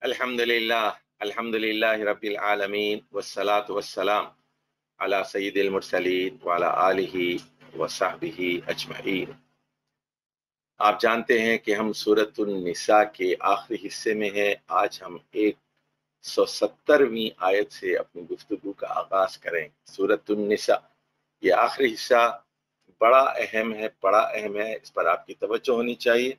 अल्हम्दुलिल्लाह रब्बिल आलमीन वस्सलातु वस्सलाम अला सय्यिदिल मुरसलीन व अला आलिहि व सहबिहि अजमईन। आप जानते हैं कि हम सूरतुन निसा के आखिरी हिस्से में हैं। आज हम 170वीं आयत से अपनी गुफ्तगू का आगाज करें। सूरतुन निसा ये आखिरी हिस्सा बड़ा अहम है, इस पर आपकी तवज्जो होनी चाहिए।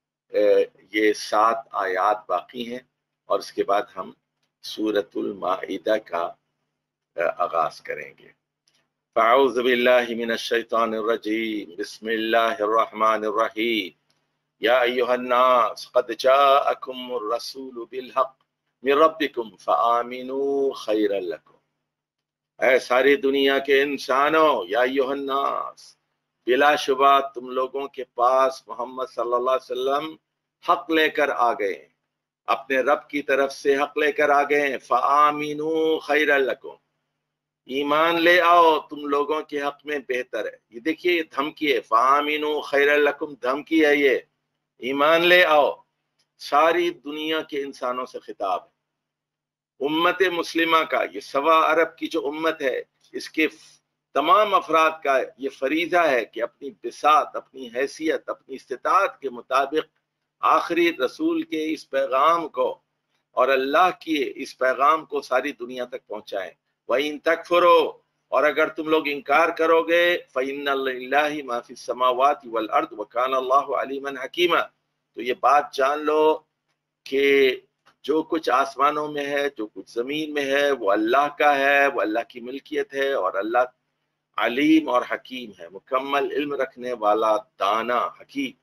ये 7 आयात बाकी हैं और उसके बाद हम सूरतुल माइदा का आगाज करेंगे। फ़अऊज़ु बिल्लाहि मिनश शैतानिर रजीम, बिस्मिल्लाहिर रहमानिर रहीम। या अय्युहन्नास क़द जाअकुमुर रसूलु बिल हक़ मिन रब्बिकुम फ़आमिनू खैरन लकुम। ऐ सारी दुनिया के इंसानों, या अय्युहन्नास, बिलाशुबा तुम लोगों के पास मोहम्मद सल्लल्लाहु अलैहि वसल्लम हक लेकर आ गए, अपने रब की तरफ से हक लेकर आ गए। फ़आमिनू खैरन लकुम, ईमान ले आओ, तुम लोगों के हक में बेहतर है। ये देखिए, ये धमकी है। फ़आमिनू खैरन लकुम धमकी है, ये ईमान ले आओ। सारी दुनिया के इंसानों से खिताब है। उम्मत मुस्लिमा का, ये 1.25 अरब की जो उम्मत है, इसके तमाम अफराद का ये फरीजा है कि अपनी बिसात, अपनी हैसियत, अपनी इस्तिताअत के मुताबिक आखिरी रसूल के इस पैगाम को और अल्लाह के इस पैगाम को सारी दुनिया तक पहुंचाएं। वइन तकफुरो, और अगर तुम लोग इनकार करोगे, फ़इन्ना लिल्लाहि मा फिस समावाति वल अर्द व काना अल्लाहु अलीमन हकीमा, तो ये बात जान लो कि जो कुछ आसमानों में है, जो कुछ जमीन में है, वो अल्लाह का है, वो अल्लाह की मिल्कियत है, और अल्लाह अलीम और हकीम है, मुकम्मल इल्म रखने वाला, दाना, हकीम।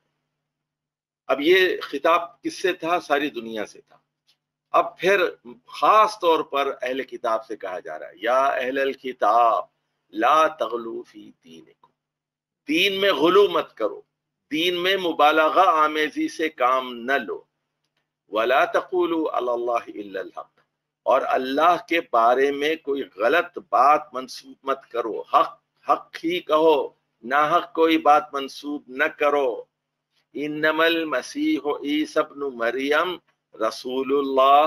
अब ये खिताब किससे था? सारी दुनिया से था। अब फिर खास तौर पर अहले किताब से कहा जा रहा है, या अहलल किताब ला तगलू फी दीनिकुम, दीन में गुलू मत करो, दीन में मुबालगा आमेजी से काम न लो। वला तक़ूलू अलल्लाहि इल्लल हक़, और अल्लाह के बारे में कोई गलत बात मंसूब मत करो। हक हक ही कहो, ना हक कोई बात मंसूब न करो। इन्नमल मसीह ईसा इब्न मरियम रसूलुल्लाह।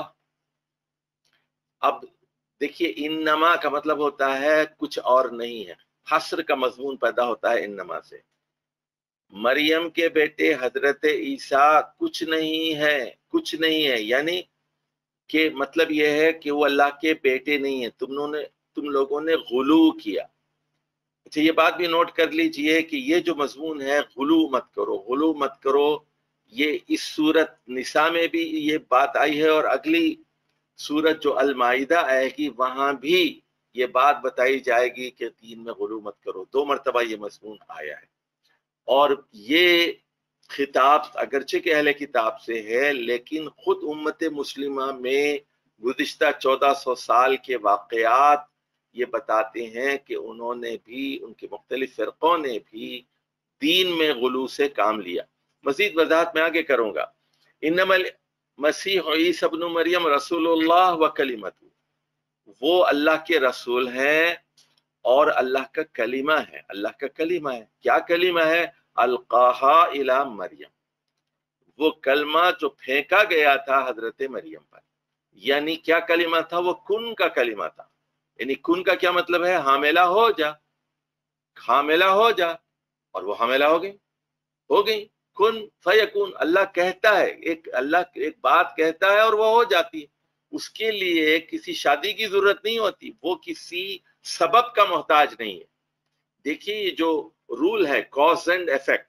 अब देखिए, इन्नमा का मतलब होता है कुछ और नहीं है, हस्र का मजमून पैदा होता है इन्नमा से। मरियम के बेटे हजरत ईसा कुछ नहीं है, यानी कि मतलब यह है कि वो अल्लाह के बेटे नहीं है। तुम लोगों ने गुलू किया। अच्छा, ये बात भी नोट कर लीजिए कि ये जो मजमून है, गुलू मत करो, ये इस सूरत निसा में भी ये बात आई है, और अगली सूरत जो अल माइदा आएगी वहां भी ये बात बताई जाएगी कि दीन में गुलू मत करो। 2 मरतबा ये मजमून आया है। और ये खिताब अगरचे के अहले किताब से है, लेकिन खुद उम्मत मुस्लिमा में गुज़िश्ता 1400 साल के वाक़यात ये बताते हैं कि उन्होंने भी, उनके मुख्तलिफ फ़िरक़ों ने भी दीन में गुलू से काम लिया। मज़ीद वज़ाहत मैं आगे करूँगा। इन्नमल मसीह ईसा इब्न मरियम रसूलुल्लाह व कलिमतु, वो अल्लाह के रसूल हैं और अल्लाह का कलीमा है। अल्लाह का कलीमा है। क्या कलीमा है? अलकाहा इला मरियम, वो कलमा जो फेंका गया था हजरत मरियम पर। यानी क्या कलीमा था? वो कुन का कलीमा था। यानी कुन का क्या मतलब है? हामिला हो जा, हामिला हो जा, और वो हामिला हो गई। कुन फयकुन, अल्लाह कहता है, अल्लाह एक बात कहता है और वो हो जाती है। उसके लिए किसी शादी की जरूरत नहीं होती, वो किसी सबब का मोहताज नहीं है। देखिए, ये जो रूल है कॉज एंड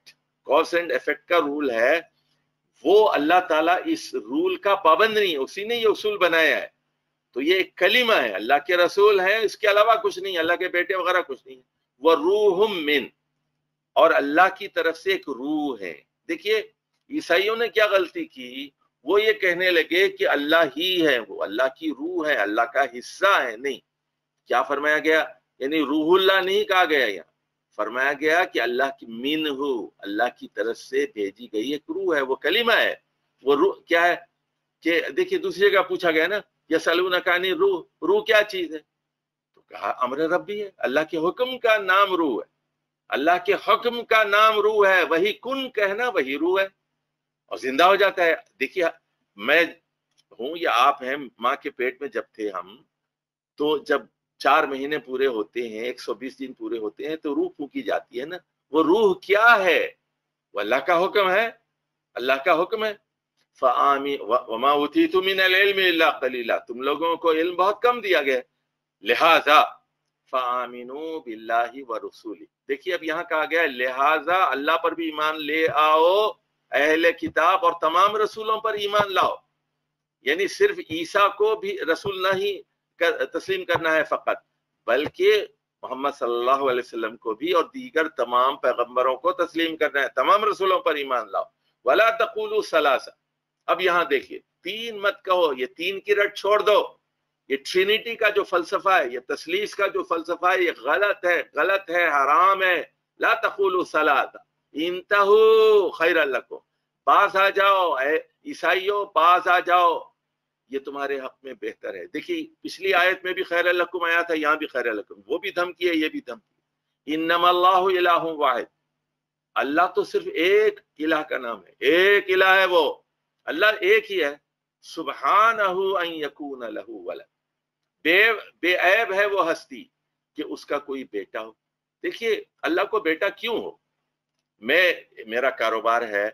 इफेक्ट का रूल है, वो अल्लाह ताला इस रूल का पाबंद नहीं है, उसी ने ये उसूल बनाया है। तो ये एक कलीमा है, अल्लाह के रसूल है, इसके अलावा कुछ नहीं, अल्लाह के बेटे वगैरह कुछ नहीं है। वह रूहुम मिन, और अल्लाह की तरफ से एक रूह है। देखिए, ईसाइयों ने क्या गलती की, वो ये कहने लगे कि अल्लाह ही है, वो अल्लाह की रूह है, अल्लाह का हिस्सा है। नहीं, क्या फरमाया गया? यानी रूहुल्लाह नहीं कहा गया, यहाँ फरमाया गया कि अल्लाह की मिनहु, अल्लाह की तरफ से भेजी गई एक रूह है, वो कलीमा है। वो रूह क्या है कि देखिए, दूसरी जगह पूछा गया ना, यसअलूनका अनिर रूह क्या चीज है? तो कहा अम्र रब्बी है, अल्लाह के हुक्म का नाम रूह है, अल्लाह के हुक्म का नाम रूह है। वही कुन कहना, वही रूह है, और जिंदा हो जाता है। देखिए, मैं ہوں یا آپ ہیں، ماں کے پیٹ میں جب تھے ہم، تو جب 4 مہینے پورے ہوتے ہیں، 120 دن پورے ہوتے ہیں تو روح پھونکی جاتی ہے نا. وہ روح کیا ہے؟ وہ اللہ کا حکم ہے، اللہ کا حکم ہے. وما اوتیتم من العلم الا قلیلا، تم لوگوں کو علم بہت کم دیا گیا، لہذا فآمنوا باللہ ورسولہ. دیکھیے اب یہاں کہا گیا ہے لہذا اللہ پر بھی ایمان لے آؤ، اہل کتاب اور تمام رسولوں پر ایمان لاؤ. یعنی صرف عیسیٰ کو بھی رسول نہیں تسلیم کرنا ہے فقط، بلکہ محمد صلی اللہ علیہ وسلم کو بھی اور دیگر تمام پیغمبروں کو تسلیم کرنا ہے، تمام رسولوں پر ایمان لاؤ. ولا تقولوا ثلاثہ. اب یہاں دیکھیے 3 مت کہو، یہ 3 کی رٹ چھوڑ دو. یہ ٹرینیٹی کا جو فلسفہ ہے، یہ تثلیث کا جو فلسفہ ہے، یہ غلط ہے، غلط ہے، حرام ہے. لا تقولوا ثلاثہ انتہوا خیرا لکم، پاس آ جاؤ اے عیسائیوں، پاس آ جاؤ، یہ تمہارے حق میں بہتر ہے. دیکھیے پچھلی آیت میں بھی خیر لکم آیا تھا، یہاں بھی خیر لکم، وہ بھی دھمکی ہے، یہ بھی دھمکی. انما اللہ الہ واحد، اللہ تو صرف ایک الہ کا نام ہے، ایک الہ ہے، وہ اللہ ایک ہی ہے. سبحانہ ان یکون لہ ولد، بے عیب ہے وہ ہستی کہ اس کا کوئی بیٹا ہو. دیکھیے اللہ کو بیٹا کیوں ہو؟ میرا کاروبار ہے،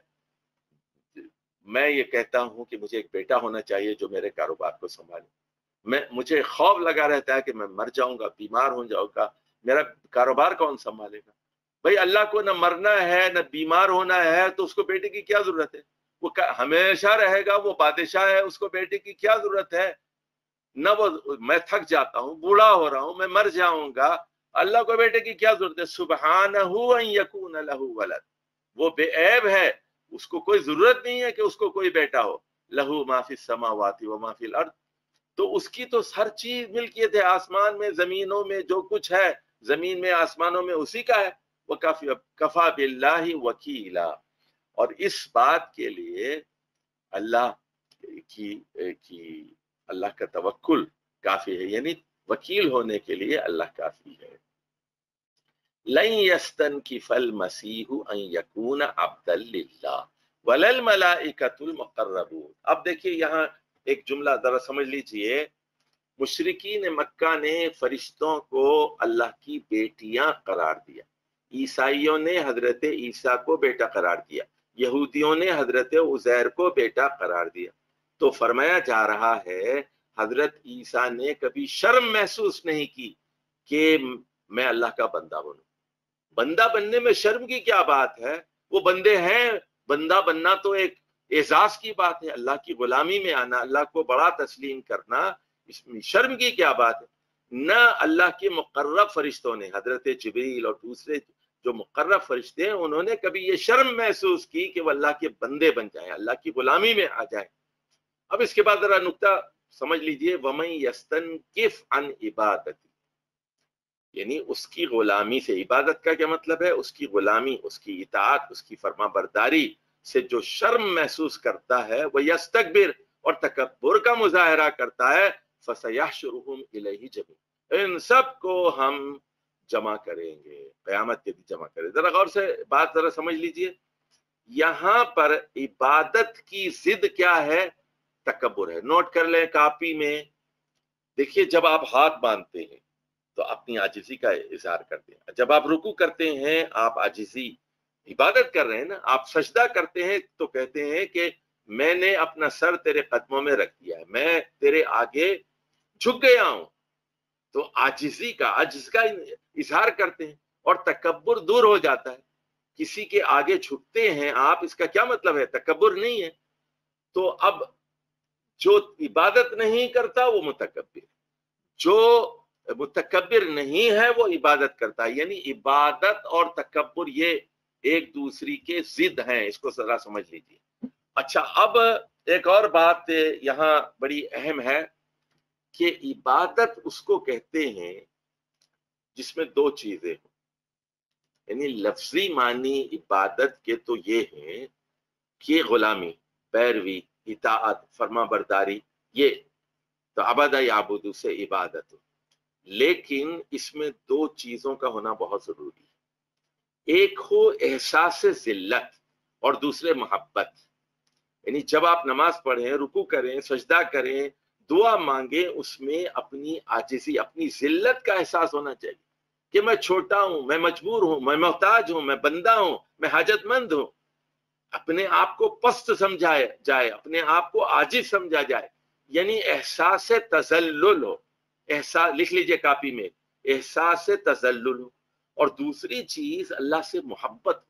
میں یہ کہتا ہوں کہ مجھے ایک بیٹا ہونا چاہیے جو میرے کاروبار کو سنبھالے. مجھے خوف لگا رہتا ہے کہ میں مر جاؤں گا، بیمار ہو جاؤں گا، میرا کاروبار کون سنبھالے گا؟ بھائی اللہ کو نہ مرنا ہے نہ بیمار ہونا ہے، تو اس کو بیٹے کی کیا ضرورت ہے؟ وہ ہمیشہ رہے گا، وہ بادشاہ ہے، اس کو بیٹے کی کیا ضرورت ہے؟ نہ وہ میں تھک جاتا ہوں، بوڑھا ہو رہا ہوں، میں مر جاؤں گا، اللہ کو بیٹے کی کیا ضرورت ہے؟ سبحانہ ان یکون لہ ولد، وہ بے عیب ہے، اس کو کوئی ضرورت نہیں ہے کہ اس کو کوئی بیٹا ہو. لہو ما فی السماوات و ما فی الارض، تو اس کی تو ہر چیز ملکیت ہے، آسمان میں زمینوں میں جو کچھ ہے، زمین میں آسمانوں میں اسی کا ہے. وَكَفَى بِاللَّهِ وَكِيلًا، اور اس بات کے لیے اللہ اللہ کا توکل کافی ہے، یعنی وکیل ہونے کے لیے اللہ کافی ہے. لَن يَسْتَنْكِفَ الْمَسِيحُ أَن يَكُونَ عَبْدًا لِلَّهِ وَلَا الْمَلَائِكَةُ الْمُقَرَّبُونَ. اب دیکھیے یہاں ایک جملہ ذرا سمجھ لیجئے. مشرکین مکہ نے فرشتوں کو اللہ کی بیٹیاں قرار دیا، عیسائیوں نے حضرت عیسیٰ کو بیٹا قرار دیا، یہودیوں نے حضرت عزیر کو بیٹا قرار دیا. تو فرمایا جا رہا ہے حضرت عیسیٰ نے کبھی شرم محسوس نہیں کی کہ میں اللہ کا بندہ بنوں. بندہ بننے میں شرم کی کیا بات ہے؟ وہ بندے ہیں، بندہ بننا تو ایک اعزاز کی بات ہے. اللہ کی غلامی میں آنا، اللہ کو بڑا تسلیم کرنا، اس میں شرم کی کیا بات ہے؟ نہ اللہ کے مقرب فرشتوں نے، حضرت جبریل اور دوسرے جو مقرب فرشتے ہیں، انہوں نے کبھی یہ شرم محسوس کی کہ وہ اللہ کے بندے بن جائیں، اللہ کی غلامی میں آ جائیں. اب اس کے بعد ذرا نکتہ سمجھ لیجئے. وَمَن يَسْتَنْكِفْ عَنْ عِبَادَتِهِ، یعنی اس کی غلامی سے، عبادت کا کیا مطلب ہے؟ اس کی غلامی، اس کی اطاعت، اس کی فرما برداری سے جو شرم محسوس کرتا ہے، وہ یستکبر، اور تکبر کا مظاہرہ کرتا ہے، فَسَيَحْشُرُهُمْ إِلَيْهِ جَمِيعًا، ان سب کو ہم جمع کریں گے، قیامت کے دن جمع کریں. ذرا غور سے بات ذرا سمجھ لیجئے. یہاں پر عبادت کی ضد کیا ہے؟ تکبر ہے. نوٹ کر لیں کاپی میں. دیکھیے جب آپ ہاتھ باندھتے ہیں تو اپنی عاجزی کا اظہار کرتے ہیں، جب آپ رکوع کرتے ہیں آپ عاجزی، عبادت کر رہے ہیں نا، آپ سجدہ کرتے ہیں تو کہتے ہیں کہ میں نے اپنا سر تیرے قدموں میں رکھ دیا ہے، میں تیرے آگے جھک گیا ہوں. تو عاجزی کا، عجز کا اظہار کرتے ہیں، اور تکبر دور ہو جاتا ہے. کسی کے آگے جھکتے ہیں آپ، اس کا کیا مطلب ہے؟ تکبر نہیں ہے. تو اب جو عبادت نہیں کرتا وہ متکبر، جو متکبر نہیں ہے وہ عبادت کرتا ہے. یعنی عبادت اور تکبر یہ ایک دوسری کے ضد ہیں، اس کو ذرا سمجھ لیجیے. اچھا اب ایک اور بات یہاں بڑی اہم ہے کہ عبادت اس کو کہتے ہیں جس میں 2 چیزیں ہوں. یعنی لفظی معنی عبادت کے تو یہ ہیں کہ غلامی، پیروی، اطاعت، فرما برداری، یہ تو عبد یعبد سے عبادت. لیکن اس میں 2 چیزوں کا ہونا بہت ضروری ہے. ایک ہو احساس ذلت اور دوسرے محبت. یعنی جب آپ نماز پڑھیں، رکوع کریں، سجدہ کریں، دعا مانگیں، اس میں اپنی عاجزی، اپنی ذلت کا احساس ہونا چاہیے کہ میں چھوٹا ہوں، میں مجبور ہوں، میں محتاج ہوں، میں بندہ ہوں، میں حاجت مند ہوں. اپنے آپ کو پست سمجھا جائے، اپنے آپ کو عاجز سمجھا جائے، یعنی احساس تذلل ہو. احساس لکھ لیجئے کاپی میں، احساس تذلل ہو. اور دوسری چیز اللہ سے محبت.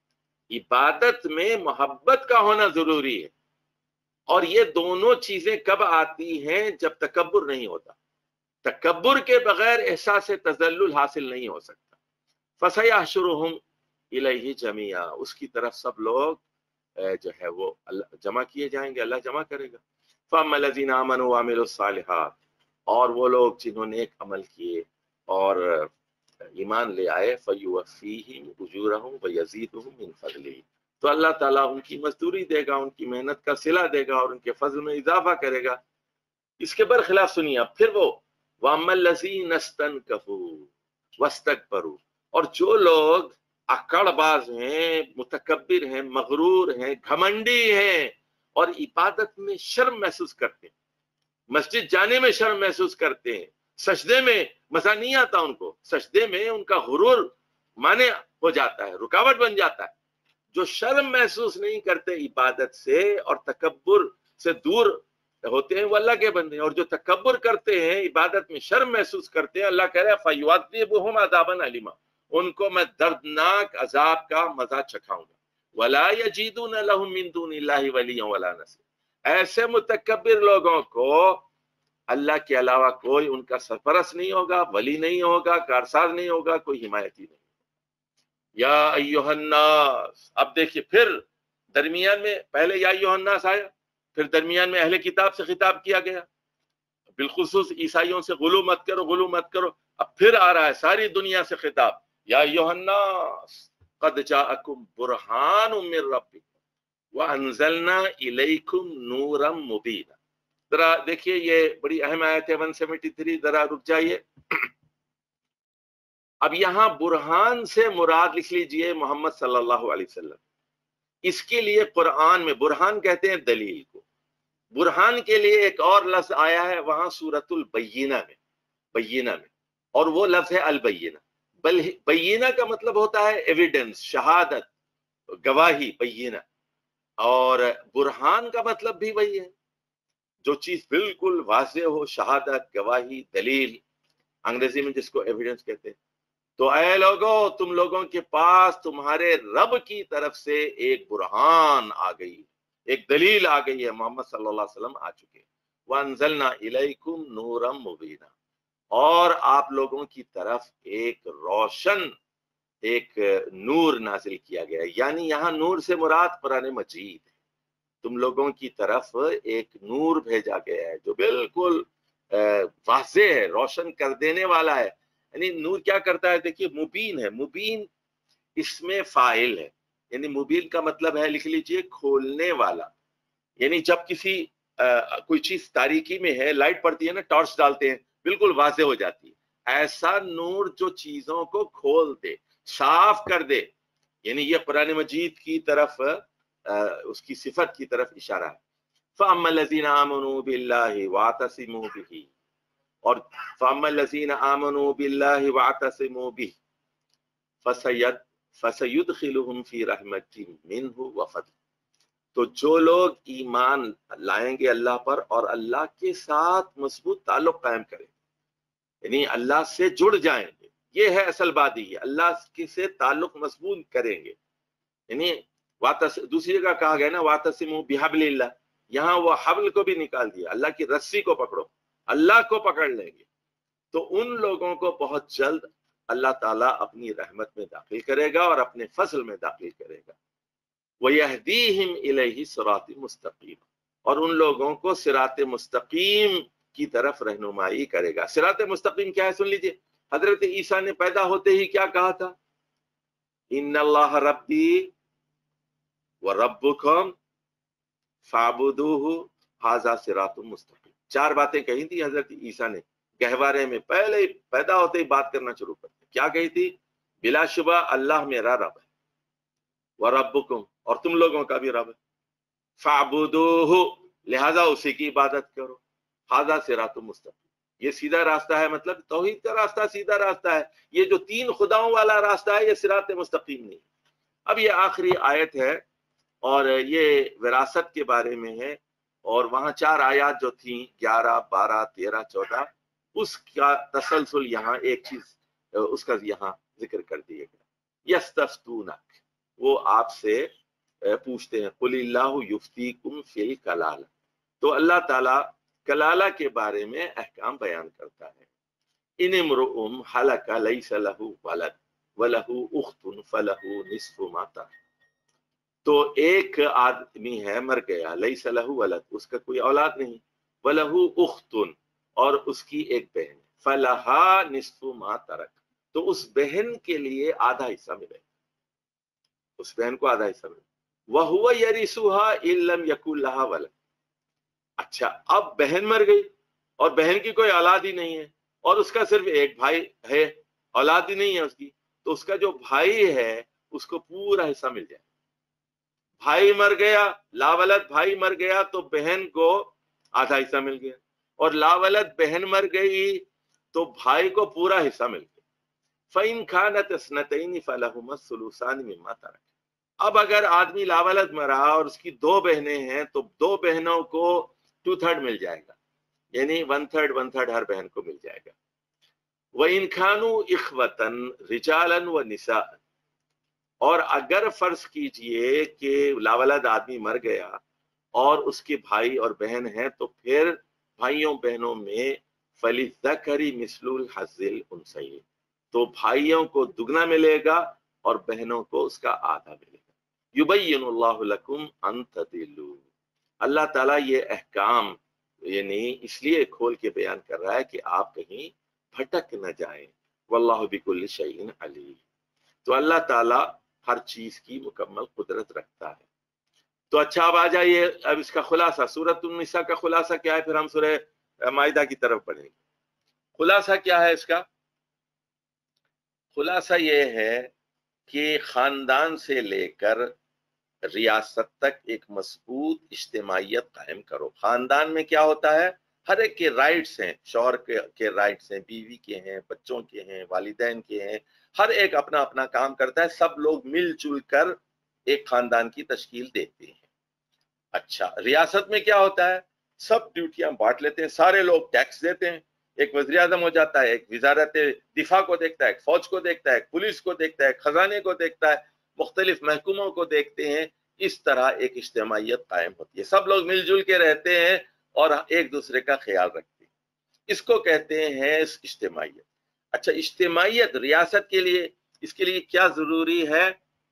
عبادت میں محبت کا ہونا ضروری ہے. اور یہ دونوں چیزیں کب آتی ہیں؟ جب تکبر نہیں ہوتا. تکبر کے بغیر احساس تذلل حاصل نہیں ہو سکتا. فَسَيَحْشُرُهُمْ إِلَيْهِ جَمِيعًا، اس کی طرف سب لوگ جو ہے وہ جمع کیے جائیں گے، اللہ جمع کرے گا. فَأَمَّا الَّذِينَ آمَنُوا وَعَمِلُوا الصَّالِحَاتِ، اور وہ لوگ جنہوں نے ایک عمل کیے اور ایمان لے آئے، فَيُوَفِّيهِمْ أُجُورَهُمْ وَيَزِيدُهُمْ مِنْ فَضْلِهِ، تو اللہ تعالیٰ ان کی مزدوری دے گا، ان کی محنت کا صلہ دے گا اور ان کے فضل میں اضافہ کرے گا. اس کے برخلاف سنیے اب پھر وہ وَأَمَّا الَّذِينَ اسْتَنكَفُوا وَاسْتَكْبَرُوا، اور جو لوگ اکڑ باز ہیں، متکبر ہیں، مغرور ہیں، گھمنڈی ہیں اور عبادت میں شرم محسوس کرتے ہیں، مسجد جانے میں شرم محسوس کرتے ہیں، سجدے میں مزہ نہیں آتا ان کو، سجدے میں ان کا غرور مانع ہو جاتا ہے، رکاوٹ بن جاتا ہے. جو شرم محسوس نہیں کرتے عبادت سے اور تکبر سے دور ہوتے ہیں وہ اللہ کے بندے ہیں. اور جو تکبر کرتے ہیں، عبادت میں شرم محسوس کرتے ہیں، اللہ کہہ رہا ہے فَيُعَذِّبُهُمْ عَذَابًا أَلِيمًا، ان کو میں دردناک عذاب کا مزہ چکھاؤں گا. وَلَا يَجِدُونَ لَهُم مِّن دُونِ اللَّهِ وَلِيًّا وَلَا نَصِيرًا، ایسے متکبر لوگوں کو اللہ کے علاوہ کوئی ان کا سرپرست نہیں ہوگا، ولی نہیں ہوگا، کارساز نہیں ہوگا، کوئی حمایتی نہیں. یا ایھا الناس، اب دیکھیے پھر درمیان میں پہلے یا ایھا الناس آیا، پھر درمیان میں اہل کتاب سے خطاب کیا گیا، بالخصوص عیسائیوں سے غلو مت کرو، غلو مت کرو. اب پھر آ رہا ہے ساری دنیا سے خطاب، یا ایھا الناس قد جاءکم برہان من ربکم وانزلنا الیکم نورا مبینا. ذرا دیکھیے یہ بڑی اہم آیت ہے 173، ذرا رک جائیے. اب یہاں برہان سے مراد لکھ لیجئے محمد صلی اللہ علیہ وسلم. اس کے لیے قرآن میں برہان کہتے ہیں دلیل کو. برہان کے لیے ایک اور لفظ آیا ہے وہاں سورۃ البینہ میں، اور وہ لفظ ہے البینہ. بینہ کا مطلب ہوتا ہے ایویڈنس، شہادت، گواہی، بینہ. اور برہان کا مطلب بھی وہی ہے، جو چیز بالکل واضح ہو، شہادت، گواہی، دلیل، انگریزی میں جس کو ایویڈنس کہتے ہیں. تو اے لوگو، تم لوگوں کے پاس تمہارے رب کی طرف سے ایک برہان آ گئی، ایک دلیل آ گئی ہے، محمد صلی اللہ علیہ وسلم آ چکے. وَأَنزَلْنَا إِلَيْكُمْ نُورًا مُبِينًا، اور آپ لوگوں کی طرف ایک روشن، ایک نور نازل کیا گیا. یعنی یہاں نور سے مراد قرآن مجید ہے. تم لوگوں کی طرف ایک نور بھیجا گیا ہے جو بالکل واضح ہے، روشن کر دینے والا ہے. یعنی نور کیا کرتا ہے؟ دیکھیے مبین ہے، مبین اس میں فاعل ہے، یعنی مبین کا مطلب ہے لکھ لیجئے کھولنے والا. یعنی جب کسی کوئی چیز تاریکی میں ہے، لائٹ پڑتی ہے نا، ٹارچ ڈالتے ہیں، بالکل واضح ہو جاتی ہے. ایسا نور جو چیزوں کو کھول دے، صاف کر دے، یعنی یہ قرآن مجید کی طرف اس کی صفت کی طرف اشارہ ہے. فَأَمَّا الَّذِينَ آمَنُوا بِاللَّهِ وَاعْتَصِمُوا بِهِ، اور فَأَمَّا الَّذِينَ آمَنُوا بِاللَّهِ وَاعْتَصِمُوا بِهِ فَسَيُدْخِلُهُمْ فِي رَحْمَةٍ مِّنْهُ وَفَضْلٍ، تو جو لوگ ایمان لائیں گے اللہ پر اور اللہ کے ساتھ مضبوط تعلق قائم کریں، یعنی اللہ سے جڑ جائیں گے، یہ ہے اصل بات ہی ہے، اللہ سے تعلق مضبوط کریں گے. یعنی دوسری جگہ کہا گیا نا وَاعْتَصِمُوا بِحَبْلِ اللَّهِ، یہاں وہ حبل کو بھی نکال دیا، اللہ کی رسی کو پکڑو، اللہ کو پکڑ لیں گے تو ان لوگوں کو بہت جلد اللہ تعالیٰ اپنی رحمت میں داخل کرے گا اور اپنے فضل میں داخل کرے گا. وَيَهْدِيهِمْ إِلَيْهِ صِرَاطٍ مُسْتَقِيمٍ، اور ان لوگوں کو صراط مستقیم کی طرف رہنمائی کرے گا. صراط مستقیم کیا ہے سن لیجئے. حضرت عیسیٰ نے پیدا ہوتے ہی کیا کہا تھا؟ ان اللہ ربی وربکم فاعبدوہ ھذا صراط مستقیم. 4 باتیں کہی تھی حضرت عیسیٰ نے گہوارے میں، پہلے پیدا ہوتے ہی بات کرنا شروع کرتے. کیا کہی تھی؟ بلا شبہ اللہ میرا رب ہے، وربکم، اور تم لوگوں کا بھی رب ہے، फ़अबुदूहु, लिहाजा उसी की इबादत करो। हाज़ा सिरातुम मुस्तक़ीम, ये सीधा रास्ता है, मतलब तौहीद का रास्ता सीधा रास्ता है। ये जो 3 खुदाओं वाला रास्ता है, ये सिरात मुस्तक़ीम नहीं। अब ये आखिरी आयत है और ये विरासत के बारे में है, और वहां 4 आयत जो थी 11, 12, 13, 14, उसका तसलसल यहाँ एक चीज उसका यहाँ जिक्र कर दिया गया। यस्तफ्तूनक, वो आपसे पूछते हैं, कुलिल्लाहु युफ्तीकुम फिल कलाला, तो अल्लाह ताला कलाला के बारे में अहकाम बयान करता है। इन इम्रुउम हलका लैसा लहू वलद वलहू उख्तुन फलहू निस्फु मा तरक, तो एक आदमी है मर गया, लैसा लहू वलद, उसका कोई औलाद नहीं, वलहू उख्तुन, और उसकी एक बहन, फलहा निस्फु मा तरक, तो उस बहन के लिए आधा हिस्सा मिलेगा, उस बहन को आधा हिस्सा मिलेगा। वहुवा यरिसुहा इल्लम यकुल लहा वलद। अच्छा, अब बहन मर गई और बहन की कोई औलाद ही नहीं है, और उसका सिर्फ एक भाई है, औलाद ही नहीं है उसकी, तो उसका जो भाई है उसको पूरा हिस्सा मिल जाए। भाई मर गया, लावलद भाई मर गया, तो बहन को आधा हिस्सा मिल गया, और लावलद बहन मर गई तो भाई को पूरा हिस्सा मिल गया। फ़इन खानत स्नतैन फलहुमा सुलुसान मिम्मा तरक, अब अगर आदमी लावलद मरा और उसकी 2 बहनें हैं, तो 2 बहनों को 2/3 मिल जाएगा, यानी 1/3 1/3 हर बहन को मिल जाएगा। वइन खानू इख्वतन रिजालन व निसा, और अगर फर्ज कीजिए कि लावलद आदमी मर गया और उसके भाई और बहन हैं, तो फिर भाइयों बहनों में फलिज़्ज़करी मिस्लुल हज़्ज़िल उन्सयैन, तो भाइयों को दुगना मिलेगा और बहनों को उसका आधा मिलेगा। युबय्यिनुल्लाहु लकुम अन तदिल्लू, अल्लाह ताला ये अहकाम यानी इसलिए खोल के बयान कर रहा है कि आप कहीं भटक न जाएं। वल्लाहु बिकुल्लि शैइन अलीम, तो अल्लाह ताला हर चीज की मुकम्मल कुदरत रखता है। तो अच्छा, अब आ जाइए, अब इसका खुलासा, सूरत उन-निसा का खुलासा क्या है, फिर हम सूरह माइदा की तरफ बढ़ेंगे। खुलासा क्या है इसका? खुलासा ये है कि खानदान से लेकर रियासत तक एक मजबूत इज्तिमाइयत कायम करो। खानदान में क्या होता है, हर एक के राइट्स हैं, शौहर के राइट्स हैं, बीवी के हैं, बच्चों के हैं, वालिदैन के हैं, हर एक अपना अपना काम करता है, सब लोग मिलजुल कर एक खानदान की तश्कील देते हैं। अच्छा, रियासत में क्या होता है, सब ड्यूटियां बांट लेते हैं, सारे लोग टैक्स देते हैं, एक वज़ीर आज़म हो जाता है, एक वजारत दिफा को देखता है, एक फौज को देखता है, पुलिस को देखता है, खजाने को देखता है, मुख्तलिफ महकूमों को देखते हैं। इस तरह एक इज्तिमाइयत कायम होती है, सब लोग मिलजुल के रहते हैं और एक दूसरे का ख्याल रखते हैं, इसको कहते हैं इज्तिमाइयत। अच्छा, इज्तिमाइयत रियासत के लिए, इसके लिए क्या जरूरी है,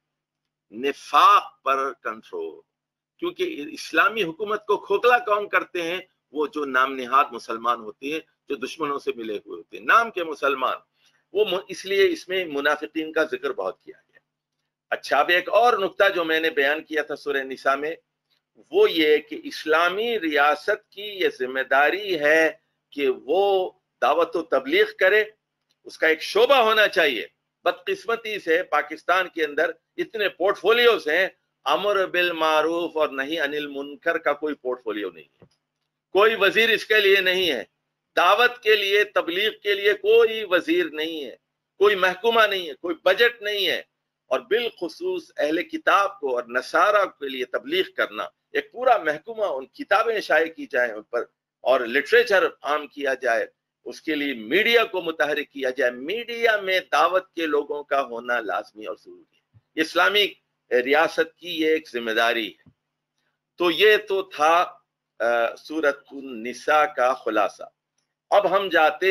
निफाक पर कंट्रोल, क्योंकि इस्लामी हुकूमत को खोखला कौन करते हैं, वो जो नाम निहाद मुसलमान होते हैं, जो दुश्मनों से मिले हुए होते हैं, नाम के मुसलमान, वो इसलिए इसमें मुनाफिकीन का जिक्र बहुत किया गया। अच्छा, अब एक और नुक्ता जो मैंने बयान किया था सूरह निसा में, वो ये कि इस्लामी रियासत की ये जिम्मेदारी है कि वो दावत व तबलीग करे, उसका एक शोबा होना चाहिए। बदकिस्मती से पाकिस्तान के अंदर इतने पोर्टफोलियोज हैं, अमर बिल मारूफ और नहीं अनिल मुनकर का कोई पोर्टफोलियो नहीं है, कोई वजीर इसके लिए नहीं है, दावत के लिए तबलीग के लिए कोई वजीर नहीं है, कोई महकुमा नहीं है, कोई बजट नहीं है, और बिलखुसूस अहले किताब को और नसारा के लिए तबलीग करना, एक पूरा महकुमा, उन किताबें शाये की जाए उन पर, और लिटरेचर आम किया जाए, उसके लिए मीडिया को मुतहरिक किया जाए, मीडिया में दावत के लोगों का होना लाजमी और जरूरी है। इस्लामिक रियासत की ये एक जिम्मेदारी है। तो ये तो था सूरत निसा का खुलासा। अब हम जाते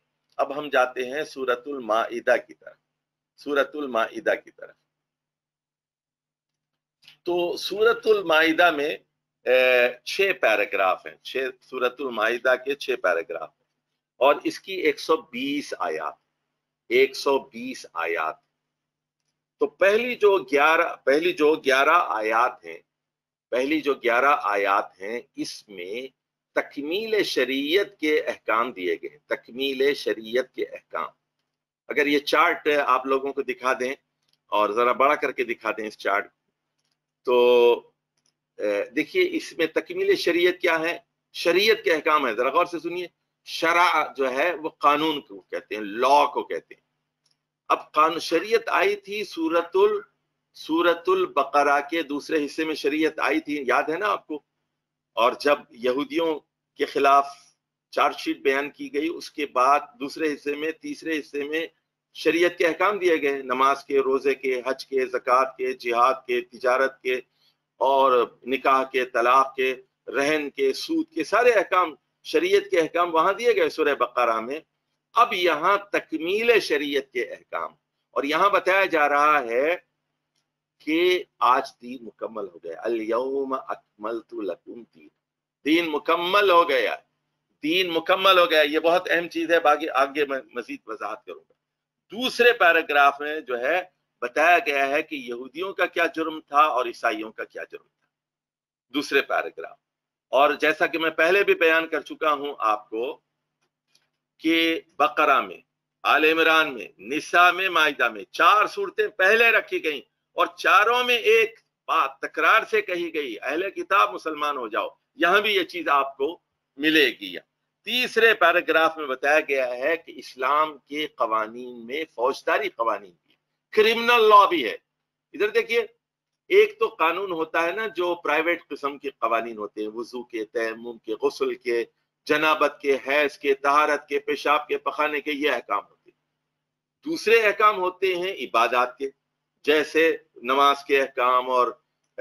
हैं सूरतुल माइदा की तरफ, सूरतुल माइदा की तरफ। तो सूरतुल माइदा में 6 पैराग्राफ हैं, सूरतुल माइदा के 6 पैराग्राफ हैं, और इसकी 120 आयात, 120 आयात। तो पहली जो 11 आयात हैं, इसमें तकमील शरीयत के अहकाम दिए गए, तकमील शरीयत के अहकाम। अगर ये चार्ट आप लोगों को दिखा दें और जरा बड़ा करके दिखा दें इस चार्ट, तो دیکھیے اس میں تکمیل شریعت کیا ہے؟ شریعت کے احکام ہے، ذرا غور سے سنیے. شرع جو ہے وہ قانون کو کہتے ہیں، لا کو کہتے ہیں. اب قانون شریعت آئی تھی سورۃ البقرہ کے دوسرے حصے میں شریعت آئی تھی، یاد ہے نا آپ کو؟ اور جب یہودیوں کے خلاف چارج شیٹ بیان کی گئی، اس کے بعد دوسرے حصے میں، تیسرے حصے میں شریعت کے احکام دیے گئے، نماز کے، روزے کے، حج کے، زکوٰۃ کے، جہاد کے، تجارت کے، اور نکاح کے، طلاق کے، رہن کے، سود کے، سارے احکام، شریعت کے احکام وہاں دیے گئے سورہ بقرہ میں. اب یہاں تکمیل شریعت کے احکام، اور یہاں بتایا جا رہا ہے کہ آج دین مکمل ہو گیا. الیوم اکملت لکم دین، دین مکمل ہو گیا، دین مکمل ہو گیا. یہ بہت اہم چیز ہے، باقی آگے میں مزید وضاحت کروں گا. دوسرے پیراگراف میں جو ہے بتایا گیا ہے کہ یہودیوں کا کیا جرم تھا اور عیسائیوں کا کیا جرم تھا، دوسرے پیراگراف. اور جیسا کہ میں پہلے بھی بیان کر چکا ہوں آپ کو کہ بقرہ میں، آل عمران میں، نساء میں، مائدہ میں 4 صورتیں پہلے رکھی گئیں، اور چاروں میں ایک بات تکرار سے کہی گئی، اہل کتاب مسلمان ہو جاؤ. یہاں بھی یہ چیز آپ کو ملے گی. تیسرے پیراگراف میں بتایا گیا ہے کہ اسلام کے قوانین میں فوجداری قوانین بھی ہے، کرمنل لا بھی ہے. ادھر دیکھیے، ایک تو قانون ہوتا ہے نا جو پرائیویٹ قسم کے قوانین ہوتے ہیں، وضو کے، تیمم کے، غسل کے، جنابت کے، حیض کے، طہارت کے، پیشاب کے، پخانے کے، یہ احکام ہوتے ہیں. دوسرے احکام ہوتے ہیں عبادات کے، جیسے نماز کے احکام اور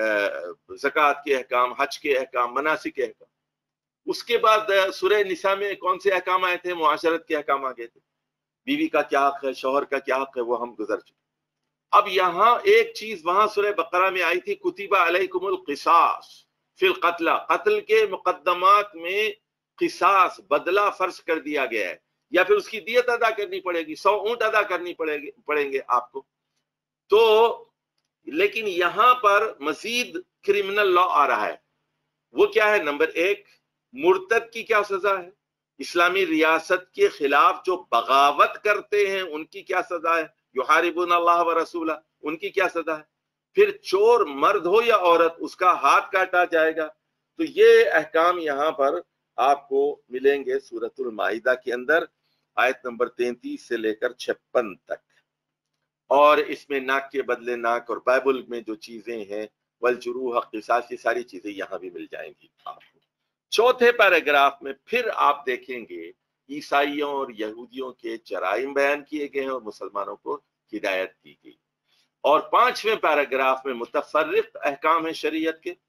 زکوٰۃ کے احکام، حج کے احکام، مناسک کے احکام. اس کے بعد سورہ نساء میں کون سے احکام آئے تھے؟ معاشرت کے احکام آ گئے تھے، بیوی کا کیا حق ہے، شوہر کا کیا حق ہے، وہ ہم گزر چکے. اب یہاں ایک چیز وہاں سورہ بقرہ میں آئی تھی، کتب علیکم القصاص فی القتل، قتل کے مقدمات میں قصاص، بدلہ فرض کر دیا گیا ہے، یا پھر اس کی دیت ادا کرنی پڑے گی، 100 اونٹ ادا کرنی پڑیں گے آپ کو. تو لیکن یہاں پر مزید کرمنل لا آ رہا ہے. وہ کیا ہے؟ نمبر 1، مرتد کی کیا سزا ہے؟ اسلامی ریاست کے خلاف جو بغاوت کرتے ہیں ان کی کیا سزا ہے؟ یحاربون اللہ و رسولہ، ان کی کیا سزا ہے؟ پھر چور مرد ہو یا عورت، اس کا ہاتھ کاٹا جائے گا. تو یہ احکام یہاں پر آپ کو ملیں گے سورۃ المائدہ کے اندر، آیت نمبر 33 سے لے کر 56 تک. اور اس میں ناک کے بدلے ناک، اور بائبل میں جو چیزیں ہیں والجروح قصاص، یہ ساری چیزیں یہاں بھی مل جائیں گی آپ کو. چوتھے پیراگراف میں پھر آپ دیکھیں گے عیسائیوں اور یہودیوں کے جرائم بیان کیے گئے ہیں اور مسلمانوں کو ہدایت دی گئی. اور 5ویں پیراگراف میں متفرق احکام ہیں شریعت کے،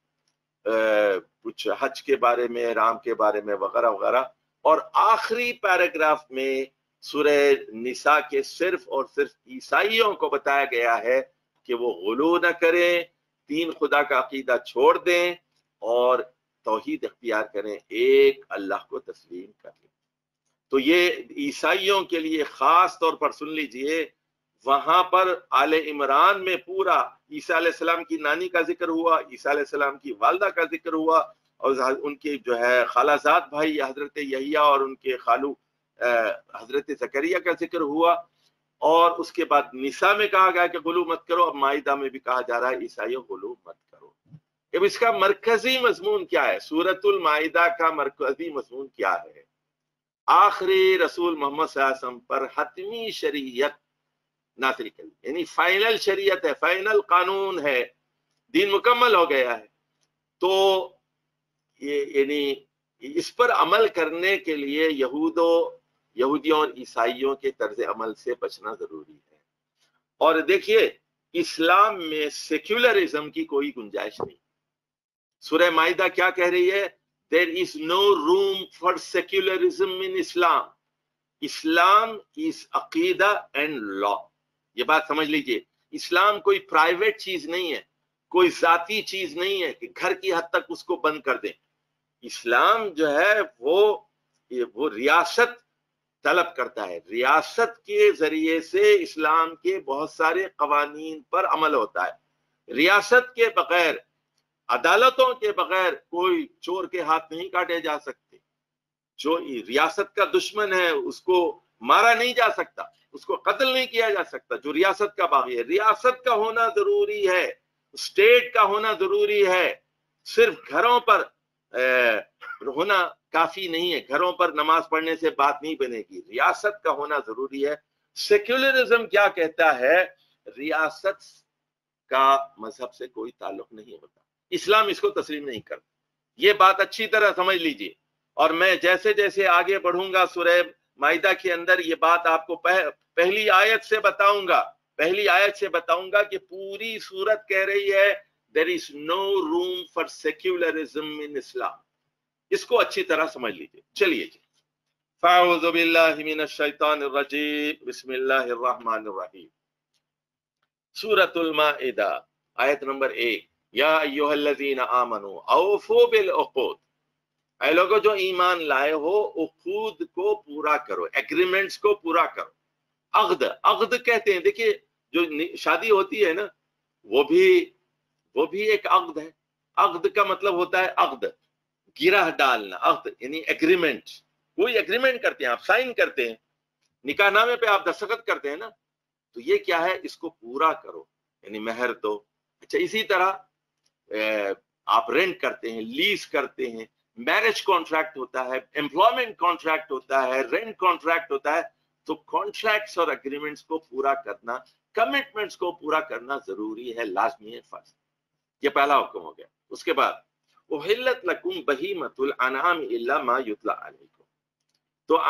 کچھ حج کے بارے میں، احرام کے بارے میں، وغیرہ وغیرہ. اور آخری پیراگراف میں سورہ نساء کے صرف اور صرف عیسائیوں کو بتایا گیا ہے کہ وہ غلو نہ کریں، تین خدا کا عقیدہ چھوڑ دیں اور توحید اختیار کریں، ایک اللہ کو تسلیم کر لیں. تو یہ عیسائیوں کے لیے خاص طور پر سن لیجئے، وہاں پر آل عمران میں پورا عیسیٰ علیہ السلام کی نانی کا ذکر ہوا، عیسیٰ علیہ السلام کی والدہ کا ذکر ہوا، اور ان کے جو ہے خالہ زاد بھائی حضرت یحییٰ اور ان کے خالو حضرت زکریا کا ذکر ہوا. اور اس کے بعد نساء میں کہا گیا کہ غلو مت کرو. اب مائدہ میں بھی کہا جا رہا ہے عیسائیوں غلو مت کرو. اب اس کا مرکزی مضمون کیا ہے؟ سورۃ المائدہ کا مرکزی مضمون کیا ہے؟ آخری رسول محمد صلی اللہ علیہ وسلم پر حتمی شریعت نازل کرنی، یعنی فائنل شریعت ہے، فائنل قانون ہے، دین مکمل ہو گیا ہے. تو یعنی اس پر عمل کرنے کے لیے یہودیوں اور عیسائیوں کے طرز عمل سے بچنا ضروری ہے. اور دیکھیے اسلام میں سیکولرزم کی کوئی گنجائش نہیں. سورہ مائدہ کیا کہہ رہی ہے؟ There is no room for secularism in Islam. Islam is عقیدہ and law. یہ بات سمجھ لیجئے، اسلام کوئی پرائیویٹ چیز نہیں ہے، کوئی ذاتی چیز نہیں ہے کہ گھر کی حد تک اس کو بند کر دیں. اسلام جو ہے وہ ریاست طلب کرتا ہے، ریاست کے ذریعے سے اسلام کے بہت سارے قوانین پر عمل ہوتا ہے. ریاست کے بغیر، عدالتوں کے بغیر کوئی چور کے ہاتھ نہیں کاٹے جا سکتے. جو ریاست کا دشمن ہے اس کو مارا نہیں جا سکتا، اس کو قتل نہیں کیا جا سکتا جو ریاست کا باغی ہے. ریاست کا ہونا ضروری ہے، اسٹیٹ کا ہونا ضروری ہے. صرف گھروں پر ہونا کافی نہیں ہے، گھروں پر نماز پڑھنے سے بات نہیں بنے گی، ریاست کا ہونا ضروری ہے۔ سیکولرزم کیا کہتا ہے؟ ریاست کا مذہب سے کوئی تعلق نہیں ہوتا، اسلام اس کو تسلیم نہیں کرتا، یہ بات اچھی طرح سمجھ لیجیے۔ اور میں جیسے جیسے آگے بڑھوں گا سورہ مائدہ کے اندر یہ بات آپ کو پہلی آیت سے بتاؤں گا کہ پوری سورت کہہ رہی ہے there is no room for secularism in Islam۔ اس کو اچھی طرح سمجھ لیجیے۔ چلیے جی، فاعوذ باللہ من الشیطان الرجیم، بسم اللہ الرحمن الرحیم۔ سورۃ المائدہ آیت نمبر 1، یا ایھا الذین آمنوا اوفوا بالعقود، اے لوگوں جو ایمان لائے ہو عقود کو پورا کرو، ایگریمنٹس کو پورا کرو۔ عقد کہتے ہیں، دیکھیے جو شادی ہوتی ہے نا وہ بھی ایک عقد ہے۔ عقد کا مطلب ہوتا ہے عقد، گرہ ڈالنا، عقد یعنی ایگریمنٹ، کوئی ایگریمنٹ کرتے ہیں آپ، سائن کرتے ہیں، نکاح نامے پہ آپ دستخط کرتے ہیں نا، تو یہ کیا ہے؟ اس کو پورا کرو، یعنی مہر دو۔ اچھا، اسی طرح آپ رینٹ کرتے ہیں، لیز کرتے ہیں، میرج کانٹریکٹ ہوتا ہے، امپلائمنٹ کانٹریکٹ ہوتا ہے، رینٹ کانٹریکٹ ہوتا ہے، تو کانٹریکٹس اور اگریمنٹس کو پورا کرنا، کمٹمنٹس کو پورا کرنا ضروری ہے، لازمی ہے، فرض۔ یہ پہلا حکم ہو گیا۔ اس کے بعد احلت لکم بہیمۃ الانعام الا ما یتلی علیکم، تو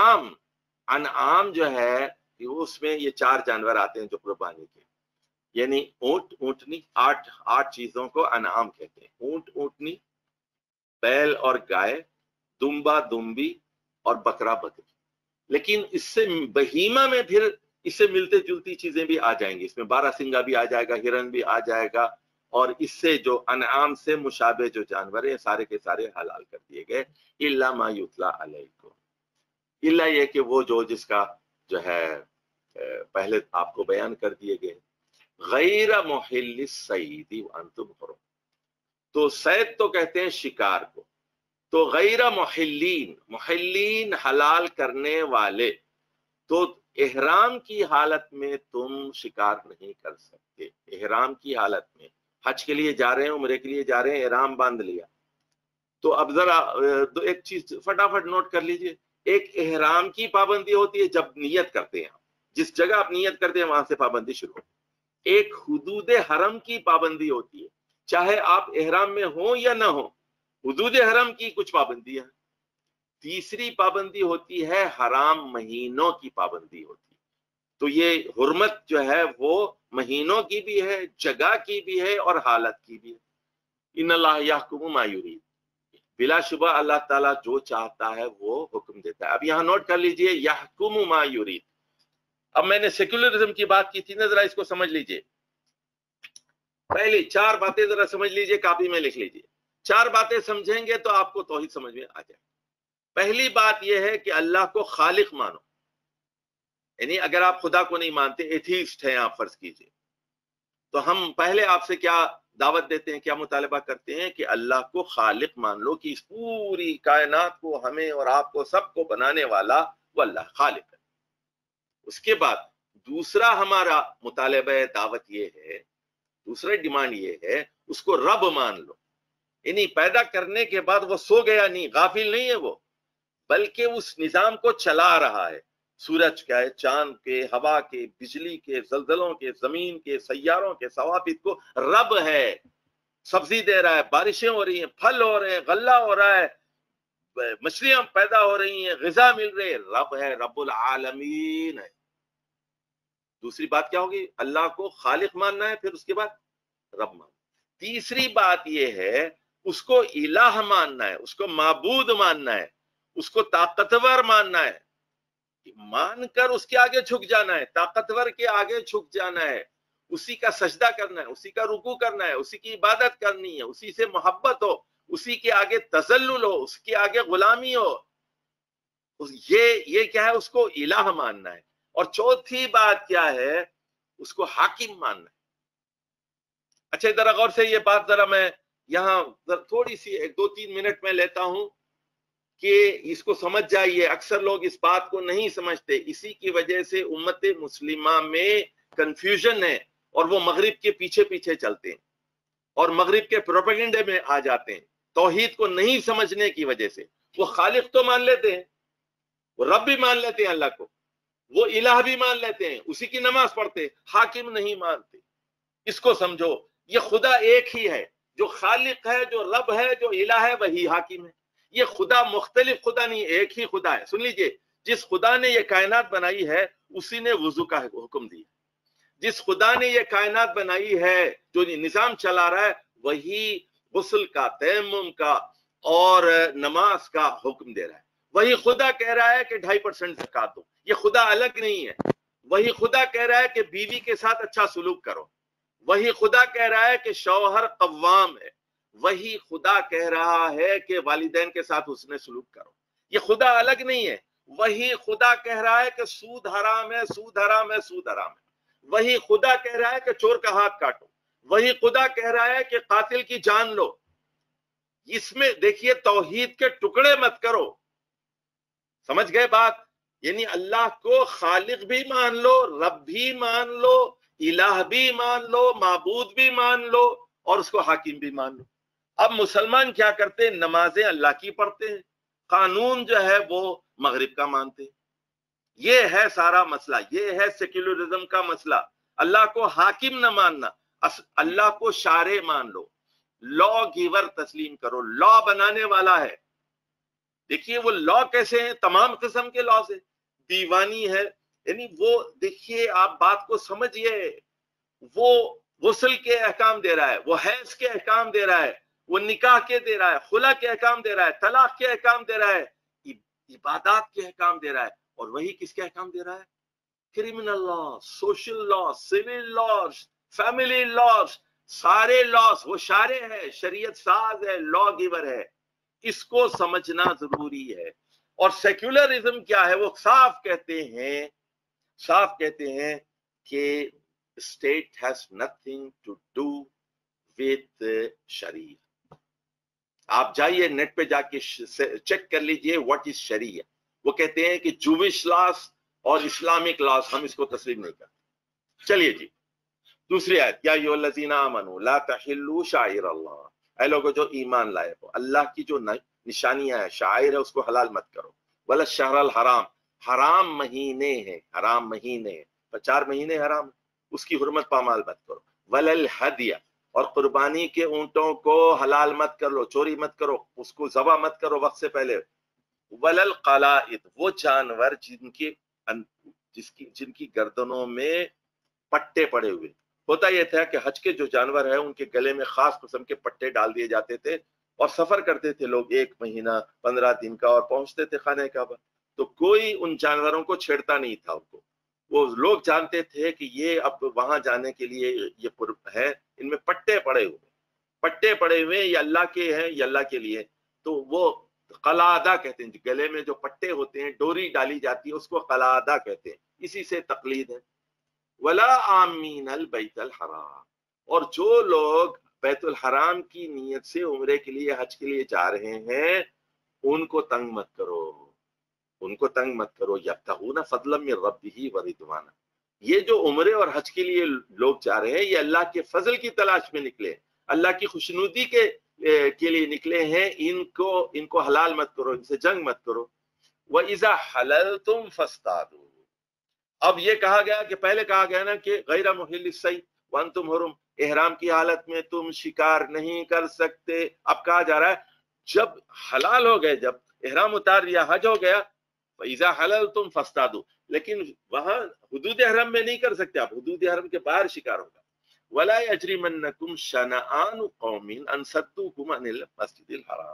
انعام جو ہے اس میں یہ 4 جانور آتے ہیں جو قربانی کے، یعنی اونٹ، اونٹنی، 8 چیزوں کو انعام کہتے ہیں، اونٹ، اونٹنی، بیل اور گائے، دمبا، دمبی اور بکرا، بکری۔ لیکن اس سے بہیمہ میں پھر اس سے ملتے جلتی چیزیں بھی آ جائیں گی، اس میں 12 سنگا بھی آ جائے گا، ہرن بھی آ جائے گا، اور اس سے جو انعام سے مشابہ جو جانور ہیں سارے کے سارے حلال کر دیے گئے، الا ما یتلی علیکم، الا یہ کہ وہ جس کا جو ہے پہلے آپ کو بیان کر دیے گئے، غیر محل الصید وانتم حرم، تو صید تو کہتے ہیں شکار کو، تو غیر محلین حلال کرنے والے، تو احرام کی حالت میں تم شکار نہیں کر سکتے، احرام کی حالت میں، حج کے لیے جا رہے ہیں، عمرے کے لیے جا رہے ہیں، احرام باندھ لیا، تو اب ذرا ایک چیز فٹافٹ نوٹ کر لیجئے، ایک احرام کی پابندی ہوتی ہے جب نیت کرتے ہیں، جس جگہ آپ نیت کرتے ہیں وہاں سے پابندی شروع ہو، ایک حدود حرم کی پابندی ہوتی ہے، چاہے آپ احرام میں ہوں یا نہ ہوں، حدود حرم کی کچھ پابندیاں۔ تیسری پابندی ہوتی ہے حرام مہینوں کی پابندی ہوتی ہے، تو یہ حرمت جو ہے وہ مہینوں کی بھی ہے، جگہ کی بھی ہے اور حالت کی بھی ہے۔ ان اللہ یحکم ما یرید، بلا شبہ اللہ تعالیٰ جو چاہتا ہے وہ حکم دیتا ہے۔ اب یہاں نوٹ کر لیجئے یحکم ما یرید۔ اب میں نے سیکولرزم کی بات کی تھی نا، ذرا اس کو سمجھ لیجئے، پہلی 4 باتیں ذرا سمجھ لیجئے، کاپی میں لکھ لیجئے، 4 باتیں سمجھیں گے تو آپ کو توحید سمجھ میں آ جائے۔ پہلی بات یہ ہے کہ اللہ کو خالق مانو، یعنی اگر آپ خدا کو نہیں مانتے، ایتھیسٹ ہیں آپ فرض کیجئے، تو ہم پہلے آپ سے کیا دعوت دیتے ہیں، کیا مطالبہ کرتے ہیں کہ اللہ کو خالق مان لو، کہ اس پوری کائنات کو، ہمیں اور آپ کو، سب کو بنانے والا وہ اللہ خالق ہے۔ اس کے بعد دوسرا ہمارا مطالبہ دعوت یہ ہے، دوسرا ڈیمانڈ یہ ہے، اس کو رب مان لو، یعنی پیدا کرنے کے بعد وہ سو گیا نہیں، غافل نہیں ہے وہ، بلکہ اس نظام کو چلا رہا ہے، سورج کا ہے، چاند کے، ہوا کے، بجلی کے، زلزلوں کے، زمین کے، سیاروں کے، ثوابت کو رب ہے، سبزی دے رہا ہے، بارشیں ہو رہی ہیں، پھل ہو رہے ہیں، غلہ ہو رہا ہے، مچھلیاں پیدا ہو رہی ہیں، غذا مل رہی ہے، رب ہے، رب العالمین ہے۔ دوسری بات کیا ہوگی؟ اللہ کو خالق ماننا ہے، پھر اس کے بعد رب ماننا۔ تیسری بات یہ ہے اس کو الہ ماننا ہے، اس کو معبود ماننا ہے، اس کو طاقتور ماننا ہے، مان کر اس کے آگے جھک جانا ہے، طاقتور کے آگے جھک جانا ہے، اسی کا سجدہ کرنا ہے، اسی کا رکوع کرنا ہے، اسی کی عبادت کرنی ہے، اسی سے محبت ہو، اسی کے آگے تذلل ہو، اس کے آگے غلامی ہو، یہ کیا ہے؟ اس کو الہ ماننا ہے۔ اور چوتھی بات کیا ہے؟ اس کو حاکم ماننا ہے۔ اچھا ذرا غور سے یہ بات ذرا میں یہاں تھوڑی سی 2-3 منٹ میں لیتا ہوں کہ اس کو سمجھ جائیے، اکثر لوگ اس بات کو نہیں سمجھتے، اسی کی وجہ سے امت مسلمہ میں کنفیوژن ہے اور وہ مغرب کے پیچھے پیچھے چلتے ہیں، اور مغرب کے پروپیگنڈے میں آ جاتے ہیں توحید کو نہیں سمجھنے کی وجہ سے. وہ خالق تو مان لیتے ہیں, وہ رب بھی مان لیتے ہیں اللہ کو, وہ الہ بھی مان لیتے ہیں, اسی کی نماز پڑھتے, حاکم نہیں مانتے. اس کو سمجھو, یہ خدا ایک ہی ہے, جو خالق ہے, جو رب ہے, جو الہ ہے, وہی حاکم ہے. یہ خدا مختلف خدا نہیں, ایک ہی خدا ہے. سن لیجئے, جس خدا نے یہ کائنات بنائی ہے اسی نے وضو کا حکم دیا. جس خدا نے یہ کائنات بنائی ہے, جو نظام چلا رہا ہے, وہی غسل کا, تیمم کا اور نماز کا حکم دے رہا ہے. وہی خدا کہہ رہا ہے کہ 2.5% زکات دو. یہ خدا الگ نہیں ہے. وہی خدا کہہ رہا ہے کہ بیوی کے ساتھ اچھا سلوک کرو. وہی خدا کہہ رہا ہے کہ شوہر قوام ہے. وہی خدا کہہ رہا ہے کہ والدین کے ساتھ حسن سلوک کرو. یہ خدا الگ نہیں ہے. وہی خدا کہہ رہا ہے کہ سود حرام ہے, سود حرام ہے, سود حرام ہے. وہی خدا کہہ رہا ہے کہ چور کا ہاتھ کاٹو. وہی خدا کہہ رہا ہے کہ قاتل کی جان لو. اس میں دیکھیے توحید کے ٹکڑے مت کرو. سمجھ گئے بات؟ یعنی اللہ کو خالق بھی مان لو, رب بھی مان لو, الہ بھی مان لو, معبود بھی مان لو, اور اس کو حاکم بھی مان لو. اب مسلمان کیا کرتے ہیں؟ نمازیں اللہ کی پڑھتے ہیں, قانون جو ہے وہ مغرب کا مانتے ہیں. یہ ہے سارا مسئلہ, یہ ہے سیکولرزم کا مسئلہ. اللہ کو حاکم نہ ماننا, اللہ کو شارع مان لو, لا گیور تسلیم کرو. لا بنانے والا ہے. دیکھیے وہ لا کیسے ہیں؟ تمام قسم کے لاز ہیں. دیوانی ہے, یعنی وہ دیکھیے آپ بات کو سمجھیے, وہ غسل کے احکام دے رہا ہے, وہ حیض کے احکام دے رہا ہے, وہ نکاح کے دے رہا ہے, خلا کے احکام دے رہا ہے, طلاق کے احکام دے رہا ہے, عبادات کے احکام دے رہا ہے. اور وہی کس کے احکام دے رہا ہے؟ Criminal law, social law, civil laws, family laws, سارے لاز. وہ شارع ہے, شریعت ساز ہے, لا گیور ہے. اس کو سمجھنا ضروری ہے. اور سیکولرزم کیا ہے؟ وہ صاف کہتے ہیں کہ state has nothing to do with شریعہ. آپ جائیے نیٹ پہ جا کے چیک کر لیجئے what is شریعہ. وہ کہتے ہیں کہ جوش لاس اور اسلامک لاس ہم اس کو تسلیم نہیں کرتے. چلیے جی دوسری آیت, یا ایھا الذین آمنوا لا تحلوا شعائر اللہ, اے لوگوں جو ایمان لائے ہو, اللہ کی جو نشانیاں ہیں, شعائر ہے, اس کو حلال مت کرو. ولا الشہر الحرام, حرام مہینے ہیں, حرام مہینے ہیں, 4 مہینے حرام, اس کی حرمت پامال مت کرو. ولا الہدی, اور قربانی کے اونٹوں کو حلال مت کر لو, چوری مت کرو, اس کو ذبح مت کرو وقت سے پہلے. ولا القلائد, وہ جانور جن کی گردنوں میں پٹے پڑے ہوئے. ہوتا یہ تھا کہ حج کے جو جانور ہیں ان کے گلے میں خاص قسم کے پٹے ڈال دیے جاتے تھے, اور سفر کرتے تھے لوگ 1 مہینہ 15 دن کا, اور پہنچتے تھے خانہ کعبہ. تو کوئی ان جانوروں کو چھیڑتا نہیں تھا. ان کو وہ لوگ جانتے تھے کہ یہ اب وہاں جانے کے لیے یہ ہے, ان میں پٹے پڑے ہوئے, یہ اللہ کے ہیں, یہ اللہ کے لیے. تو وہ قلادہ کہتے ہیں, گلے میں جو پٹے ہوتے ہیں, ڈوری ڈالی جاتی ہے, اس کو قلادہ کہتے ہیں. اسی سے تقلید ہے. ولا آمین البیت الحرام, اور جو لوگ بیت الحرام کی نیت سے عمرے کے لیے, حج کے لیے جا رہے ہیں, ان کو تنگ مت کرو, ان کو تنگ مت کرو. یبتغون فضلا من ربہ ورضوانا, یہ جو عمرے اور حج کے لیے لوگ جا رہے ہیں, یہ اللہ کے فضل کی تلاش میں نکلے, اللہ کی خوشنودی کے لیے نکلے ہیں. ان کو حلال مت کرو, ان سے جنگ مت کرو. وَإِذَا حَلَلْتُمْ فَاصْطَادُوا, اب یہ کہا گیا کہ پہلے کہا گیا نا کہ غیر محل الصید وانتم حرم, احرام کی حالت میں تم شکار نہیں کر سکتے. اب کہا جا رہا ہے جب حلال ہو گئے, جب احرام اتار لیا, حج ہو گیا, فَإِذَا حَلَلْتُمْ فَاصْطَادُوا, لیکن وہاں حدود احرام میں نہیں کر سکتے آپ, حدود احرام کے باہر شکار ہوگا. وَلَا يَجْرِمَنَّكُمْ شَنَآنُ قَوْمٍ أَن صَدُّوكُمْ عَنِ الْمَسْجِدِ الْحَرَامِ,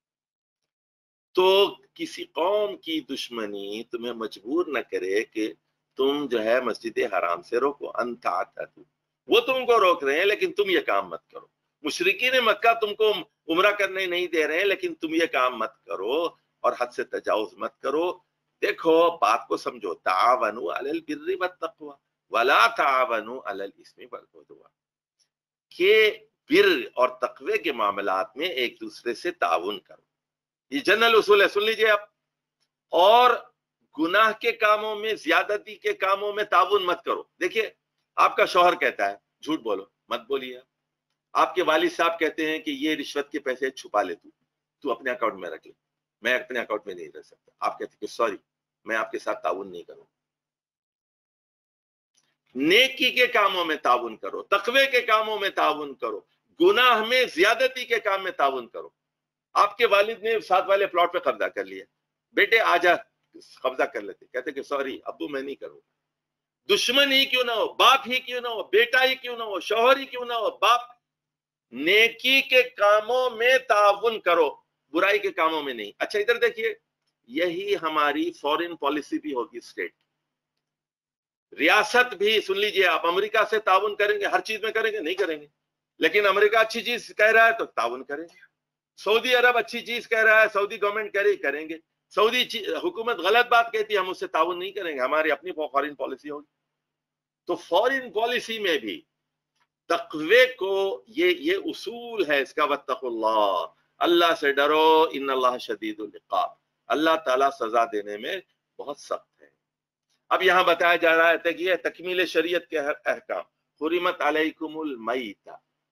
تو کسی قوم کی دشمنی تمہیں مجبور نہ کرے کہ تم جو ہے مسجد حرام سے روکو. ان تعتدوا, وہ تم کو روک رہے ہیں لیکن تم یہ کام مت کرو. مشرکین مکہ تم کو عمرہ کرنے نہیں دے رہے ہیں, لیکن تم یہ کام مت کرو اور حد سے تجاوز مت کرو. دیکھو بات کو سمجھو, تعاونوا علی البر والتقوی ولا تعاونوا علی الاثم والعدوان, کہ بر اور تقوی کے معاملات میں ایک دوسرے سے تعاون کرو. یہ جنرل اصول ہے, سن لیجئے آپ. اور گناہ کے کاموں میں, زیادتی کے کاموں میں تعاون مت کرو. دیکھیے آپ کا شوہر کہتا ہے جھوٹ بولو, مت بولیے. آپ کے والد صاحب کہتے ہیں کہ یہ رشوت کے پیسے چھپا لے تو اپنے اکاؤنٹ میں رکھ لے، میں اپنے اکاؤنٹ میں نہیں رکھ سکتا، آپ کہتے ہیں کہ سوری میں آپ کے ساتھ تعاون نہیں کروں. نیکی کے کاموں میں تعاون کرو، تقوی کے کاموں میں تعاون کرو، گناہ میں زیادتی کے کام میں تعاون کرو. آپ کے والد نے ساتھ والے پلاٹ پہ قبضہ کر لیا، بیٹے آجا قبضہ کر لیتے، کہتے کہ سوری ابو میں نہیں کروں. دشمن ہی کیوں نہ ہو، باپ ہی کیوں نہ ہو، بیٹا ہی کیوں نہ ہو، شوہر ہی کیوں نہ ہو، باپ، نیکی کے کاموں میں تعاون کرو، برائی کے کاموں میں نہیں. اچھا ادھر دیکھیے، یہی ہماری فورن پالیسی بھی ہوگی اسٹیٹ. ریاست بھی سن لیجئے، آپ امریکہ سے تعاون کریں گے، ہر چیز میں کریں گے؟ نہیں کریں گے. لیکن امریکہ اچھی چیز کہہ رہا ہے تو تعاون کریں گے. سعودی عرب اچھی چیز کہہ رہا ہے، سعودی گورنمنٹ کہہ رہی کریں گے. سعودی حکومت غلط بات کہتی ہے، ہم اس سے تعاون نہیں کریں گے، ہماری اپنی فورن پالیسی ہوگی. تو فورن پالیسی میں بھی تقوی کو یہ اصول ہے اس کا، واتقوا اللہ، اللہ سے ڈرو، ان اللہ شدید العقاب، اللہ تعالیٰ سزا دینے میں بہت سخت ہے. اب یہاں بتایا جا رہا ہے کہ یہ تکمیل شریعت کے احکام. حرمت علیکم المیتہ،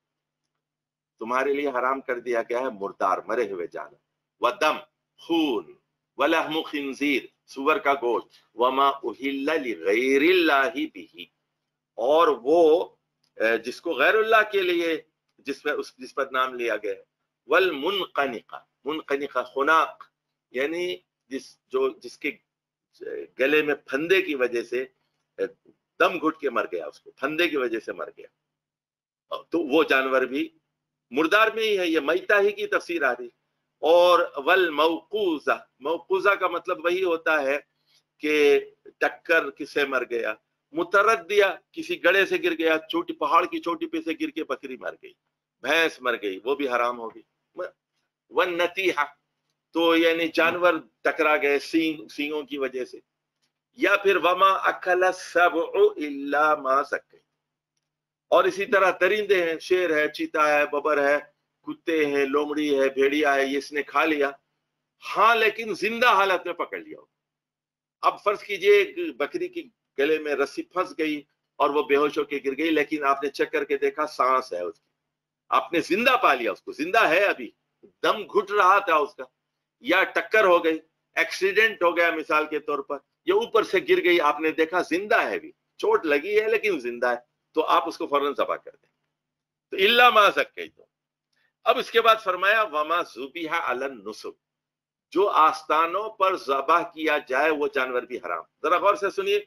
تمہارے لیے حرام کر دیا گیا ہے مردار، مرے ہوئے جانور، ودم، خون، ولحم خنزیر، سور کا گوشت، وما اہل لغیر اللہ بہ، اور وہ جس کو غیر اللہ کے لیے جس پر نام لیا گیا ہے، والمنقنقہ، منقنقہ خناق یعنی جس کے گلے میں پھندے کی وجہ سے دم گھٹ کے مر گیا، اس کو پھندے کی وجہ سے مر گیا، تو وہ جانور بھی مردار میں ہی ہے، یہ میتہ ہی کی تفسیر آ رہی. اور والموقوذہ، موقوذہ کا مطلب وہی ہوتا ہے کہ ٹکر کسے مر گیا، متردیہ کسی گڑھے سے گر گیا، چھوٹی پہاڑ کی چوٹی پہ سے گر کے بکری مر گئی، بھینس مر گئی، وہ بھی حرام ہوگی. والنتیحہ، تو یعنی جانور ٹکرا گئے سینگوں کی وجہ سے. یا پھر وما اکل السبع الا ما سکیتم، اور اسی طرح درندے ہیں، شیر ہے، چیتا ہے، ببر ہے، کتے ہیں، لومڑی ہے، بھیڑیا ہے، یہ اس نے کھا لیا، ہاں لیکن زندہ حالت میں پکڑ لیا. اب فرض کیجئے بکری کی گلے میں رسی پھنس گئی اور وہ بے ہوش ہو کے گر گئی، لیکن آپ نے چیک کر کے دیکھا سانس ہے اس کی، آپ نے زندہ پا لیا اس کو، زندہ ہے، ابھی دم گھٹ رہا تھا اس کا. یا ٹکر ہو گئی، ایکسیڈنٹ ہو گیا مثال کے طور پر، یا اوپر سے گر گئی، آپ نے دیکھا زندہ ہے، ابھی چوٹ لگی ہے لیکن زندہ ہے، تو آپ اس کو فوراً ذبح کر دیں. تو الا ما سکیتم. اب اس کے بعد فرمایا وما ذبح علی النصب، جو آستانوں پر ذبح کیا جائے وہ جانور بھی حرام. ذرا غور سے سنیے،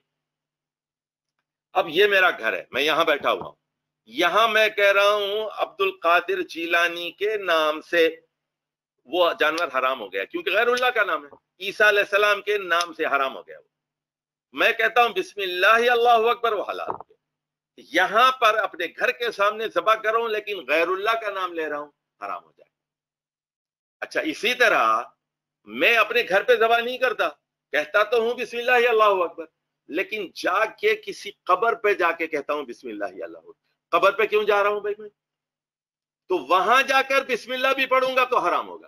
اب یہ میرا گھر ہے، میں یہاں بیٹھا ہوا ہوں، یہاں میں کہہ رہا ہوں عبد القادر جیلانی کے نام سے، وہ جانور حرام ہو گیا کیونکہ غیر اللہ کا نام ہے. عیسیٰ علیہ السلام کے نام سے حرام ہو گیا. میں کہتا ہوں بسم اللہ اللہ اکبر، وہ حلال ہو گیا. یہاں پر اپنے گھر کے سامنے ذبح کر رہا ہوں لیکن غیر اللہ کا نام لے رہا ہوں، حرام ہو جائے. اچھا اسی طرح میں اپنے گھر پہ ذبح نہیں کرتا، کہتا تو ہوں بسم اللہ اللہ اکبر، لیکن جا کے کسی قبر پہ جا کے کہتا ہوں بسم اللہ اللہ اکبر. قبر پہ کیوں جا رہا ہوں بھائی میں؟ تو وہاں جا کر بسم اللہ بھی پڑھوں گا تو حرام ہوگا.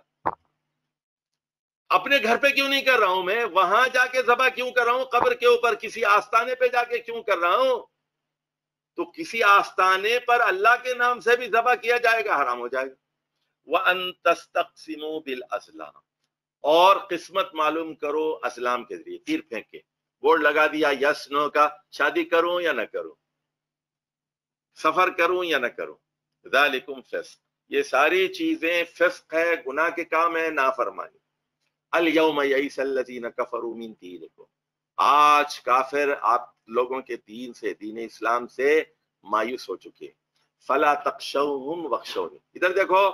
اپنے گھر پہ کیوں نہیں کر رہا ہوں میں؟ وہاں جا کے ذبح کیوں کر رہا ہوں؟ قبر کے اوپر کسی آستانے پہ جا کے کیوں کر رہا ہوں؟ تو کسی آستانے پر اللہ کے نام سے بھی ذبح کیا جائے گا، حرام ہو جائے گا. وَأَن تَسْتَقْسِمُوا بِالْأَزْلَامِ، اور قسمت معلوم کرو اسلام کے ذریعے. تیر پھینک کے بورڈ لگا دیا یس نو کا، شادی کروں یا نہ کروں، سفر کروں یا نہ کروں، ذالکم فسق، یہ ساری چیزیں فسق ہے، گناہ کے کام ہے، نافرمانی. الیوم یئس الذین کفروا من دینکم، آج کافر آپ لوگوں کے دین سے، دین اسلام سے مایوس ہو چکے. فلا تخشوہم واخشونی. ادھر دیکھو،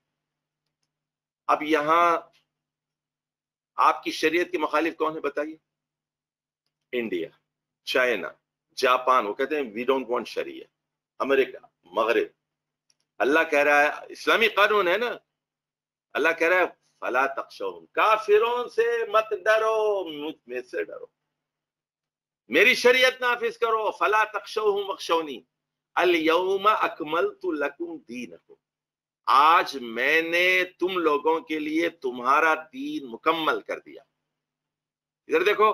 اب یہاں آپ کی شریعت کے مخالف کون ہے بتائیے؟ انڈیا، چائنا، جاپان، وہ کہتے ہیں وی ڈونٹ وانٹ شریعت. امریکہ، مغرب. اللہ کہہ رہا ہے اسلامی قانون ہے نا، اللہ کہہ رہا ہے فلا تخشوہم، کافروں سے مت ڈرو، مجھ میں سے ڈرو، میری شریعت نافذ کرو. فلا تخشوہم واخشونی الیوم اکملت لکم دینکم، آج میں نے تم لوگوں کے لیے تمہارا دین مکمل کر دیا. ادھر دیکھو،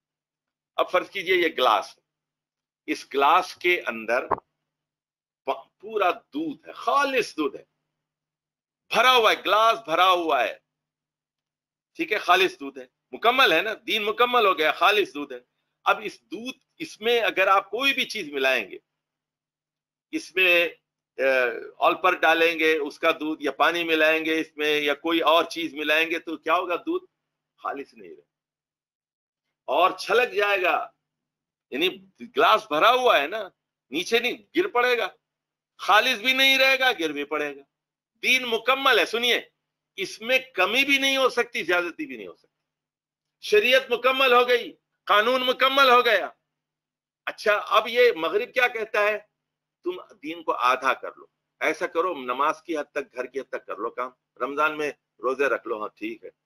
اب فرض کیجئے یہ گلاس ہے، اس گلاس کے اندر पूरा दूध है, खालिस दूध है, भरा हुआ है, ग्लास भरा हुआ है, ठीक है, खालिस दूध है, मुकम्मल है ना, दीन मुकम्मल हो गया, खालिस दूध है। अब इस दूध, इसमें अगर आप कोई भी चीज मिलाएंगे, इसमें ऑल्पर डालेंगे उसका दूध, या पानी मिलाएंगे इसमें, या कोई और चीज मिलाएंगे, तो क्या होगा? दूध खालिस नहीं रहेगा और छलक जाएगा। यानी ग्लास भरा हुआ है ना, नीचे नहीं गिर पड़ेगा, खालिस भी नहीं रहेगा, गिर भी पड़ेगा। दीन मुकम्मल है। सुनिए, इसमें कमी भी नहीं हो सकती, ज्यादती भी नहीं हो सकती। शरीयत मुकम्मल हो गई, कानून मुकम्मल हो गया। अच्छा, अब ये मगरिब क्या कहता है? तुम दीन को आधा कर लो, ऐसा करो नमाज की हद तक, घर की हद तक कर लो काम, रमजान में रोजे रख लो, हाँ ठीक है,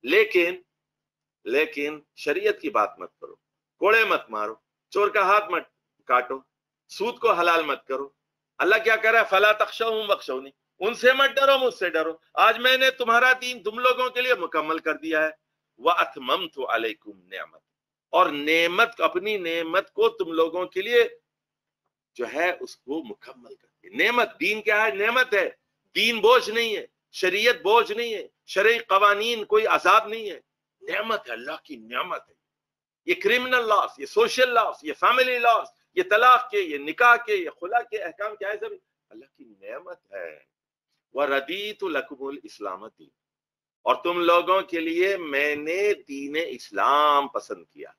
लेकिन शरीयत की बात मत करो, कोड़े मत मारो, चोर का हाथ मत काटो, सूद को हलाल मत करो। अल्लाह क्या कह रहा है? फला तख्शौहुम वख्शौनी, उनसे मत डरो, मुझसे डरो। आज मैंने तुम्हारा दीन तुम लोगों के लिए मुकम्मल कर दिया है। व अतममतु अलैकुम निअमत, और नेमत, अपनी नेमत को तुम लोगों के लिए जो है उसको मुकम्मल कर दिया। नेमत, दीन क्या है? नेमत है। दीन बोझ नहीं है, शरीयत बोझ नहीं है, शरई कवानीन कोई अजाब नहीं है, नेमत है, अल्लाह की नेमत है। ये क्रिमिनल लॉस, ये सोशल लॉस, ये फैमिली लॉस, ये तलाक के, ये निकाह के, ये खुला के अहकाम क्या है? सब अल्लाह की नेमत है। व रदीतु लकुमुल इस्लाम दीन, और तुम लोगों के लिए मैंने दीन इस्लाम पसंद किया,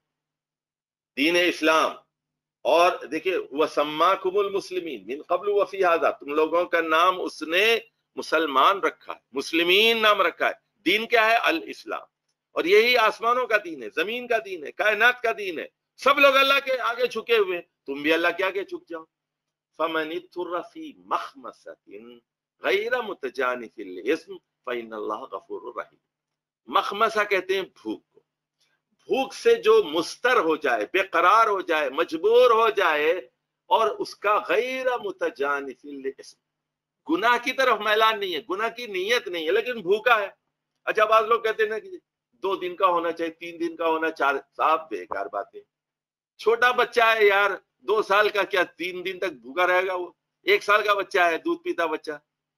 दीन इस्लाम। और देखिए, वह सम्माकुमुल मुस्लिमीन मिन क़ब्ल व फी हाज़ा, तुम लोगों का नाम उसने मुसलमान रखा है, मुस्लिमीन नाम रखा है। दीन क्या है? अल इस्लाम। और यही आसमानों का दीन है, जमीन का दीन है, कायनात का दीन है। सब लोग अल्लाह के आगे झुके हुए, तुम भी अल्लाह के आगे झुक जाओ। फमन इत्तुर्रा फी मखमसतिन गैर मुतजानिफिल इस्म फइन्नल्लाह गफूरुर रहीम। मखमसा कहते हैं भूख को, भूख से जो मुस्तर हो जाए, बेकरार हो जाए, मजबूर हो जाए, और उसका गैर मुतजानिफिल इस्म, गुनाह की तरफ मैलान नहीं है, गुनाह की नीयत नहीं है, लेकिन भूखा है। अच्छा, बात लोग कहते हैं ना कि 2 दिन का होना चाहिए, 3 दिन का होना, 4, साफ बेकार बातें। छोटा बच्चा है यार, 2 साल का, क्या 3 दिन तक भूखा रहेगा वो? 1 साल का बच्चा है, दूध पीता बच्चा।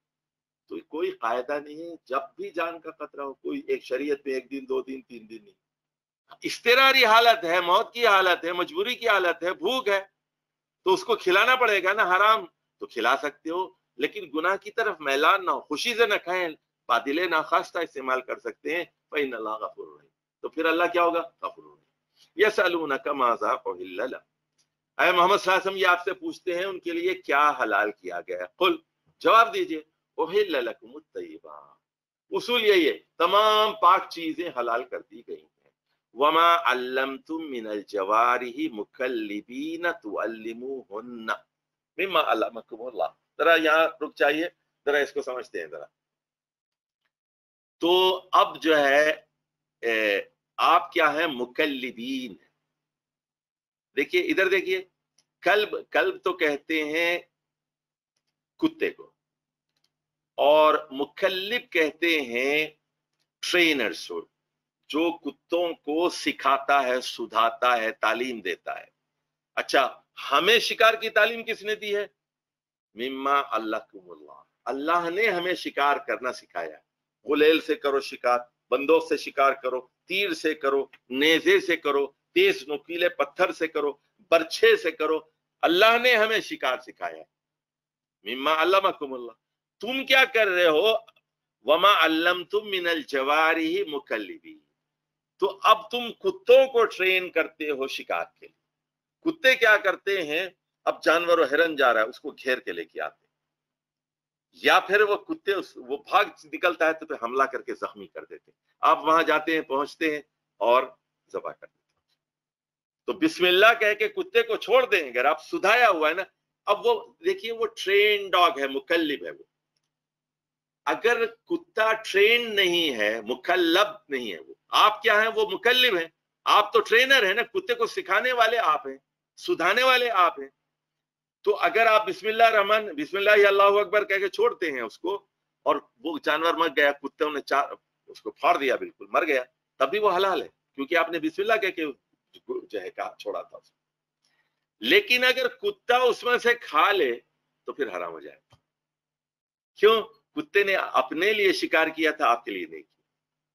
तो कोई कायदा नहीं है, जब भी जान का खतरा हो, कोई एक शरीयत में 1 दिन, 2 दिन, 3 दिन नहीं। इस्तिरारी हालत है, मौत की हालत है, मजबूरी की हालत है, भूख है, तो उसको खिलाना पड़ेगा ना। हराम तो खिला सकते हो, लेकिन गुनाह की तरफ मैलान ना हो, खुशी से न खाएं, बादिले नाखास्ता इस्तेमाल कर सकते हैं। फइन्नल्लाह गफूरुर रहीम, तो फिर अल्लाह क्या होगा? गफूरुर रहीम। यसअलूनका माज़ा उहिल्ल लहुम, ऐ मोहम्मद सल्लल्लाहु अलैहि वसल्लम, ये आपसे पूछते हैं उनके लिए क्या हलाल किया गया है। कुल, जवाब दीजिए, उहिल्ल लकुमुत तय्यिबात, उसूल यही है, तमाम पाक चीजें हलाल कर दी गई हैं। वमा अल्लमतुम मिनल जवारिहि मुकल्लिबीन तुअल्लिमुहुन्ना मिम्मा अल्लमकुमुल्लाह। जरा यहाँ रुक जाइए, जरा इसको समझते हैं जरा। तो अब जो है आप क्या है? मुकल्लिबीन। देखिए इधर देखिए, कल्ब, कल्ब तो कहते हैं कुत्ते को, और मुकल्लिब कहते हैं ट्रेनर्स को, जो कुत्तों को सिखाता है, सुधाता है, तालीम देता है। अच्छा, हमें शिकार की तालीम किसने दी है? मिम्मा अल्लाकुमुल्लाह, अल्लाह ने हमें शिकार करना सिखाया। गुलेल से करो शिकार, बंदूक से शिकार करो, तीर से करो, नेजे से करो, तेज नुकीले पत्थर से करो, बर्छे से करो, अल्लाह ने हमें शिकार सिखाया। मिम्मा अल्लमकुमुल्लाह, तुम क्या कर रहे हो? वमा अल्लमतुम मिनल जवारिहि मुकल्लिबीन, तो अब तुम कुत्तों को ट्रेन करते हो शिकार के लिए। कुत्ते क्या करते हैं? अब जानवर हिरन जा रहा है, उसको घेर के लेके आते हैं, या फिर वो कुत्ते वो भाग निकलता है तो फिर हमला करके जख्मी कर देते हैं। आप वहां जाते हैं, पहुंचते हैं और जबा कर देते हैं। तो बिस्मिल्लाह कह के कुत्ते को छोड़ दें, अगर आप सुधाया हुआ है ना। अब वो देखिए, वो ट्रेन डॉग है, मुकल्लिब है वो। अगर कुत्ता ट्रेन नहीं है, मुकल्लब नहीं है वो, आप क्या है? वो मुकल्लिब है। आप तो ट्रेनर है ना, कुत्ते को सिखाने वाले आप हैं, सुधाने वाले आप हैं। तो अगर आप बिस्मिल्लाह रहमान, बिस्मिल्लाह अल्लाहु अकबर कह के छोड़ते हैं उसको, और वो जानवर मर गया, कुत्ते ने उसको फाड़ दिया, बिल्कुल मर गया, तब भी वो हलाल है, क्योंकि आपने बिस्मिल्लाह कह के जो है कहा, छोड़ा था उसको। लेकिन अगर कुत्ता उसमें से खा ले, تو پھر حرام ہو جائے گا. کیوں؟ کتے نے اپنے لیے شکار کیا تھا، آپ کے لیے نہیں کیا.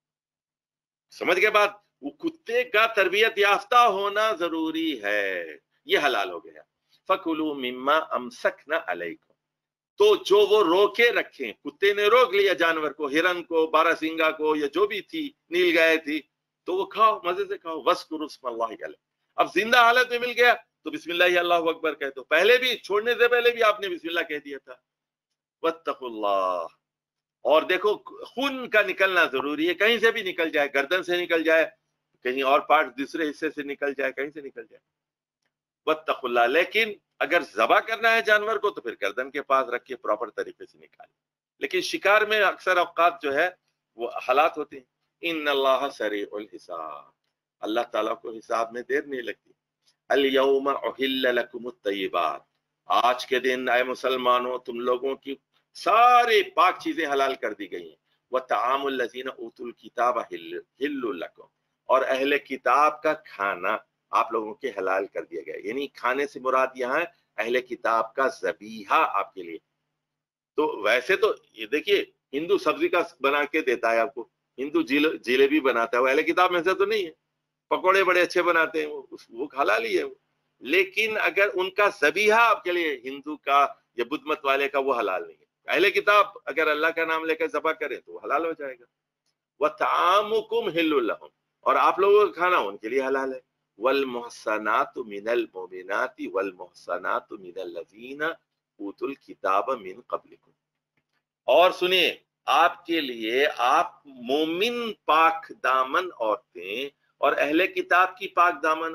سمجھ گئے بات؟ وہ کتے کا تربیت یافتہ ہونا ضروری ہے، یہ حلال ہو گیا. فَكُلُوا مِمَّا أَمْسَكْنَا عَلَيْكُمْ، تو جو وہ روکے رکھیں، کتے نے روک لیا جانور کو، ہرن کو، بارہ سنگا کو، یا جو بھی تھی، نیل گائے تھی، تو وہ کھاؤ، مزے سے کھاؤ. وَاذْكُرُوا اسْمَ اللَّهِ عَلَيْهِ. اب زندہ حالت میں مل گیا تو بسم اللہ اللہ اکبر کہہ دو. پہلے بھی چھوڑنے سے پہلے بھی آپ نے بسم اللہ کہہ دیا تھا. وَاتَّقُوا اللَّهَ. اور دیکھو خون کا نکلنا ضروری ہے، کہیں سے بھی نکل جائے، گردن سے نکل جائے، کہیں اور پارٹ دوسرے حصے سے نکل جائے، کہیں سے نکل جائے. وَاتَّقُوا اللَّهَ. لیکن اگر ذبح کرنا ہے جانور کو تو پھر گردن کے پاس رکھ کے پراپر طریقے سے نکالیں. لیکن شکار میں اکثر اوقات جو ہے وہ حالات ہوتے ہیں. ان اللہ سریع الحساب، اللہ تعالیٰ کو حساب میں دیر نہیں لگتی. الیوم احل لکم الطیبات، آج کے دن اے مسلمانوں تم لوگوں کی سارے پاک چیزیں حلال کر دی گئی ہیں. وطعام الذین اوتوا الکتاب حل لکم، اور اہل کتاب کا کھانا آپ لوگوں کے حلال کر دیا گیا. یعنی کھانے سے مراد یہاں اہل کتاب کا ذبیحہ آپ کے لیے. تو ویسے تو یہ دیکھیے ہندو سبزی کا بنا کے دیتا ہے آپ کو، ہندو جلیبی بناتا ہے، وہ اہل کتاب میں سے تو نہیں ہے. پکوڑے بڑے اچھے بناتے ہیں، وہ حلال ہی ہے. لیکن اگر ان کا ذبیحہ آپ کے لیے ہندو کا یا بدھ مت والے کا وہ حلال نہیں ہے. اہل کتاب اگر اللہ کا نام لے کر ذبح کرے تو وہ حلال ہو جائے گا. وَطَعَامُكُمْ حِلٌّ لَهُمْ، اور آپ لوگوں کا کھانا ان کے لیے حلال ہے. وَالْمُحْصَنَاتُ مِنَ الْمُؤْمِنَاتِ وَالْمُحْصَنَاتُ مِنَ الَّذِينَ اوتوا الکتاب من قبلکم. اور سنیے آپ کے لیے آپ مومن پاک دامن عورتیں اور اہل کتاب کی پاک دامن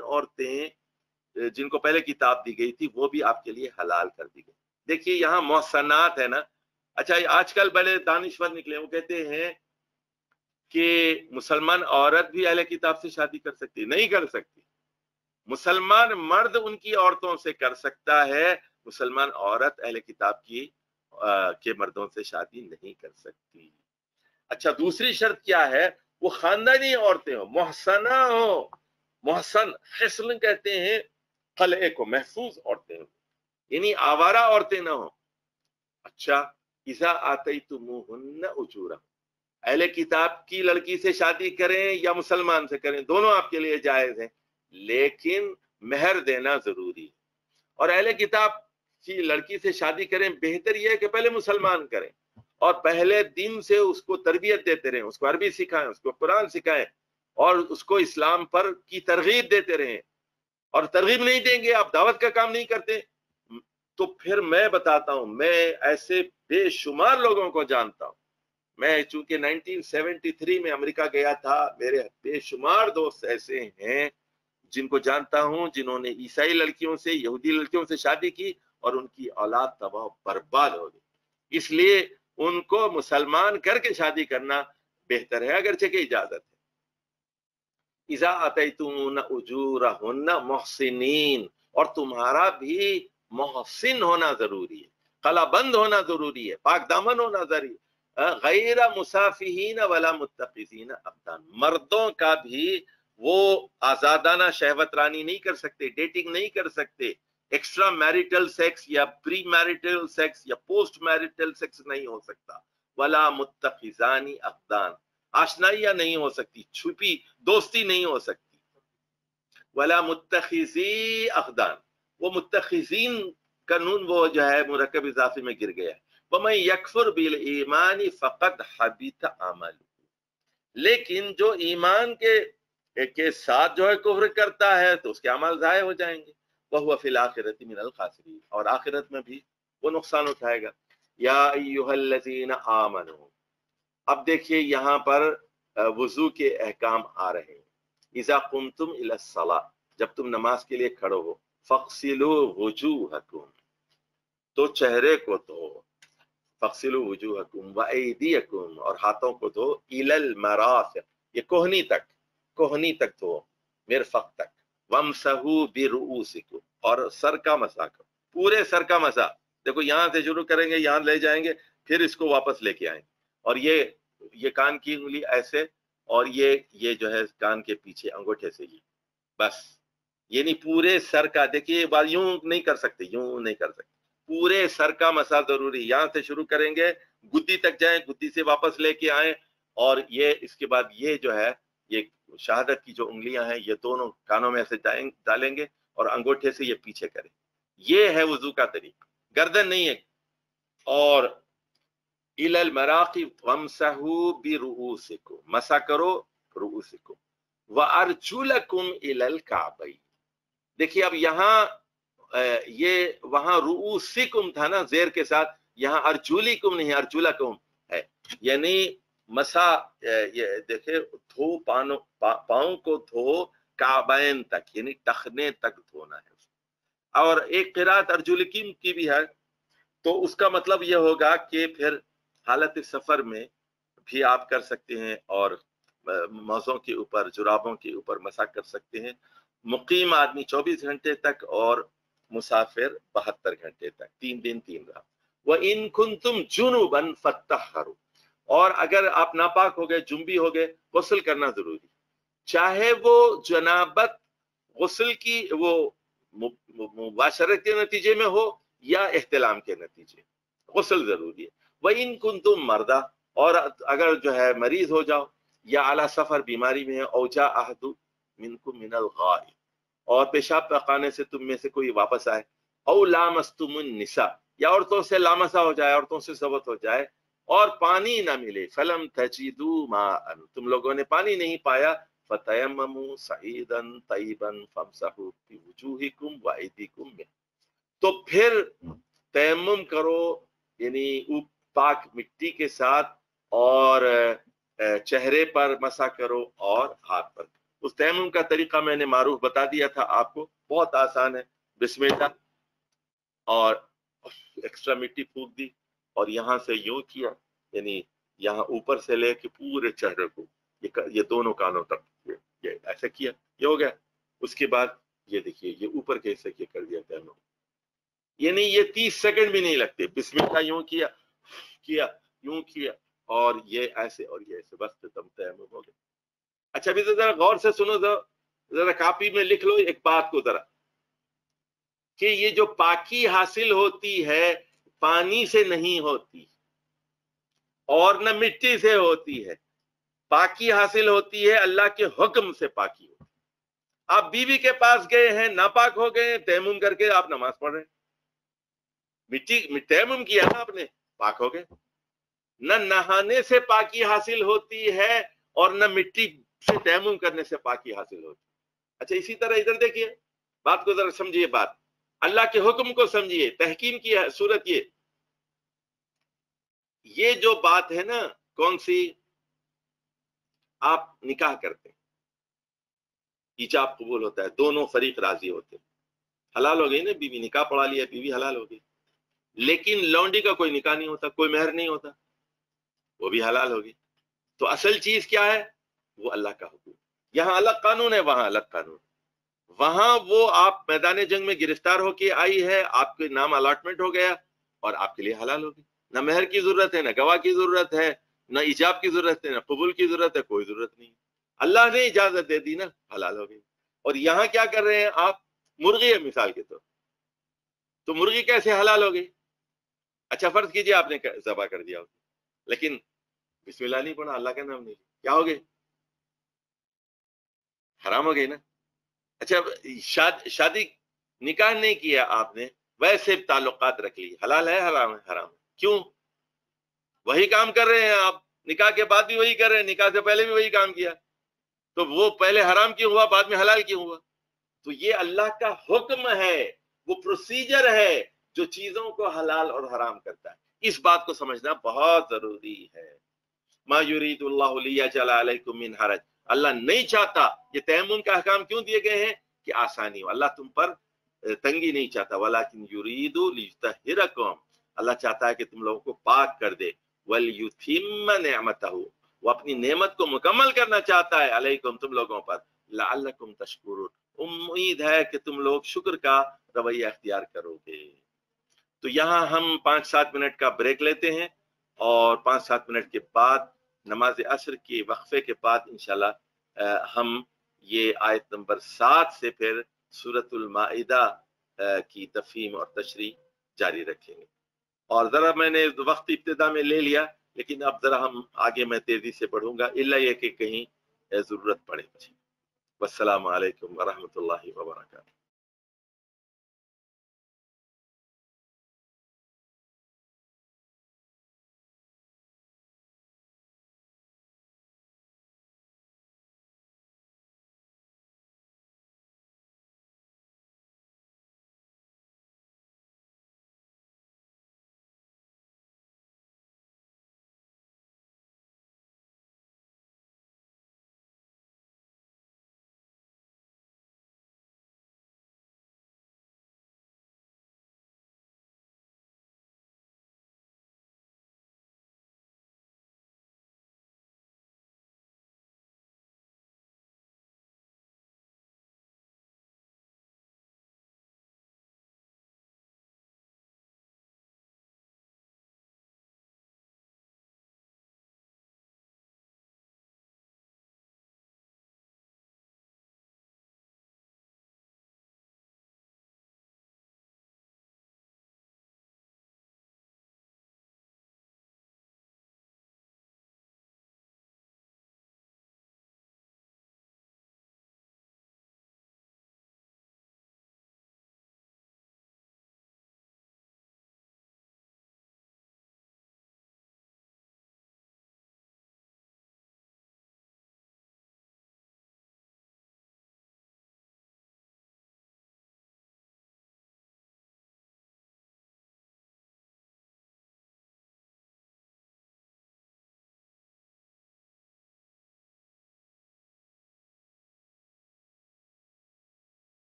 عورتیں جن کو پہلے کتاب دی گئی تھی وہ بھی آپ کے لیے حلال کر دی گئی. دیکھیے یہاں محسنات ہے نا. اچھا آج کل بڑے دانشور نکلے، وہ کہتے ہیں کہ مسلمان عورت بھی اہل کتاب سے شادی کر سکتی. نہیں کر سکتی. مسلمان مرد ان کی عورتوں سے کر سکتا ہے، مسلمان عورت اہل کتاب کے مردوں سے شادی نہیں کر سکتی. اچھا دوسری شرط کیا ہے؟ وہ خاندانی عورتیں ہو، محسنہ ہو. محسن حسن کہتے ہیں قلعے کو، محفوظ عورتیں ہو، یعنی آوارہ عورتیں نہ ہو. اچھا اذا آتیتموہن اجورہن، اہل کتاب کی لڑکی سے شادی کریں یا مسلمان سے کریں دونوں آپ کے لیے جائز ہیں، لیکن مہر دینا ضروری ہے. اور اہل کتاب کی لڑکی سے شادی کریں بہتر یہ ہے کہ پہلے مسلمان کریں اور پہلے دن سے اس کو تربیت دیتے رہیں، اس کو عربی سکھائیں، اس کو قرآن سکھائیں اور اس کو اسلام پر کی ترغیب دیتے رہیں. اور ترغیب نہیں دیں گے، آپ دعوت کا کام نہیں کرتے، تو پھر میں بتاتا ہوں، میں ایسے بے شمار لوگوں کو جانتا ہوں. میں چونکہ 1973 میں امریکہ گیا تھا، میرے بے شمار دوست ایسے ہیں جن کو جانتا ہوں جنہوں نے عیسائی لڑکیوں سے، یہودی لڑکیوں سے شادی کی اور ان کی اولاد تباہ برباد ہو گئی. اس لیے ان کو مسلمان کر کے شادی کرنا بہتر ہے، اگرچہ کہ اجازت ہے. اذا آتیتمون اجورہن محسنین، اور تمہارا بھی محسن ہونا ضروری ہے، قلع بند ہونا ضروری ہے، پاک دامن ہونا ضروری ہے. غیر مسافہین ولا متخذین اخدان، مردوں کا بھی وہ آزادانہ شہوت رانی نہیں کر سکتے، ڈیٹنگ نہیں کر سکتے، ایکسٹرا میریٹل سیکس یا پری میریٹل سیکس یا پوسٹ میریٹل سیکس نہیں ہو سکتا. ولا متخذان اخدان، آشنائیاں نہیں ہو سکتی، چھپی دوستی نہیں ہو سکتی. ولا متخذی اخدان، وہ متخذین کا نون وہ جو ہے مرکب اضافی میں گر گیا ہے. وَمَن يَكْفُرْ بِالْإِيمَانِ فَقَدْ حَبِطَ عَمَلُهُ، لیکن جو ایمان کے ساتھ جو ہے کفر کرتا ہے تو اس کے اعمال ضائع ہو جائیں گے. وَهُوَ فِي الْآخِرَةِ مِنَ الْخَاسِرِينَ، اور آخرت میں بھی وہ نقصان اٹھائے گا. یا ایھا الذین آمنوا، اب دیکھیے یہاں پر وضو کے احکام آ رہے ہیں. اذا قمتم الی الصلاۃ، جب تم نماز کے لیے کھڑو ہو، فاغسلوا وجوہکم، تو چہرے کو دھو، فاغسلوا وجوہکم وایدیکم، اور ہاتھوں کو دھو، الی المرافق، یہ کوہنی تک دھو، مرفق تک. وامسحوا برؤوسکم، اور سر کا مسح کرو، پورے سر کا مسح. دیکھو یہاں سے شروع کریں گے، یہاں لے جائیں گے، پھر اس کو واپس لے کے آئیں گے. اور یہ کان کی انگلی ایسے، اور یہ جو ہے کان کے پیچھے انگوٹھے سے ہی، بس. یعنی پورے سر کا، دیکھیے بات یوں نہیں کر سکتے، یوں نہیں کر سکتے، पूरे सर का मसा जरूरी, यहाँ से शुरू करेंगे, गुद्दी तक जाएं, गुद्दी से वापस लेके आए, और ये इसके बाद ये जो है ये शहादत की जो उंगलियां हैं ये दोनों कानों में ऐसे डालेंगे और अंगूठे से ये पीछे करें। ये है वुजू का तरीका, गर्दन नहीं है। और इलल मराकिब वमसहू बिरुऊसिकुम, मसा करो रुऊसिकुम व अर्जुलकुम इलल काबैन। देखिए अब यहाँ ये वहां रुऊसिकुम था ना जेर के साथ, यहाँ अर्जुलिकुम नहीं अर्जुलकुम है, यानी मसा ये देखे धो पाँव को धो काबैन तक, यानी टखने तक धोना है। और एक किरात अर्जुलिकुम की भी है, तो उसका मतलब यह होगा कि फिर हालत सफर में भी आप कर सकते हैं और मौजों के ऊपर जुराबों के ऊपर मसा कर सकते हैं। मुकीम आदमी 24 घंटे तक और मुसाफिर 72 घंटे तक, 3 दिन 3 रात। व इन कुंतुम जुनुबन फत्तहरु, और अगर आप नापाक हो गए, जुम्बी हो गए, गुस्ल करना जरूरी, चाहे वो जनाबत गुस्ल की वो मुबाशरत के नतीजे में हो या इहतिलाम के नतीजे, गुस्ल जरूरी है। वह इन कुंतुम मर्दा, और अगर जो है मरीज हो जाओ या आला सफर बीमारी में है, औजा अहदु मिनकुम मिनल गाइब, और पेशाब पखाने से तुम में से कोई वापस आए, औ लामस्तुमुन निसा, या औरतों से लामसा हो जाए, औरतों से सबत हो जाए और पानी ना मिले, फलम तजिदू माअन, तुम लोगों ने पानी नहीं पाया, फतयम्ममू सईदन तय्यबन फमसहू बिवुजूहिकुम व अयदीकुम में, तो फिर तयम्मुम करो, यानी पाक मिट्टी के साथ, और चेहरे पर मसा करो और हाथ पर। उस तयम्मुम का तरीका मैंने मारूफ बता दिया था आपको, बहुत आसान है। बिस्मिल्लाह, और एक्स्ट्रा मिट्टी फूंक दी और यहाँ से यूं किया, यानी यहाँ ऊपर से लेके पूरे चेहरे को, ये दोनों कानों तक ये ऐसा किया, ये हो गया। उसके बाद ये देखिए ये ऊपर के हिस्से कर दिया तयम्मुम, यानी ये 30 सेकंड भी नहीं लगते। बिस्मिल्लाह यूं किया, यूं किया, और ये ऐसे और ये ऐसे, बस तुम तयम्मुम हो गया। अच्छा अभी तो जरा गौर से सुनो, जरा कॉपी में लिख लो एक बात को जरा, कि ये जो पाकी हासिल होती है पानी से नहीं होती और न मिट्टी से होती है, पाकी हासिल होती है अल्लाह के हुक्म से पाकी होती है। आप बीवी के पास गए हैं, नापाक हो गए हैं, तयम्मुम करके आप नमाज पढ़ रहे हैं, मिट्टी तयम्मुम किया ना आपने, पाक हो गए। न नहाने से पाकी हासिल होती है और न मिट्टी से तयम्मुम करने से पाकी हासिल होती है। अच्छा इसी तरह इधर देखिए, बात को जरा समझिए, बात अल्लाह के हुक्म को समझिए, तहकीम की है सूरत। ये जो बात है ना, कौन सी, आप निकाह करते हैं, ईजाब कबूल होता है, दोनों फरीक राजी होते हैं, हलाल हो गई ना बीवी, निकाह पढ़ा लिया, बीवी हलाल हो गई। लेकिन लौंडी का कोई निकाह नहीं होता, कोई मेहर नहीं होता, वो भी हलाल होगी। तो असल चीज क्या है, वो अल्लाह का हुक्म। यहाँ अलग कानून है, वहां अलग कानून। वहां वो आप मैदान जंग में गिरफ्तार होके आई है, आपके नाम अलॉटमेंट हो गया और आपके लिए हलाल होगी। न मेहर की जरूरत है, न गवाह की जरूरत है, न इजाब की जरूरत है, न कबूल की जरूरत है, कोई जरूरत नहीं। अल्लाह ने इजाजत दे दी ना, हलाल हो गई। और यहाँ क्या कर रहे हैं आप, मुर्गी है मिसाल के तौर, तो मुर्गी कैसे हलाल हो गई? अच्छा फर्ज कीजिए आपने ज़बह कर दिया, लेकिन बिस्मिल्लाह नहीं पढ़ा, अल्लाह का नाम नहीं, क्या हो गई? हराम हो गई ना। अच्छा शादी निकाह नहीं किया आपने, वैसे ताल्लुकात रख ली, हलाल है हराम है? हराम है। क्यों? वही काम कर रहे हैं आप, निकाह के बाद भी वही कर रहे हैं, निकाह से पहले भी वही काम किया, तो वो पहले हराम क्यों हुआ, बाद में हलाल क्यों हुआ? तो ये अल्लाह का हुक्म है, वो प्रोसीजर है जो चीजों को हलाल और हराम करता है। इस बात को समझना बहुत जरूरी है। मा युरीदुल्लाहु लियजअल अलैकुम मिन हरज, अल्लाह नहीं चाहता, ये तयम्मुम का अहकाम क्यों दिए गए हैं कि आसानी हो, अल्लाह तुम पर तंगी नहीं चाहता। वलाकिन युरीदु लियुतहिरकुम, अल्लाह चाहता है कि तुम लोगों को पाक कर दे। वल युतिम्म निअमतहु, वो अपनी नेमत को मुकम्मल करना चाहता है अलैकुम, तुम लोगों पर, लअल्लकुम तशकुरून, उम्मीद है कि तुम लोग शुक्र का रवैया अख्तियार करोगे। तो यहाँ हम 5-7 मिनट का ब्रेक लेते हैं और 5-7 मिनट के बाद नमाज असर के वक्फे के बाद इंशाल्लाह हम ये आयत नंबर 7 से फिर सूरतुल माइदा की तफहीम और तशरीह جاری رکھیں گے. اور ذرا میں نے وقت ابتدا میں لے لیا، لیکن اب ذرا ہم آگے میں تیزی سے پڑھوں گا، الا یہ کہ کہیں ضرورت پڑے مجھے. والسلام علیکم ورحمۃ اللہ وبرکاتہ.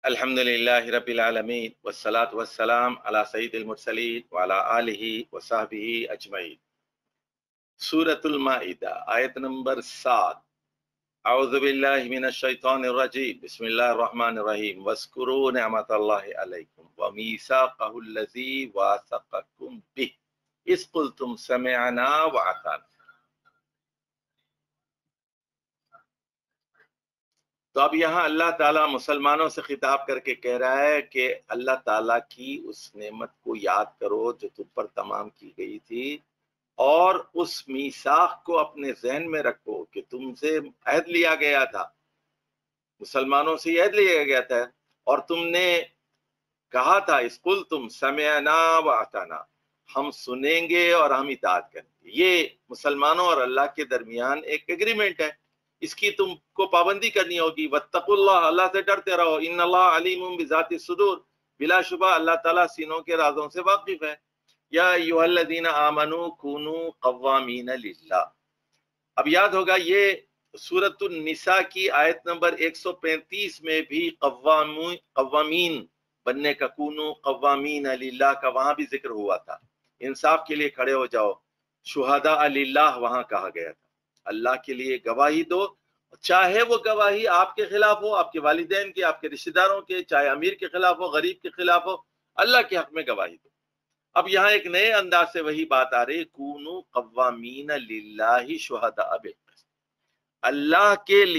अल्हम्दुलिल्लाहि रब्बिल आलमीन वस्सलातु वस्सलाम अला सय्यिदिल मुरसलीन व अला आलिहि व सहबिहि अजमईन। सूरतुल माइदा आयत नंबर 7। अऊज़ु बिल्लाहि मिनश शैतानिर रजीम। बिस्मिल्लाहिर रहमानिर रहीम। वज़्कुरू निअमतल्लाहि अलैकुम व मीसाक़हु अल्लज़ी वासक़कुम बिहि इज़ क़ुल्तुम समिअना व अताना। तो अब यहाँ अल्लाह ताला मुसलमानों से खिताब करके कह रहा है कि अल्लाह ताला की उस नेमत को याद करो जो तुम पर तमाम की गई थी, और उस मीसाक को अपने जहन में रखो कि तुमसे अहद लिया गया था, मुसलमानों से अहद लिया गया था, और तुमने कहा था इसकुल तुम समिअना व अताना, हम सुनेंगे और हम इताअत करेंगे। ये मुसलमानों और अल्लाह के दरमियान एक एग्रीमेंट है, इसकी तुमको पाबंदी करनी होगी। वत्तकुल्लाह, अल्लाह से डरते रहो। इन्नल्लाह अलीमुम बिज़ाति सुदूर, बिलाशुबा अल्लाह ताला सीनों के राजों से वाकिफ है। या अय्युहल्लज़ीना आमनू कुनू कव्वामीन लिल्लाह। अब याद होगा ये सूरतुन निसा की आयत नंबर 135 में भी कव्वामीन बनने का, कुनू कव्वामीन लिल्लाह का वहां भी जिक्र हुआ था। इंसाफ के लिए खड़े हो जाओ, शुहदा लिल्लाह वहां कहा गया था। अल्लाह के लिए गवाही दो, चाहे वो गवाही आपके खिलाफ हो, आपके वालिदैन के, आपके रिश्तेदारों के, चाहे अमीर के खिलाफ हो, गरीब के खिलाफ हो, अल्लाह के हक में गवाही दो। अब यहाँ एक नए अंदाज से वही बात आ रही, कूनू कव्वामीन लिल्लाहि शुहदा बिल क़िस्त। अल्लाह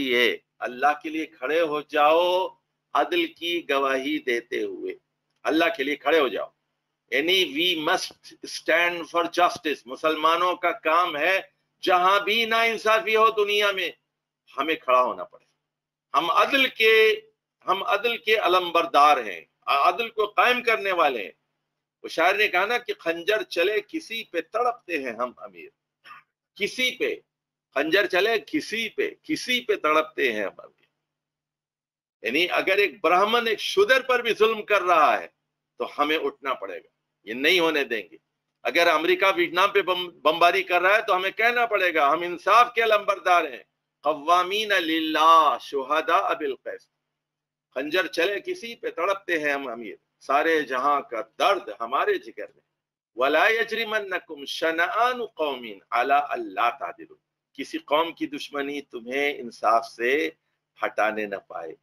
के लिए खड़े हो जाओ अदल की गवाही देते हुए। अल्लाह के लिए खड़े हो जाओ, यानी we must stand for justice. मुसलमानों का काम है जहां भी नाइंसाफी हो दुनिया में, हमें खड़ा होना पड़े। हम अदल के अलमबरदार हैं, अदल को कायम करने वाले हैं। वो शायर ने कहा ना कि खंजर चले किसी पे तड़पते हैं हम अमीर। किसी पे खंजर चले, किसी पे तड़पते हैं हम अमीर। यानी अगर एक ब्राह्मण एक शूद्र पर भी जुल्म कर रहा है तो हमें उठना पड़ेगा, ये नहीं होने देंगे। अगर अमेरिका वियतनाम पे बमबारी कर रहा है तो हमें कहना पड़ेगा हम इंसाफ के अलमबरदार हैं। कव्वामीन लिल्लाह शुहदा बिल क़िस्त। खंजर चले किसी पे तड़पते हैं हम अमीर, सारे जहां का दर्द हमारे जिगर में। वला यजरिमन्नकुम शनआन कौमिन अला अल्ला तादिलू। किसी कौम की दुश्मनी तुम्हें इंसाफ से हटाने न पाए।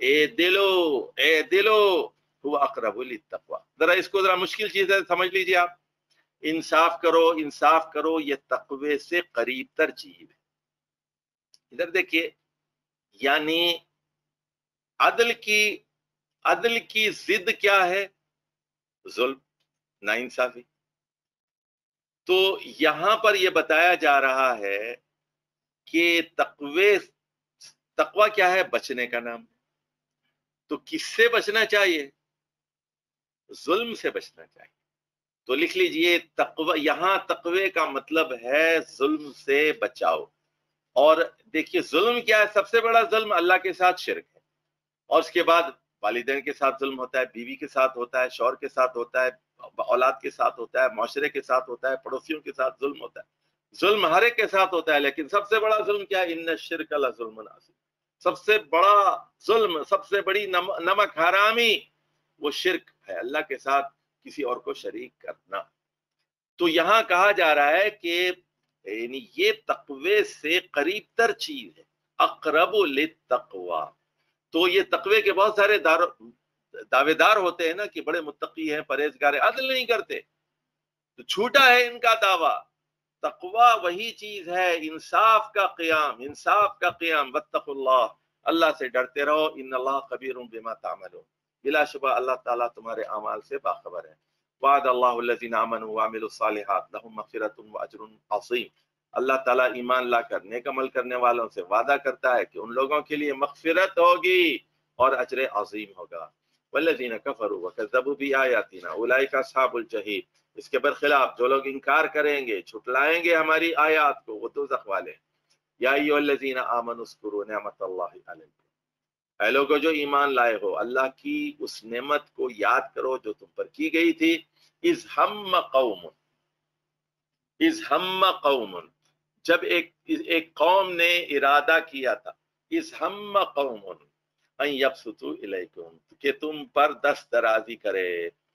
ए दिलो हुवा अक़रबु लित्तक़वा। जरा इसको जरा मुश्किल चीज है, समझ लीजिए आप। इंसाफ करो, ये तक़वे से करीब तर चीज है। इधर देखिए, यानी अदल की जिद क्या है? जुल्म, नाइंसाफी। तो यहां पर यह बताया जा रहा है कि तकवा क्या है? बचने का नाम। तो किससे बचना चाहिए? जुल्म से बचना चाहिए। तो लिख लीजिए, तकवा, यहां तकवे का मतलब है जुल्म से बचाओ। और देखिए जुल्म क्या है? सबसे बड़ा जुल्म अल्लाह के साथ शिर्क है, और उसके बाद वालिदैन के साथ जुल्म होता है, बीवी के साथ होता है, शौहर के साथ होता है, औलाद के साथ होता है, माशरे के साथ होता है, पड़ोसियों के साथ जुल्म होता है। जुल्म हर एक के साथ होता है, लेकिन सबसे बड़ा जुल्म क्या है? इन्ना शिर्क लज़ुल्मुन अज़ीम। सबसे बड़ा जुल्म, सबसे बड़ी नमक हरामी वो शिर्क है, अल्लाह के साथ किसी और को शरीक करना। तो यहां कहा जा रहा है कि यानी ये तकवे से करीब तर चीज है, अक़रबु लित्तक़वा। तो ये तकवे के बहुत सारे दावेदार होते हैं ना कि बड़े मुत्तकी हैं, परहेजगार हैं, अदल नहीं करते, तो छूटा है इनका दावा। तकवा वही चीज है, इंसाफ का क़याम। वत्तक़ुल्लाह, अल्लाह से डरते रहो। इन्नल्लाह ख़बीरुम बिमा तामलून, बिलाशुबा अल्लाह ताला तुम्हारे अमाल से बाखबर है। वअदल्लाहुल्लज़ीना आमनू व अमिलुस्सालिहात लहुम मग़फ़िरतुन व अज्रुन अज़ीम। अल्लाह ताला ईमान लाकर नेक अमल करने वालों से वादा करता है कि उन लोगों के लिए मग़फ़िरत होगी और अज्र अज़ीम होगा। वल्लज़ीना कफ़रू व कज़्ज़बू बिआयातिना उलाइका अस्हाबुल जहीम। इसके बरखिलाफ जो लोग इनकार करेंगे, छुटलाएंगे हमारी आयात को, वो दोज़ख वाले। या अय्युहल्लज़ीना आमनू उज़्कुरू निअमतल्लाहि अलैकुम। ऐ लोगों जो ईमान लाए हो, अल्लाह की उस नेमत को याद करो जो तुम पर की गई थी। इज़ हम्म कौमुन, जब एक कौम ने इरादा किया था। इज़ हम्म कौमुन, ان یبسطوا الیکم کہ تم پر دست درازی کرے،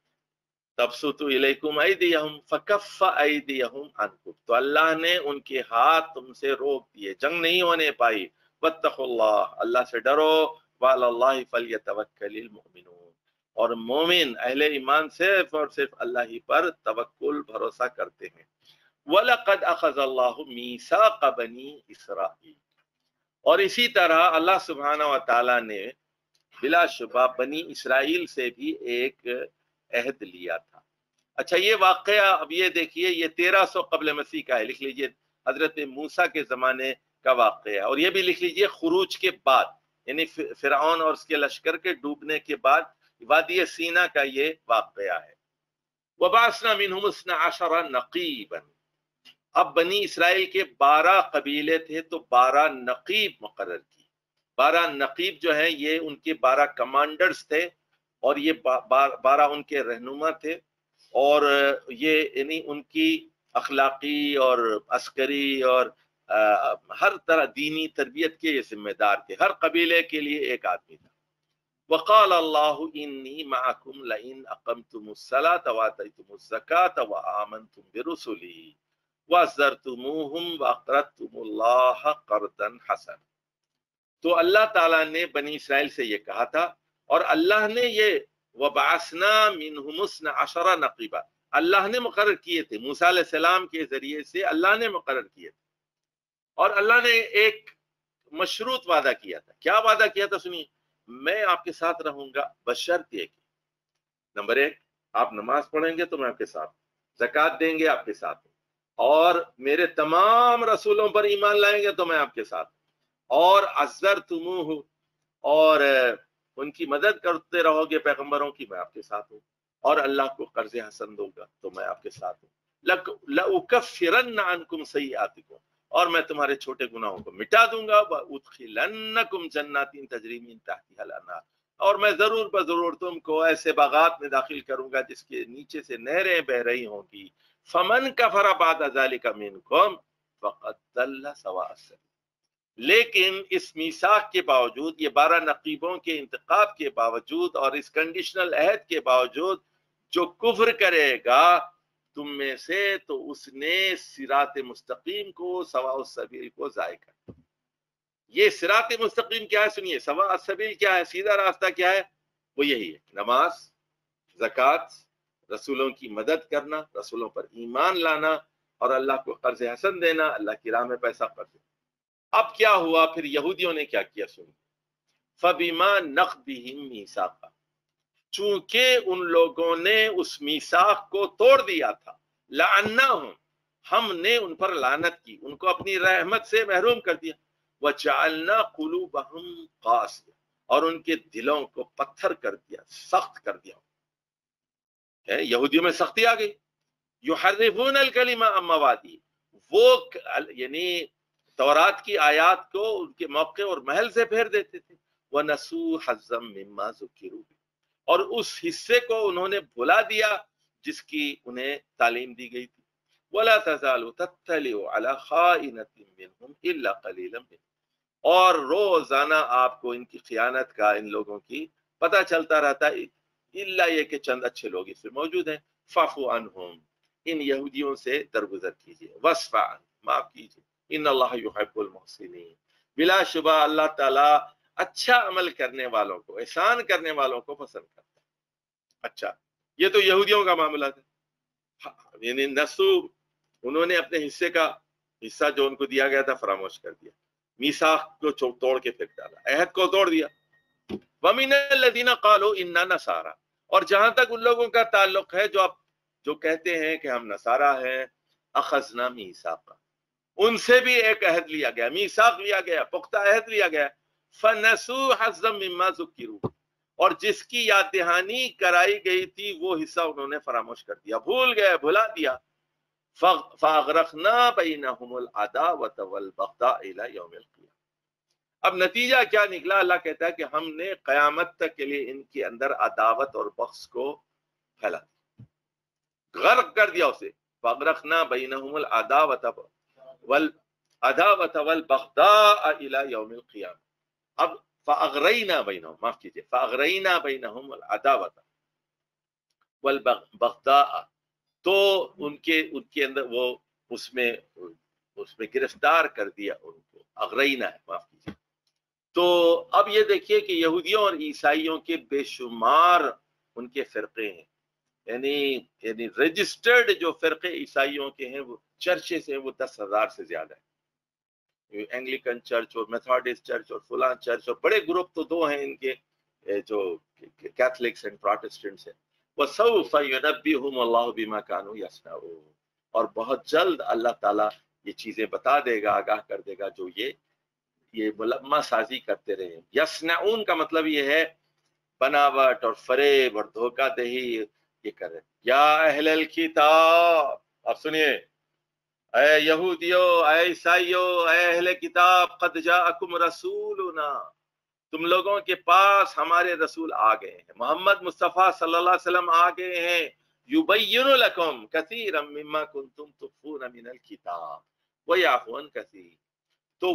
تبسطوا الیکم ایدیہم فکف ایدیہم عنکم، تو اللہ نے ان کے ہاتھ تم سے روک دیے، جنگ نہیں ہونے پائی، واتقوا اللہ، اللہ سے ڈرو، وعلی اللہ فلیتوکل المؤمنون، اور مومن اہل ایمان صرف اور صرف اللہ ہی پر توکل بھروسہ کرتے ہیں۔ وَلَقَدْ أَخَذَ اللَّهُ مِيثَاقَ بَنِي إِسْرَائِيلَ، اور اسی طرح اللہ سبحانہ و تعالیٰ نے بلا شبہ بنی اسرائیل سے بھی ایک عہد لیا تھا۔ اچھا یہ واقعہ اب یہ دیکھیے، یہ 1300 قبل مسیح کا ہے، لکھ لیجئے حضرت موسیٰ کے زمانے کا واقعہ ہے، اور یہ بھی لکھ لیجئے خروج کے بعد، یعنی فرعون اور اس کے لشکر کے ڈوبنے کے بعد وادی سینا کا یہ واقعہ ہے۔ وَبَعَثْنَا مِنْهُمُ 12 نَقِيبًا، اب بنی اسرائیل کے 12 قبیلے تھے تو 12 نقیب مقرر کی۔ 12 نقیب جو ہیں یہ ان کے 12 کمانڈرز تھے، اور یہ 12 ان کے رہنما تھے، اور یہ یعنی ان کی اخلاقی اور عسکری اور ہر طرح دینی تربیت کے یہ ذمہ دار تھے، ہر قبیلے کے لیے ایک آدمی تھا۔ وقال اللہ انی معکم لئن اقمتم الصلاۃ وآتیتم الزکاۃ وآمنتم برسلی وعزرتموہم واقرضتم اللہ قرضا حسنا، تو اللہ تعالیٰ نے بنی اسرائیل سے یہ کہا تھا، اور اللہ نے یہ وبعثنا منہم 12 نقیبا، اللہ نے مقرر کیے تھے، موسیٰ علیہ السلام کے ذریعے سے اللہ نے مقرر کیے تھے، اور اللہ نے ایک مشروط وعدہ کیا تھا۔ کیا وعدہ کیا تھا سنیے، میں آپ کے ساتھ رہوں گا بشرط یہ کہ نمبر 1 آپ نماز پڑھیں گے تو میں آپ کے ساتھ، زکوٰۃ دیں گے آپ کے ساتھ، اور میرے تمام رسولوں پر ایمان لائیں گے تو میں آپ کے ساتھ، اور عزرتموہ، اور ان کی مدد کرتے رہو گے پیغمبروں کی، میں آپ کے ساتھ ہوں، اور اللہ کو قرض حسن دوں گا تو میں آپ کے ساتھ ہوں، لَأُكَفِّرَنَّ عَنْكُمْ سَيِّئَاتِكُمْ، اور میں تمہارے چھوٹے گناہوں کو مٹا دوں گا، وَأُدْخِلَنَّكُمْ جَنَّاتٍ تَجْرِي مِن تَحْتِهَا الْأَنْهَارُ، اور میں ضرور بضرور تم کو ایسے باغات میں داخل کروں گا جس کے نیچے سے نہریں بہ رہی ہوں گی۔ فَمَنْ كَفَرَ بَعْدَ ذَلِكَ مِنْكُمْ فَقَدْ ضَلَّ سَوَاءَ السَّبِيلِ، لیکن اس میثاق کے باوجود، یہ 12 نقیبوں کے انتخاب کے باوجود اور اس کنڈیشنل عہد کے باوجود، جو کفر کرے گا تم میں سے تو اس نے صراط مستقیم کو، سواء السبیل کو ضائع کر۔ یہ صراط مستقیم کیا ہے سنیے، سواء السبیل کیا ہے، سیدھا راستہ کیا ہے، وہ یہی ہے، نماز، زکوٰۃ، رسولوں کی مدد کرنا، رسولوں پر ایمان لانا، اور اللہ کو قرض حسن دینا، اللہ کی راہ میں پیسہ قرض دینا۔ اب کیا ہوا پھر، یہودیوں نے کیا کیا سنیے، فَبِمَا نَقْضِهِمْ مِيثَاقًا، چونکہ ان لوگوں نے اس میثاق کو توڑ دیا تھا، لَعَنَّاهُمْ، ہم نے ان پر لعنت کی، ان کو اپنی رحمت سے محروم کر دیا، وَجَعَلْنَا قُلُوبَهُمْ قَاسِيَةً، اور ان کے دلوں کو پتھر کر دیا، سخت کر دیا۔ یہودیوں میں سختی آ گئی، یحرفون الکلم عن مواضعہ، وہ یعنی تورات کی آیات کو ان کے موقع اور محل سے پھیر دیتے تھے، وَنَسُوا حَظًّا مِّمَّا ذُكِّرُوا بِهِ، اور اس حصے کو انہوں نے بھلا دیا جس کی انہیں تعلیم دی گئی تھی، وَلَا تَزَالُ تَطَّلِعُ عَلَى خَائِنَةٍ مِّنْهُمْ إِلَّا قَلِيلًا مِّنْهُمْ، اور روزانہ آپ کو ان کی خیانت کا، ان لوگوں کی پتہ چلتا رہتا ہے، الا یہ کہ چند اچھے لوگ اس میں موجود ہیں۔ فَاعْفُوا عَنْهُمْ، ان یہودیوں سے درگزر کیجیے، وَاصْفَحْ عَنْهُمْ، معاف کیجیے، ان اللہ یحب المحسنین، بلا شبہ اللہ تعالیٰ اچھا عمل کرنے والوں کو، احسان کرنے والوں کو پسند کرتا ہے۔ اچھا یہ تو یہودیوں کا معاملہ تھا، یعنی نسو، انہوں نے اپنے حصہ جو ان کو دیا گیا تھا فراموش کر دیا، میثاق کو توڑ کے پھینک ڈالا، عہد کو توڑ دیا۔ وَمِنَ الَّذِينَ قَالُوا إِنَّا نَصَارَىٰ، اور جہاں تک ان لوگوں کا تعلق ہے جو کہتے ہیں کہ ہم نصارہ ہیں، أَخَذْنَا مِيثَاقًا، ان سے بھی ایک عہد لیا گیا، میثاق لیا گیا، پختہ عہد لیا گیا، فَنَسُوا حَظًّا مِّمَّا ذُكِّرُوا، اور جس کی یاد دہانی کرائی گئی تھی وہ حصہ انہوں نے فراموش کر دیا، بھول گئے، بھلا دیا۔ فَأَغْرَقْنَا بَيْنَهُمُ الْعَدَاوَةَ وَالْبَغْضَاءَ إِلَىٰ يَوْمِ الْقِيَامَةِ، اب نتیجہ کیا نکلا، اللہ کہتا ہے کہ ہم نے قیامت تک کے لیے ان کے اندر عداوت اور بغض کو پھیلا دیا، غرق کر دیا اسے۔ فَأَغْرَقْنَا بَيْنَهُمُ الْعَدَاوَةَ والبغضاء الى یوم القیامہ، اب فَأَغْرَيْنَا بَيْنَهُمْ، معاف کیجیے، فَأَغْرَيْنَا بَيْنَهُمْ الْعَدَاوَةَ وَالْبَغْضَاءَ، تو ان کے اندر وہ اس میں گرفتار کر دیا ان کو. اغرینا ہے، معاف کیجیے. تو اب یہ دیکھیے کہ یہودیوں اور عیسائیوں کے بے شمار ان کے فرقے ہیں، یعنی رجسٹرڈ جو فرقے عیسائیوں کے ہیں، وہ چرچز ہیں، وہ 10,000 سے زیادہ ہے. اینگلیکن چرچ اور میتھوڈسٹ چرچ اور فلاں چرچ، اور بڑے گروپ تو دو ہیں ان کے، جو کیتھولکس اینڈ پروٹسٹنٹس ہیں. وَسَوْفَ يُنَبِّئُهُمُ اللَّهُ بِمَا كَانُوا يَصْنَعُونَ، اور بہت جلد اللہ تعالیٰ یہ چیزیں بتا دے گا، آگاہ کر دے گا جو یہ ملمہ سازی کرتے رہے. یصنعون کا مطلب یہ ہے بناوٹ اور فریب اور دھوکہ دہی یہ کر رہے. یا اہل الکتاب، اب سنیے، اے یہودیو، اے عیسائیو، اے اہل کتاب، قد جاءکم رسولنا، تم لوگوں کے پاس ہمارے رسول آ گئے ہیں، محمد مصطفیٰ صلی اللہ علیہ وسلم آ گئے ہیں. یبین لکم کثیرا مما کنتم تخفون من الکتاب ویعفو عن کثیر، تو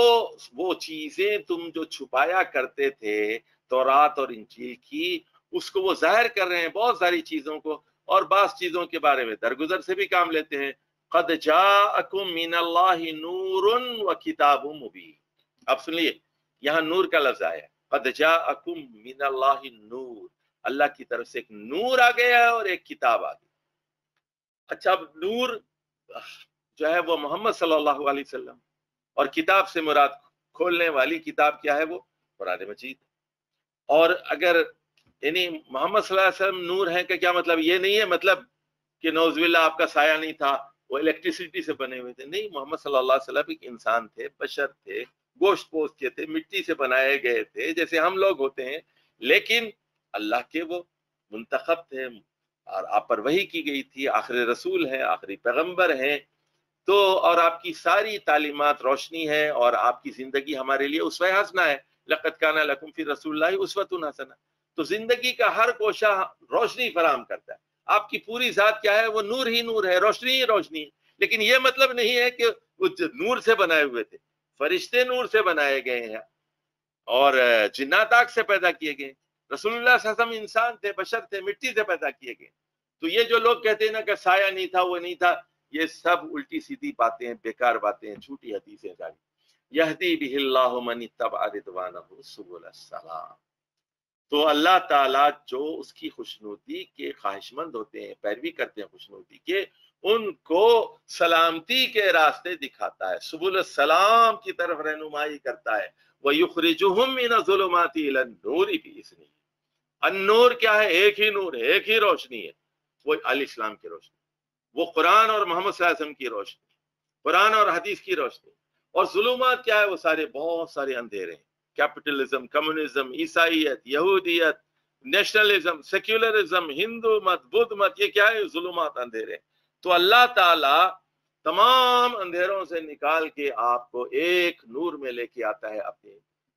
وہ چیزیں تم جو چھپایا کرتے تھے تورات اور انجیل کی، اس کو وہ ظاہر کر رہے ہیں، بہت ساری چیزوں کو، اور بعض چیزوں کے بارے میں درگزر سے بھی کام لیتے ہیں. قد جاءکم من اللہ نور وکتاب مبین. اب سنیے، یہاں نور کا لفظ آیا ہے، قد جاءکم من اللہ نور، اللہ کی طرف سے ایک نور آ گیا ہے اور ایک کتاب آ گئی. اچھا، اب نور جو ہے وہ محمد صلی اللہ علیہ وسلم، اور کتاب سے مراد کھولنے والی کتاب کیا ہے؟ وہ قرآن مجید. اور اگر یعنی محمد صلی اللہ علیہ وسلم نور ہیں کہ کیا مطلب یہ نہیں ہے مطلب کہ نعوذ باللہ آپ کا سایہ نہیں تھا، وہ الیکٹریسٹی سے بنے ہوئے تھے؟ نہیں، محمد صلی اللہ علیہ وسلم ایک انسان تھے، بشر تھے، گوشت پوست کے تھے، مٹی سے بنائے گئے تھے جیسے ہم لوگ ہوتے ہیں، لیکن اللہ کے وہ منتخب تھے، اور آپ پر وحی کی گئی تھی، آخری رسول ہیں، آخری پیغمبر ہیں. تو اور آپ کی ساری تعلیمات روشنی ہے، اور آپ کی زندگی ہمارے لیے اسوہ حسنہ ہے. لقد کان لکم فی رسول اللہ اسوۃ حسنہ. تو زندگی کا ہر کوشہ روشنی فراہم کرتا ہے. آپ کی پوری ذات کیا ہے؟ وہ نور ہی نور ہے، روشنی ہی روشنی ہے. لیکن یہ مطلب نہیں ہے کہ وہ نور سے بنائے ہوئے تھے. فرشتے نور سے بنائے گئے ہیں، اور جنات آگ سے پیدا کیے گئے. رسول اللہ صلی اللہ علیہ وسلم انسان تھے، بشر تھے، مٹی سے پیدا کیے گئے. تو یہ جو لوگ کہتے ہیں نا کہ سایہ نہیں تھا، وہ نہیں تھا، یہ سب الٹی سیدھی باتیں ہیں، بیکار باتیں ہیں، جھوٹی حدیثیں ساری. یہدی بہ اللہ من اتبع رضوانہ سبل السلام. تو اللہ تعالیٰ جو اس کی خوشنودی کے خواہش مند ہوتے ہیں، پیروی کرتے ہیں خوشنودی کے، ان کو سلامتی کے راستے دکھاتا ہے، سبل السلام کی طرف رہنمائی کرتا ہے. وَيُخْرِجُهُم مِّنَ الظُّلُمَاتِ إِلَى النُّورِ بِإِذْنِهِ. النور کیا ہے؟ ایک ہی نور ہے، ایک ہی روشنی ہے، وہ الاسلام کی روشنی، وہ قرآن اور محمد صلی اللہ علیہ وسلم کی روشنی، قرآن اور حدیث کی روشنی. اور ظلمات کیا ہے؟ وہ سارے بہت سارے اندھیرے ہیں، کیپٹلزم، کمیونزم، عیسائیت، یہودیت، نیشنلزم، سیکولرزم، ہندو مت، بدھ مت، یہ کیا ہے؟ ظلمات، اندھیرے. تو اللہ تعالیٰ تمام اندھیروں سے نکال کے آپ کو ایک نور میں لے کے آتا ہے اپنے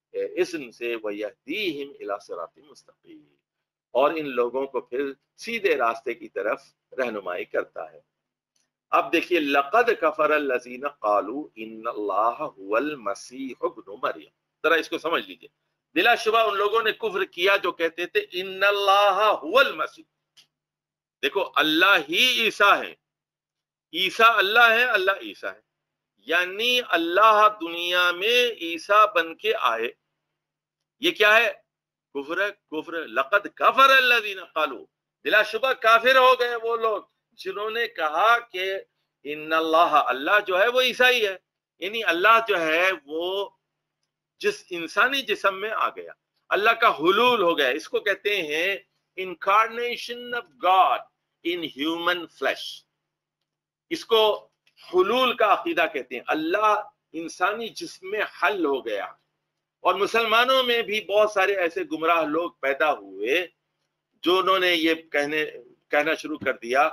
اذن سے. وَيَهْدِيهِمْ إِلَىٰ صِرَاطٍ مُسْتَقِيمٍ، اور ان لوگوں کو پھر سیدھے راستے کی طرف رہنمائی کرتا ہے. اب دیکھیے، لقد کفر الذین قالوا ان اللہ هو المسیح ابن مریم. ذرا اس کو سمجھ لیجئے. بلا شبہ ان لوگوں نے کفر کیا جو کہتے تھے ان اللہ هو المسیح. دیکھو، اللہ ہی عیسیٰ ہے، عیسیٰ اللہ ہے، اللہ عیسیٰ ہے، یعنی اللہ دنیا میں عیسیٰ بن کے آئے. یہ کیا ہے؟ کفر ہے، کفر. لقد کفر الذین قالوا، بلا شبہ کافر ہو گئے وہ لوگ جنہوں نے کہا کہ ان اللہ، اللہ جو ہے وہ عیسائی ہے، یعنی اللہ جو ہے وہ جس انسانی جسم میں آ گیا، اللہ کا حلول ہو گیا. اس کو کہتے ہیں incarnation of God in human flesh. اس کو حلول کا عقیدہ کہتے ہیں. اللہ انسانی جسم میں حل ہو گیا. اور مسلمانوں میں بھی بہت سارے ایسے گمراہ لوگ پیدا ہوئے جو انہوں نے یہ کہنا شروع کر دیا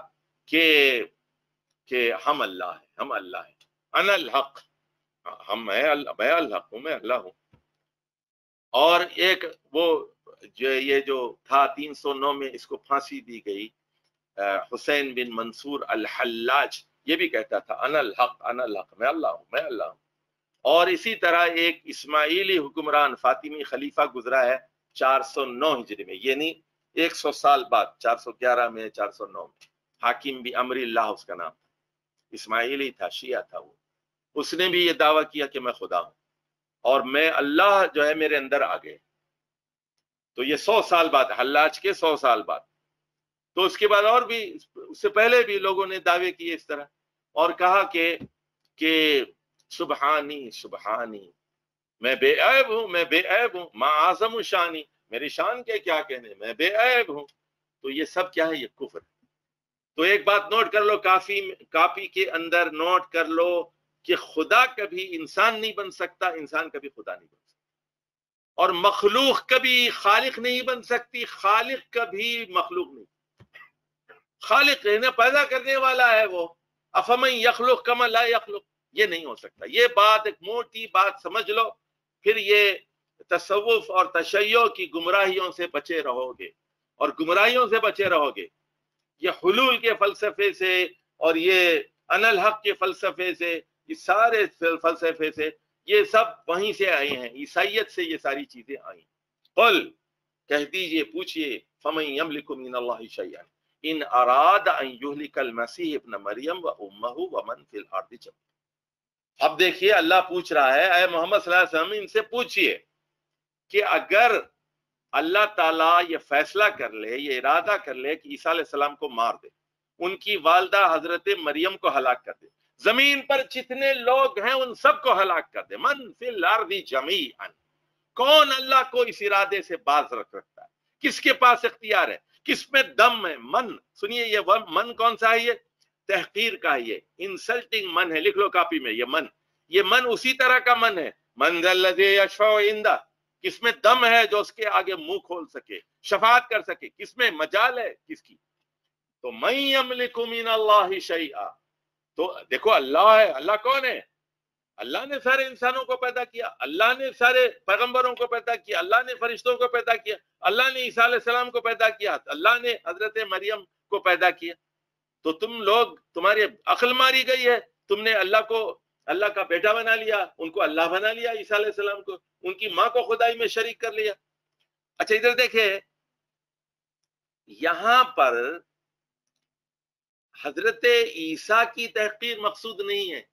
کہ ہم اللہ ہیں، ہم اللہ ہیں، انا الحق، میں الحق ہوں، میں اللہ ہوں. اور ایک وہ یہ جو تھا 309 میں اس کو پھانسی دی گئی، حسین بن منصور الحلاج، یہ بھی کہتا تھا انا الحق، انا الحق، میں اللہ ہوں، میں اللہ ہوں. اور اسی طرح ایک اسماعیلی حکمران فاطمی خلیفہ گزرا ہے 409 ہجری میں، یعنی 100 سال بعد، 411 میں 409 میں، حاکم بھی امر اللہ اس کا نام تھا، اسماعیلی تھا، شیعہ تھا وہ. اس نے بھی یہ دعویٰ کیا کہ میں خدا ہوں اور میں اللہ جو ہے میرے اندر آ گئے. تو یہ 100 سال بعد، حلاج کے 100 سال بعد. تو اس کے بعد اور بھی اس سے پہلے بھی لوگوں نے دعوے کیے اس طرح، اور کہا کہ سبحانی سبحانی، میں بے عیب ہوں، میں بے عیب ہوں، ما اعظم شانی، میری شان کے کیا کہنے، میں بے عیب ہوں. تو یہ سب کیا ہے؟ یہ کفر. تو ایک بات نوٹ کر لو، کاپی کے اندر نوٹ کر لو کہ خدا کبھی انسان نہیں بن سکتا، انسان کبھی خدا نہیں بن سکتا، اور مخلوق کبھی خالق نہیں بن سکتی، خالق کبھی مخلوق نہیں. خالق انہیں پیدا کرنے والا ہے وہ، افمن یخلق کما لا یخلق، یہ نہیں ہو سکتا. یہ بات ایک موٹی بات سمجھ لو، پھر یہ تصوف اور تشیع کی گمراہیوں سے بچے رہو گے، اور گمراہیوں سے بچے رہو گے. یہ حلول کے فلسفے سے اور یہ ان الحق کے فلسفے سے، یہ سارے فلسفے سے، یہ سب وہیں سے آئے ہیں، عیسائیت سے یہ ساری چیزیں آئی. قل، کہہ دیجئے، پوچھئے، فمن یملک من اللہ شیئا ان اراد ان یہلک المسیح ابن مریم و امہ ومن فی الارض جميعا. اب دیکھیے اللہ پوچھ رہا ہے، اے محمد صلی اللہ علیہ وسلم ان سے پوچھئے کہ اگر اللہ تعالیٰ یہ فیصلہ کر لے، یہ ارادہ کر لے کہ عیسیٰ علیہ السلام کو مار دے، ان کی والدہ حضرت مریم کو ہلاک کر دے، زمین پر جتنے لوگ ہیں ان سب کو ہلاک کر دے، من فی الارض جمیعا، کون اللہ کو اس ارادے سے باز رکھتا ہے؟ کس کے پاس اختیار ہے؟ کس میں دم ہے؟ من، سنیے یہ من کون سا ہے؟ یہ تحقیر کا ہے، یہ انسلٹنگ من ہے. لکھ لو کاپی میں، یہ من اسی طرح کا من ہے. من ذا الذی یشفع عنده، کس میں دم ہے جو اس کے آگے منہ کھول سکے، شفاعت کر سکے، کس میں مجال ہے کس کی؟ تو من یملک من اللہ شیئا. تو دیکھو اللہ ہے. اللہ کون ہے؟ اللہ نے سارے انسانوں کو پیدا کیا، اللہ نے سارے پیغمبروں کو پیدا کیا، اللہ نے فرشتوں کو پیدا کیا، اللہ نے عیسیٰ علیہ السلام کو پیدا کیا، اللہ نے حضرت مریم کو پیدا کیا. تو تم لوگ، تمہاری عقل ماری گئی ہے، تم نے اللہ کو اللہ کا بیٹا بنا لیا، ان کو اللہ بنا لیا، عیسیٰ علیہ السلام کو، ان کی ماں کو خدائی میں شریک کر لیا. اچھا ادھر دیکھیں، یہاں پر حضرت عیسیٰ کی تحقیر مقصود نہیں ہے،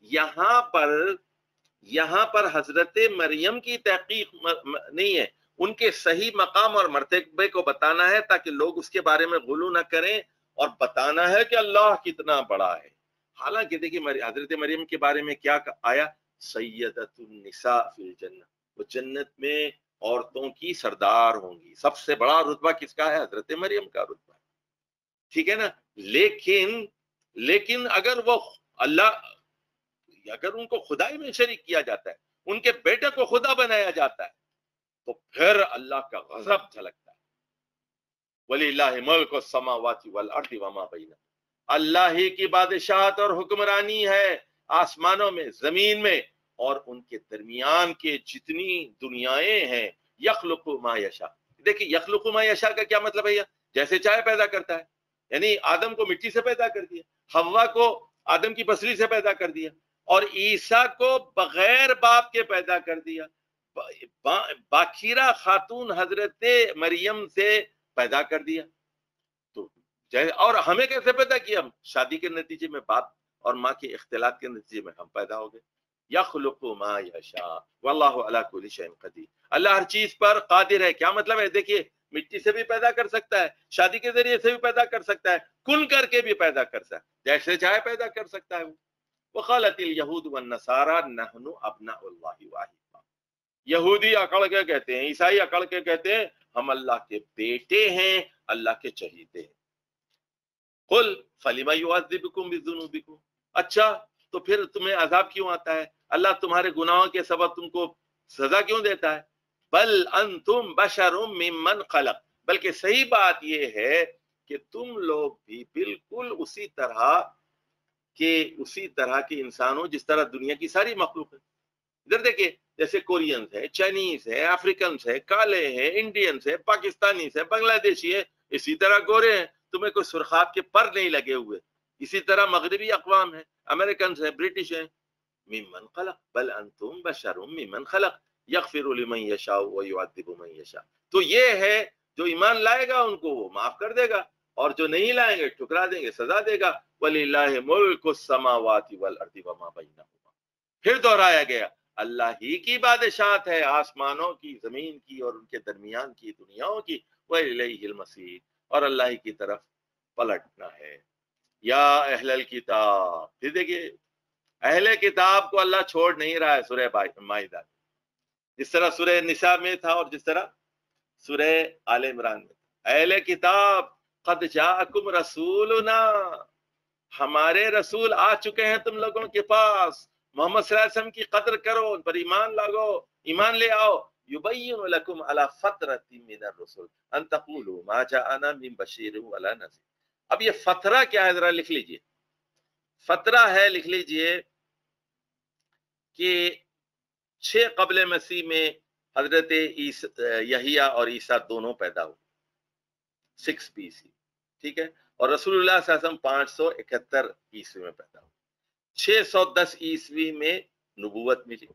یہاں پر حضرت مریم کی تحقیق نہیں ہے، ان کے صحیح مقام اور مرتبے کو بتانا ہے تاکہ لوگ اس کے بارے میں غلو نہ کریں، اور بتانا ہے کہ اللہ کتنا بڑا ہے. حالانکہ دیکھیے حضرت مریم کے بارے میں کیا آیا؟ سیدۃ النساء فی الجنہ، وہ جنت میں عورتوں کی سردار ہوں گی. سب سے بڑا رتبہ کس کا ہے؟ حضرت مریم کا رتبہ. ٹھیک ہے نا؟ لیکن اگر وہ اگر ان کو خدائی میں شریک کیا جاتا ہے، ان کے بیٹے کو خدا بنایا جاتا ہے، تو پھر اللہ کا غضب جھلکتا ہے. وَلِلَّهِ مُلْكُ السَّمَاوَاتِ وَالْأَرْضِ وَمَا بَيْنَهُمَا، اللہ ہی کی بادشاہت اور حکمرانی ہے آسمانوں میں، زمین میں، اور ان کے درمیان کے جتنی دنیایں ہیں. یخلق ما یشاء. دیکھیں یخلق ما یشاء کا کیا مطلب ہے؟ جیسے چاہے پیدا کرتا ہے. یعنی آدم کو مٹی سے پیدا کر دیا، حوا کو آدم کی پسلی سے پیدا کر دیا، اور عیسیٰ کو بغیر باپ کے پیدا کر دیا، باکھیرہ خاتون حضرت مریم سے پیدا کر دیا. تو اور ہمیں کیسے پیدا کیا؟ شادی کے نتیجے میں باپ اور ماں کے اختلاط کے نتیجے میں ہم پیدا ہو گئے. یخلق ما یشاء واللہ علی کل شیء قدیر. اللہ ہر چیز پر قادر ہے. کیا مطلب ہے؟ دیکھیے مٹی سے بھی پیدا کر سکتا ہے، شادی کے ذریعے سے بھی پیدا کر سکتا ہے، کن کر کے بھی پیدا کر سکتا ہے، جیسے چاہے پیدا کر سکتا ہے. وقالت اليهود والنصارى نحن ابناء الله واحد. یہودی اکڑ کے کہتے ہیں، عیسائی اکڑ کے کہتے ہیں ہم اللہ کے بیٹے ہیں، اللہ کے چہیتے ہیں. قل فلم يعذبكم بذنوبكم. اچھا تو پھر تمہیں عذاب کیوں آتا ہے؟ اللہ تمہارے گناہوں کے سبب تم کو سزا کیوں دیتا ہے؟ بل انتم بشر ممن خلق. بلکہ صحیح بات یہ ہے کہ تم لوگ بھی بالکل اسی طرح کے انسان ہو جس طرح دنیا کی ساری مخلوق ہے. ادھر دیکھیں، جیسے کورینز ہے، چائنیز ہے، افریکنز ہے، کالے ہیں، انڈینز ہے، پاکستانیز ہے، بنگلہ دیشی ہے، اسی طرح گورے ہیں، تمہیں کوئی سرخاب کے پر نہیں لگے ہوئے. اسی طرح مغربی اقوام ہیں، امریکنز ہیں، برٹش ہیں، ممن خلق بل انتم بشر ممن خلق یغفر لمن یشاء ویعذب من یشاء. تو یہ ہے جو ایمان لائے گا ان کو وہ معاف کر دے گا، اور جو نہیں لائیں گے ٹھکرا دیں گے سزا دے گا. وَلِلَّهِ مُلْكُ السَّمَاوَاتِ وَالْأَرْضِ وَمَا بَيْنَهُمَا. پھر دہرایا گیا اللہ ہی کی بادشاہت ہے آسمانوں کی، زمین کی اور ان کے درمیان کی دنیاوں کی. وَإِلَيْهِ الْمَصِيرُ، اور اللہ ہی کی طرف پلٹنا ہے. یا اہل الکتاب، پھر دیکھیے اہل کتاب کو اللہ چھوڑ نہیں رہا ہے سورہ مائدہ، جس طرح سورہ نساء میں تھا اور جس طرح سورہ آل عمران میں تھا. اہل کتاب قد جاءکم رسولنا، ہمارے رسول آ چکے ہیں تم لوگوں کے پاس. محمد صلی اللہ علیہ وسلم کی قدر کرو، ان پر ایمان لاگو، ایمان لے آؤ. یبین لکم علی فترۃ من الرسل ان تقولوا ما جاءنا من بشیر ولا نذیر. اب یہ فترہ کیا ہے ذرا لکھ لیجئے. فترہ ہے، لکھ لیجئے کہ 6 قبل مسیح میں حضرت یحییٰ اور عیسیٰ دونوں پیدا ہوئے، 6 BC، ٹھیک ہے. اور رسول اللہ صلی اللہ علیہ وسلم 571 عیسوی میں پیدا ہوئے. 610 عیسوی میں نبوت ملی،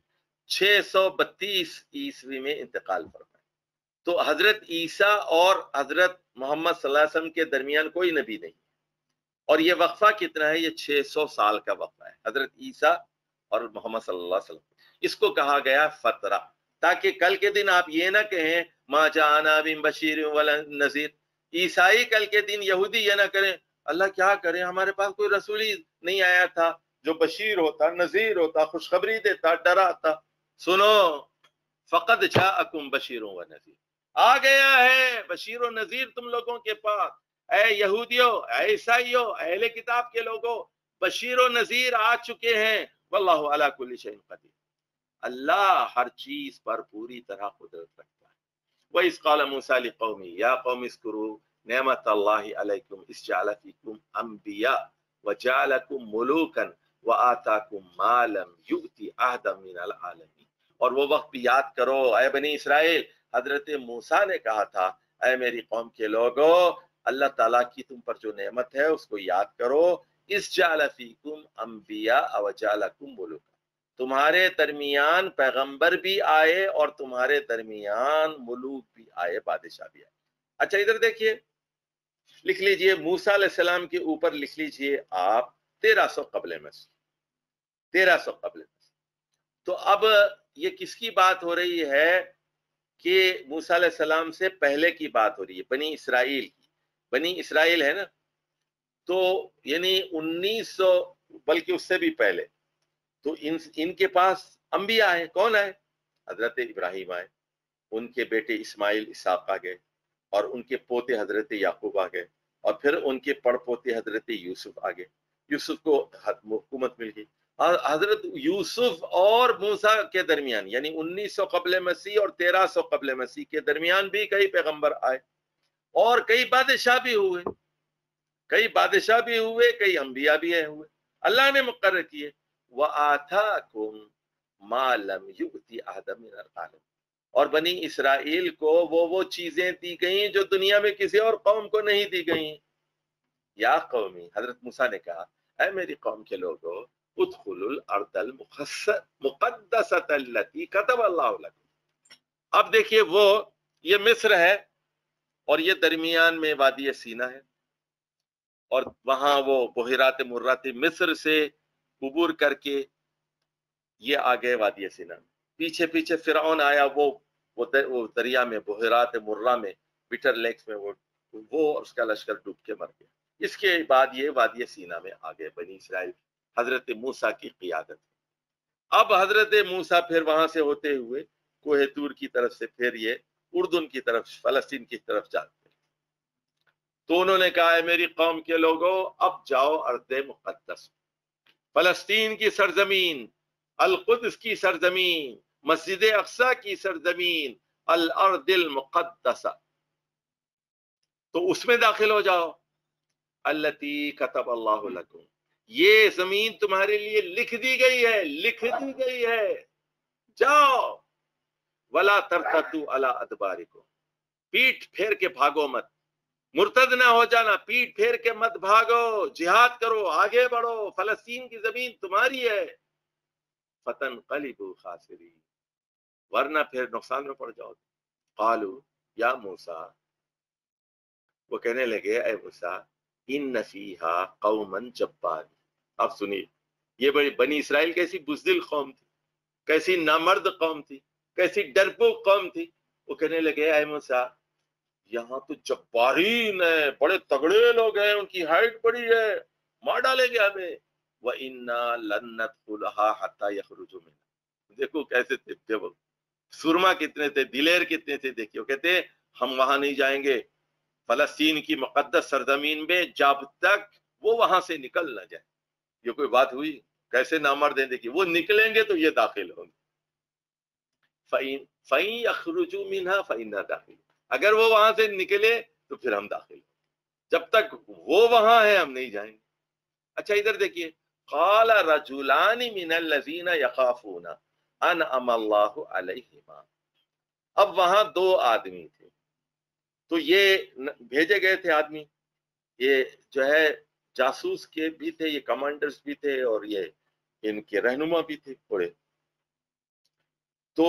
632 عیسوی میں انتقال فرمایا. تو حضرت عیسیٰ اور حضرت محمد صلی اللہ علیہ وسلم کے درمیان کوئی نبی نہیں. اور یہ وقفہ کتنا ہے؟ یہ 600 سال کا وقفہ ہے حضرت عیسیٰ اور محمد صلی اللہ علیہ وسلم. اس کو کہا گیا فترہ، تاکہ کل کے دن آپ یہ نہ کہیں ما جاءنا من بشیر ولا نذیر. عیسائی کل کے دن یہودی یہ نہ کریں اللہ کیا کریں، ہمارے پاس کوئی رسول ہی نہیں آیا تھا جو بشیر ہوتا، نذیر ہوتا، خوشخبری دیتا، ڈراتا. سنو، فقد جاءکم بشیر و نذیر، آ گیا ہے بشیر و نذیر تم لوگوں کے پاس. اے یہودیوں، اے عیسائیوں، اہل کتاب کے لوگوں، بشیر و نذیر آ چکے ہیں. واللہ علی کل شیء قدیر، اللہ ہر چیز پر پوری طرح قدرت رکھتا ہے. وَإِذْ قَالَ مُوسَىٰ لِقَوْمِهِ يَا قَوْمِ اذْكُرُوا نِعْمَتَ اللَّهِ عَلَيْكُمْ إِذْ جَعَلَ فِيكُمْ أَنْبِيَاءَ وَجَعَلَكُمْ مُلُوكًا وَآتَاكُمْ مَا لَمْ يُؤْتِ أَحَدًا مِنَ الْعَالَمِينَ. اور وہ وقت بھی یاد کرو اے بنی اسرائیل، حضرت موسیٰ نے کہا تھا اے میری قوم کے لوگو، اللہ تعالیٰ کی تم پر جو نعمت ہے اس کو یاد کرو. اِذْ جَعَلَ فِيكُمْ أَنْبِيَاءَ وَجَعَلَكُمْ مُلُوكًا، تمہارے درمیان پیغمبر بھی آئے اور تمہارے درمیان ملوک بھی آئے، بادشاہ بھی آئے. اچھا ادھر دیکھیے، لکھ لیجئے موسیٰ علیہ السلام کے اوپر لکھ لیجئے آپ 1300 قبل مسیح، 1300 قبل مسیح. تو اب یہ کس کی بات ہو رہی ہے کہ موسیٰ علیہ السلام سے پہلے کی بات ہو رہی ہے، بنی اسرائیل کی. بنی اسرائیل ہے نا، تو یعنی 1900 بلکہ اس سے بھی پہلے. تو ان کے پاس انبیاء آئے. کون آئے؟ حضرت ابراہیم آئے، ان کے بیٹے اسماعیل اسحاق آ گئے، اور ان کے پوتے حضرت یعقوب آ گئے، اور پھر ان کے پڑ پوتے حضرت یوسف آ گئے. یوسف کو حکومت مل گئی. اور حضرت یوسف اور موسیٰ کے درمیان یعنی 1900 قبل مسیح اور 1300 قبل مسیح کے درمیان بھی کئی پیغمبر آئے، اور کئی بادشاہ بھی ہوئے، کئی انبیاء بھی ہوئے. اللہ نے مقرر کیے. وَآتَاكُمْ مَا لَمْ يُؤْتِ أَحَدًا مِنَ الْعَالَمِينَ، اور بنی اسرائیل کو وہ چیزیں دی گئیں جو دنیا میں کسی اور قوم کو نہیں دی گئیں. یا قومی، حضرت موسیٰ نے کہا اے میری قوم کے لوگوں، ادخلوا الارض المقدسۃ التي كتب اللہ لکم. اب دیکھیے یہ مصر ہے، اور یہ درمیان میں وادی سینا ہے، اور وہاں وہ بحیرات مرہ تھی. مصر سے عبور کر کے یہ آگئے وادی سینا. پیچھے پیچھے فرعون آیا، وہ دریا میں بحیرات مرہ میں، بیٹر لیکس میں وہ اس کا لشکر ڈوب کے مر گیا. اس کے بعد یہ وادی سینا میں آگئے بنی اسرائیل حضرت موسیٰ کی قیادت. اب حضرت موسیٰ پھر وہاں سے ہوتے ہوئے کوہ طور کی طرف سے پھر یہ اردن کی طرف، فلسطین کی طرف جاتے. تو انہوں نے کہا ہے میری قوم کے لوگوں، اب جاؤ ارض مقدس، فلسطین کی سرزمین، القدس کی سرزمین، مسجد اقصی کی سرزمین، الارض المقدسہ، تو اس میں داخل ہو جاؤ. التی کتب اللہ لکم، یہ زمین تمہارے لیے لکھ دی گئی ہے، جاؤ. ولا ترتدوا علی ادبارکم، پیٹ پھیر کے بھاگو مت، مرتد نہ ہو جانا، پیٹ پھیر کے مت بھاگو، جہاد کرو، آگے بڑھو، فلسطین کی زمین تمہاری ہے. فتنقلبوا خاسرین، ورنہ پھر نقصان میں پڑ جاؤ. قالوا یا موسیٰ، وہ کہنے لگے اے موسیٰ، ان فیہا قوما جبارین. اب سنیے، یہ بنی اسرائیل کیسی بزدل قوم تھی، کیسی نامرد قوم تھی، کیسی ڈرپوک قوم تھی. وہ کہنے لگے اے موسیٰ، یہاں تو جبارین ہیں، بڑے تگڑے لوگ ہیں، ان کی ہائٹ بڑی ہے، مار ڈالیں گے ہمیں. وَإِنَّا لَن نَدْخُلَهَا حَتَّى يَخْرُجُوا مِنْهَا. دیکھو کیسے تھے، دیکھو سرما کتنے تھے، دلیر کتنے تھے. دیکھیے وہ کہتے ہیں ہم وہاں نہیں جائیں گے، فلسطین کی مقدس سرزمین میں، جب تک وہ وہاں سے نکل نہ جائے. یہ کوئی بات ہوئی؟ کیسے نامرد ہیں. دیکھیے وہ نکلیں گے تو یہ داخل ہوں گے. فَإِن يَخْرُجُوا مِنْهَا فَإِنَّا دَاخِلُونَ. اگر وہ وہاں سے نکلے تو پھر ہم داخل ہوں. جب تک وہ وہاں ہے ہم نہیں جائیں گے. اچھا ادھر دیکھیے، قال رجلان من الذین یخافون انعم اللہ علیہما. اب وہاں دو آدمی تھے، تو یہ بھیجے گئے تھے آدمی، یہ جو ہے جاسوس کے بھی تھے، یہ کمانڈرز بھی تھے، اور یہ ان کے رہنما بھی تھے بڑے. تو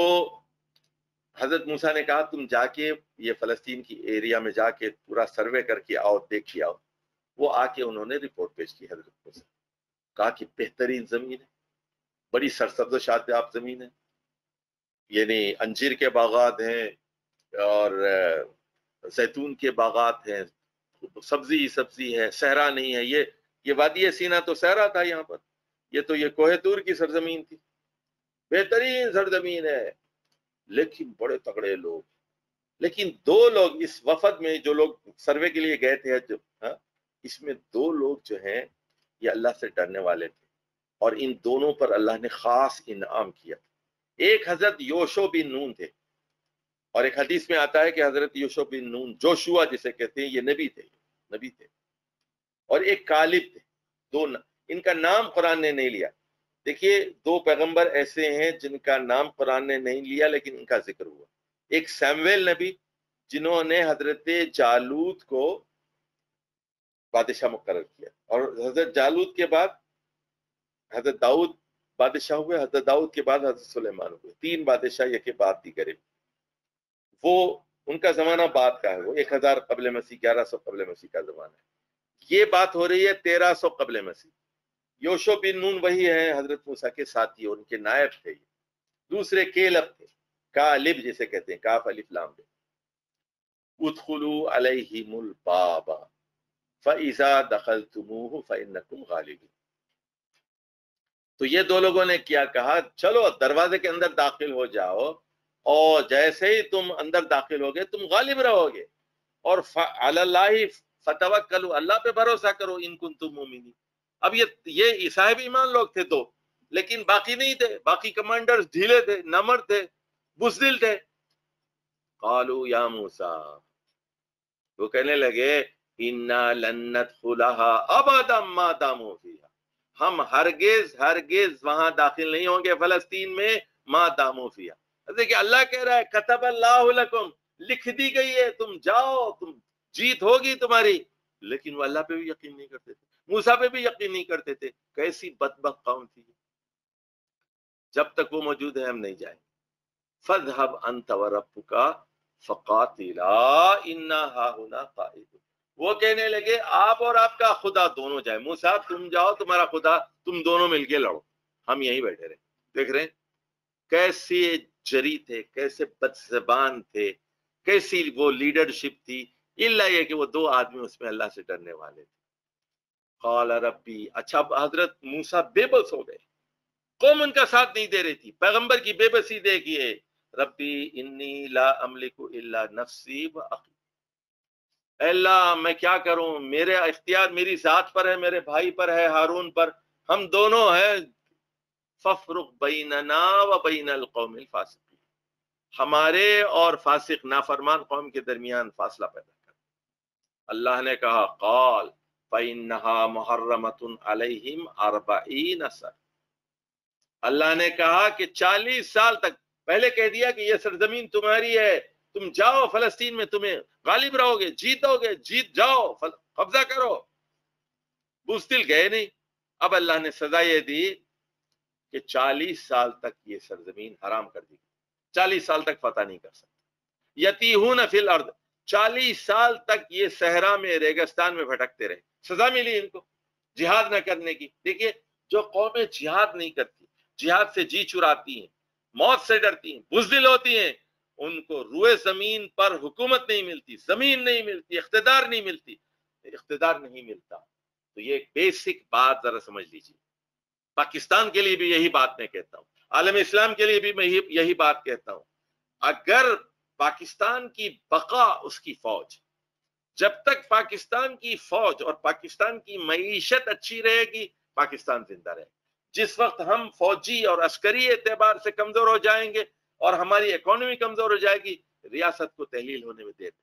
حضرت موسیٰ نے کہا تم جا کے یہ فلسطین کی ایریا میں جا کے پورا سروے کر کے آؤ، دیکھ کے آؤ. وہ آ کے انہوں نے رپورٹ پیش کی حضرت موسیٰ، کہا کہ بہترین زمین ہے، بڑی سرسبز و شاداب زمین ہے، یعنی انجیر کے باغات ہیں اور زیتون کے باغات ہیں، سبزی سبزی ہے، صحرا نہیں ہے. یہ وادی سینا تو صحرا تھا یہاں پر، یہ تو یہ کوہ طور کی سرزمین تھی، بہترین سرزمین ہے. لیکن بڑے تگڑے لوگ. لیکن دو لوگ اس وفد میں، جو لوگ سروے کے لیے گئے تھے، اس میں دو لوگ جو ہیں یہ اللہ سے ڈرنے والے تھے، اور ان دونوں پر اللہ نے خاص انعام کیا. ایک حضرت یوشع بن نون تھے، اور ایک حدیث میں آتا ہے کہ حضرت یوشع بن نون، جوشوا جسے کہتے ہیں، یہ نبی تھے. اور ایک کالب تھے. ان کا نام قرآن نے نہیں لیا. دیکھیے دو پیغمبر ایسے ہیں جن کا نام قرآن نے نہیں لیا لیکن ان کا ذکر ہوا. ایک سیمویل نبی، جنہوں نے حضرت جالوت کو بادشاہ مقرر کیا، اور حضرت جالوت کے بعد حضرت داؤد بادشاہ ہوئے، حضرت داؤد کے بعد حضرت سلیمان ہوئے. 3 بادشاہ یہ کے بعد دیگر. وہ ان کا زمانہ بعد کا ہے، وہ 1000 قبل مسیح، 1100 قبل مسیح کا زمانہ ہے. یہ بات ہو رہی ہے 1300 قبل مسیح. یوشع بن نون وہی ہیں حضرت موسیٰ کے ساتھی، اور ان کے نائب تھے. دوسرے کیلب تھے، کالب جسے کہتے ہیں، کاف الف لام. ادخلوا علیہم الباب فاذا دخلتموہ فانکم غالبون. تو یہ دو لوگوں نے کیا کہا، چلو دروازے کے اندر داخل ہو جاؤ، اور جیسے ہی تم اندر داخل ہوگے تم غالب رہو گے. اور علی اللہ فتوکلوا، اللہ پہ بھروسہ کرو، ان کنتم مومنین. اب یہ صاحب ایمان لوگ تھے دو، لیکن باقی نہیں تھے. باقی کمانڈرز ڈھیلے تھے، نمر تھے، بزدل تھے. قالوا یا موسیٰ، وہ کہنے لگے انا لن ندخلها ابدا ما داموا فیہا، ہم ہرگز وہاں داخل نہیں ہوں گے فلسطین میں، ما داموا فیہا. دیکھیں اللہ کہہ رہا ہے کتب اللہ لکم، لکھ دی گئی ہے، تم جاؤ، تم جیت ہوگی تمہاری. لیکن وہ اللہ پہ بھی یقین نہیں کرتے تھے، موسیٰ پہ بھی یقین نہیں کرتے تھے. کیسی بدبخت قوم تھی. جب تک وہ موجود ہے ہم نہیں جائیں گے. فَاذْهَبْ أَنْتَ وَرَبُّكَ فَقَاتِلَا إِنَّا هَاهُنَا قَاعِدُونَ. وہ کہنے لگے آپ اور آپ کا خدا دونوں جائیں. موسیٰ تم جاؤ، تمہارا خدا، تم دونوں مل کے لڑو، ہم یہیں بیٹھے رہیں. دیکھ رہے ہیں کیسے جری تھے، کیسے بدزبان تھے، کیسی وہ لیڈرشپ تھی. الا یہ کہ وہ دو آدمی اس میں اللہ سے ڈرنے والے تھے. قال ربی. اچھا حضرت موسیٰ بے بس ہو گئے، قوم ان کا ساتھ نہیں دے رہی تھی. پیغمبر کی بے بسی دیکھیے. ربی انی لا املک الا نفسی و اخی. اے اللہ میں کیا کروں، میرے اختیار میری ذات پر ہے، میرے بھائی پر ہے، ہارون پر، ہم دونوں ہیں. فافرق بیننا و بین القوم الفاسقین، ہمارے اور فاسق نافرمان قوم کے درمیان فاصلہ پیدا کر. اللہ نے کہا قال فإنها محرمۃ علیہم 40 سنہ. اللہ نے کہا کہ 40 سال تک، پہلے کہہ دیا کہ یہ سرزمین تمہاری ہے، تم جاؤ فلسطین میں، تمہیں غالب رہو گے، جیتو گے، جیت جاؤ، قبضہ کرو. بزدل گئے نہیں. اب اللہ نے سزا یہ دی کہ 40 سال تک یہ سرزمین حرام کر دی گئی، 40 سال تک فتح نہیں کر سکتے۔ یتیہون فی الارض، 40 سال تک یہ صحرا میں ریگستان میں بھٹکتے رہے، سزا ملی ان کو جہاد نہ کرنے کی۔ دیکھیے جو قومیں جہاد نہیں کرتی، جہاد سے جی چراتی ہیں، موت سے ڈرتی ہیں، بزدل ہوتی ہیں، ان کو روئے زمین پر حکومت نہیں ملتی، زمین نہیں ملتی، اقتدار نہیں ملتی، اقتدار نہیں ملتا۔ تو یہ ایک بیسک بات ذرا سمجھ لیجیے۔ پاکستان کے لیے بھی یہی بات میں کہتا ہوں، عالم اسلام کے لیے بھی میں یہی بات کہتا ہوں، اگر پاکستان کی بقا، اس کی فوج، جب تک پاکستان کی فوج اور پاکستان کی معیشت اچھی رہے گی، پاکستان زندہ رہے گا۔ جس وقت ہم فوجی اور عسکری اعتبار سے کمزور ہو جائیں گے اور ہماری اکانومی کمزور ہو جائے گی، ریاست کو تحلیل ہونے میں دیر نہیں۔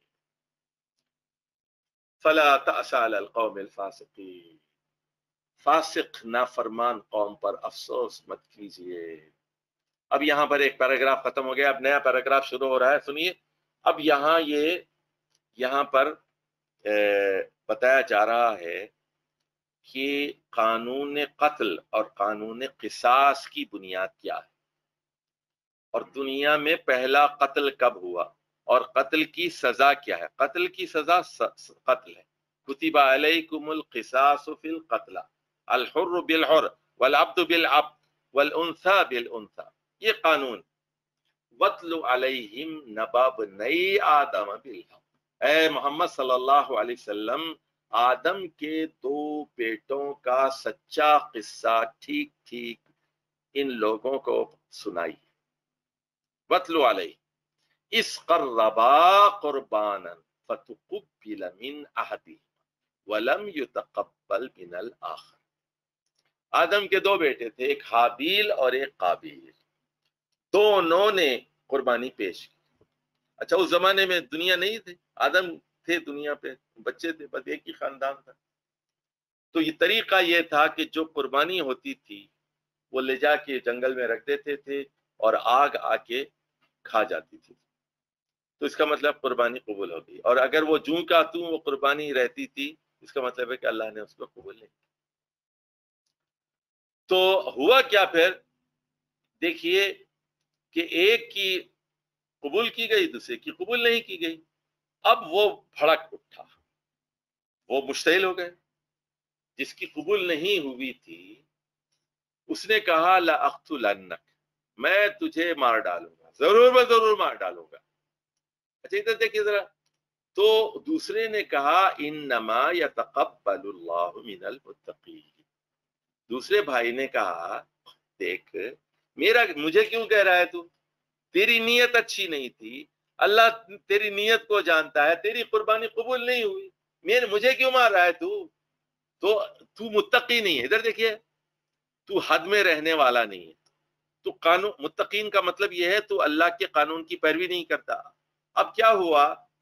فلا تأس علی القوم الفاسقین، فاسق نافرمان قوم پر افسوس مت کیجیے۔ اب یہاں پر ایک پیراگراف ختم ہو گیا، اب نیا پیراگراف شروع ہو رہا ہے، سنیے۔ اب یہاں پر بتایا جا رہا ہے کہ قانون قتل اور قانون قصاص کی بنیاد کیا ہے، اور دنیا میں پہلا قتل کب ہوا، اور قتل کی سزا کیا ہے۔ قتل کی سزا قتل ہے، کتب علیکم القصاص فی القتل، الحر بالحر والعبد بالعبد والانثى بالانثى، یہ قانون۔ وَاتْلُ عَلَيْهِمْ نَبَأَ ابْنَيْ آدَمَ بِالْحَقِّ، اے محمد صلی اللہ علیہ وسلم آدم کے 2 بیٹوں کا سچا قصہ ٹھیک ٹھیک ان لوگوں کو سنائی۔ وَاتْلُ عَلَيْهِمْ إِذْ قَرَّبَا قُرْبَانًا فَتُقُبِّلَ مِنْ أَحَدِهِمَا وَلَمْ يُتَقَبَّلْ مِنَ الْآخَرِ۔ آدم کے 2 بیٹے تھے، ایک حابیل اور ایک قابیل، دونوں نے قربانی پیش کی۔ اچھا اس زمانے میں دنیا نہیں تھے، آدم تھے دنیا پہ، بچے تھے، بس ایک ہی خاندان تھا۔ تو یہ طریقہ یہ تھا کہ جو قربانی ہوتی تھی وہ لے جا کے جنگل میں رکھ دیتے تھے اور آگ آ کے کھا جاتی تھی، تو اس کا مطلب قربانی قبول ہو گئی۔ اور اگر وہ جوں کا توں وہ قربانی رہتی تھی، اس کا مطلب ہے کہ اللہ نے اس کو قبول نہیں کیا۔ تو ہوا کیا پھر، دیکھیے کہ ایک کی قبول کی گئی، دوسرے کی قبول نہیں کی گئی۔ اب وہ بھڑک اٹھا، وہ مشتعل ہو گئے۔ جس کی قبول نہیں ہوئی تھی اس نے کہا لَأَقْتُلَنَّكَ، میں تجھے مار ڈالوں گا، ضرور مار ڈالوں گا۔ اچھا ادھر دیکھیے ذرا، تو دوسرے نے کہا انما یتقبل اللہ من المتقین، دوسرے بھائی نے کہا دیکھ مجھے کیوں کہہ رہا ہے تو، تیری نیت اچھی نہیں تھی، اللہ تیری نیت کو جانتا ہے، تیری قربانی قبول نہیں ہوئی، مجھے کیوں مار رہا ہے تو متقی نہیں ہے۔ ادھر دیکھیے، تو حد میں رہنے والا نہیں ہے، تو قانون، متقین کا مطلب یہ ہے تو اللہ کے قانون کی پیروی نہیں کرتا۔ اب کیا ہوا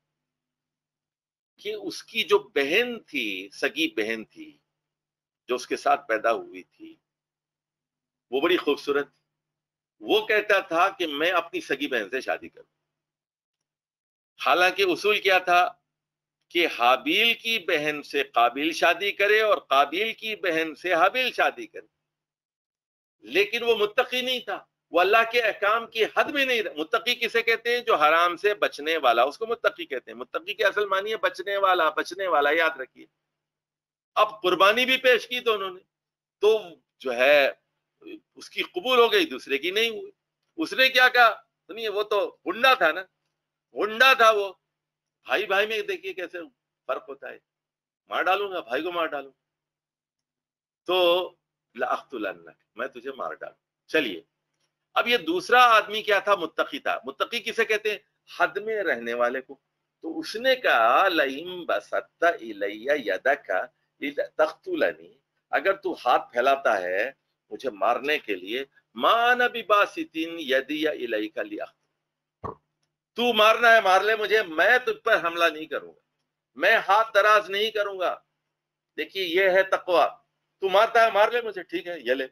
کہ اس کی جو بہن تھی، سگی بہن تھی جو اس کے ساتھ پیدا ہوئی تھی، وہ بڑی خوبصورت تھی۔ وہ کہتا تھا کہ میں اپنی سگی بہن سے شادی کروں، حالانکہ اصول کیا تھا کہ حابیل کی بہن سے قابیل شادی کرے اور قابیل کی بہن سے حابیل شادی کرے، لیکن وہ متقی نہیں تھا، وہ اللہ کے احکام کی حد میں نہیں رہا۔ متقی کسے کہتے ہیں؟ جو حرام سے بچنے والا، اس کو متقی کہتے ہیں۔ متقی کی اصل معنی ہے بچنے والا، یاد رکھیے۔ اب قربانی بھی پیش کی دونوں نے، تو جو ہے اس کی قبول ہو گئی، دوسرے کی نہیں ہوئی۔ اس نے کیا کہا، سنیے، وہ تو گنڈا تھا نا، گنڈا تھا وہ۔ بھائی بھائی میں دیکھیے کیسے فرق ہوتا ہے، مار ڈالوں گا، بھائی کو مار ڈالوں، تو لَأَقْتُلَنَّكَ، میں تجھے مار ڈالوں۔ چلیے، اب یہ دوسرا آدمی کیا تھا؟ متقی تھا۔ متقی کسے کہتے ہیں؟ حد میں رہنے والے کو۔ تو اس نے کہا لَئِن بَسَطتَ إِلَيَّ يَدَكَ لِتَقْتُلَنِي، اگر تو ہاتھ پھیلاتا ہے مجھے مارنے کے لیے، مَا أَنَا بِبَاسِطٍ يَدِيَ إِلَيْكَ لِأَقْتُلَكَ، تو مارنا ہے مار لے مجھے، میں تجھ پر حملہ نہیں کروں گا، میں ہاتھ دراز نہیں کروں گا۔ دیکھیے یہ ہے تقویٰ، تو مارتا ہے مار لے مجھے، ٹھیک ہے، یہ لے،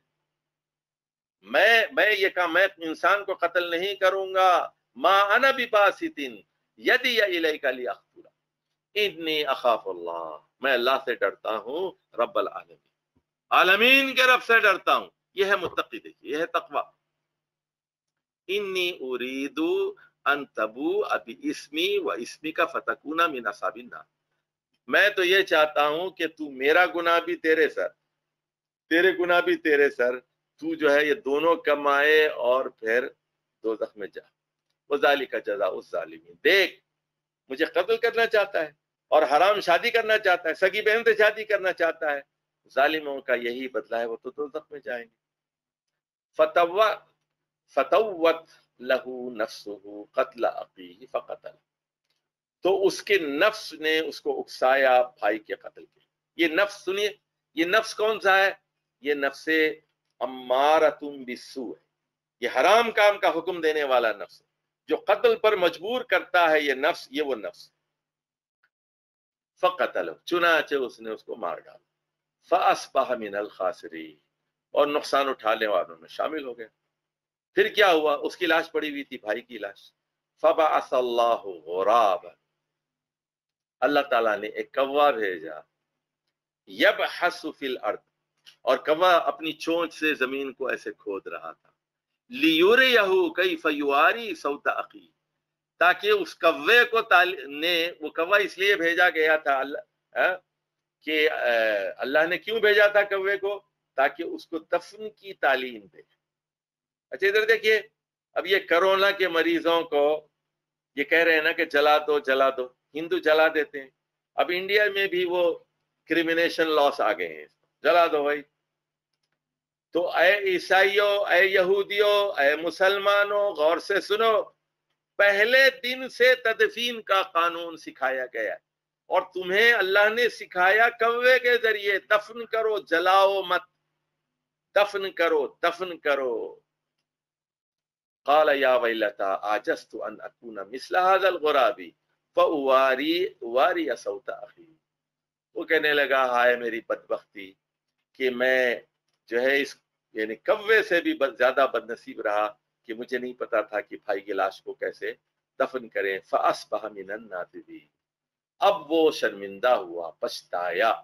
میں یہ کہا میں انسان کو قتل نہیں کروں گا۔ ما انا بباسط یدی الیک لاقتلک انی اخاف اللہ، میں اللہ سے ڈرتا ہوں، رب العالمین، عالمین کے رب سے ڈرتا ہوں، یہ ہے متقی، دیکھیے یہ ہے تقوی. انی اریدو ان تبوء باسمی و اسمک فتکون من اصحاب النار. میں تو یہ چاہتا ہوں کہ تو میرا گناہ بھی تیرے سر، تیرے گناہ بھی تیرے سر، تو جو ہے یہ دونوں کمائے اور پھر دوزخ میں جا. وذالک جزاء الظالمین. دیکھ مجھے قتل کرنا چاہتا ہے اور حرام شادی کرنا چاہتا ہے، سگی بہن سے شادی کرنا چاہتا ہے، ظالموں کا یہی بدلہ ہے، وہ تو دوزخ میں جائیں گے. فتوت لہ نفسہ قتل اخیہ فقتل. تو اس کے نفس نے اس کو اکسایا بھائی کے قتل کے. یہ نفس سنیے، یہ نفس کون سا ہے؟ یہ نفس امارۃ بالسوء، یہ حرام کام کا حکم دینے والا نفس جو قتل پر مجبور کرتا ہے، یہ نفس، یہ وہ نفس. فقتل، چنانچہ اس نے اس کو مار ڈالا. فاصبح من الخاسرین، اور نقصان اٹھانے والوں میں شامل ہو گیا. پھر کیا ہوا؟ اس کی لاش پڑی ہوئی تھی، بھائی کی لاش. فبعث اللہ غرابا، اللہ تعالیٰ نے ایک کوا بھیجا. یبحث فی الارض، اور کوا اپنی چونچ سے زمین کو ایسے کھود رہا تھا. لیریہ کیف یواری صوت اخیہ، تاکہ اس کوے کو وہ کوا اس لیے بھیجا گیا تھا کہ اللہ نے کیوں بھیجا تھا کوے کو؟ تاکہ اس کو دفن کی تعلیم دے. اچھا ادھر دیکھیے، اب یہ کرونا کے مریضوں کو یہ کہہ رہے ہیں نا کہ جلا دو جلا دو، ہندو جلا دیتے ہیں. اب انڈیا میں بھی وہ کرمینیشن لاس آ گئے ہیں، جلا دو بھائی. تو اے عیسائیوں، اے یہودیوں، اے مسلمانوں، غور سے سنو، پہلے دن سے تدفین کا قانون سکھایا گیا ہے، اور تمہیں اللہ نے سکھایا کوے کے ذریعے دفن کرو، جلاؤ مت، دفن کرو دفن کرو. قال یا ویلتا عجزت ان اکون مثل هذا الغراب فاواری صوت اخی. وہ کہنے لگا ہائے میری بدبختی کہ میں جو ہے اس یعنی کوے سے بھی زیادہ بدنصیب رہا کہ مجھے نہیں پتا تھا کہ بھائی کی لاش کو کیسے دفن کریں. فاصبح من النادمین، اب وہ شرمندہ ہوا، پچھتایا.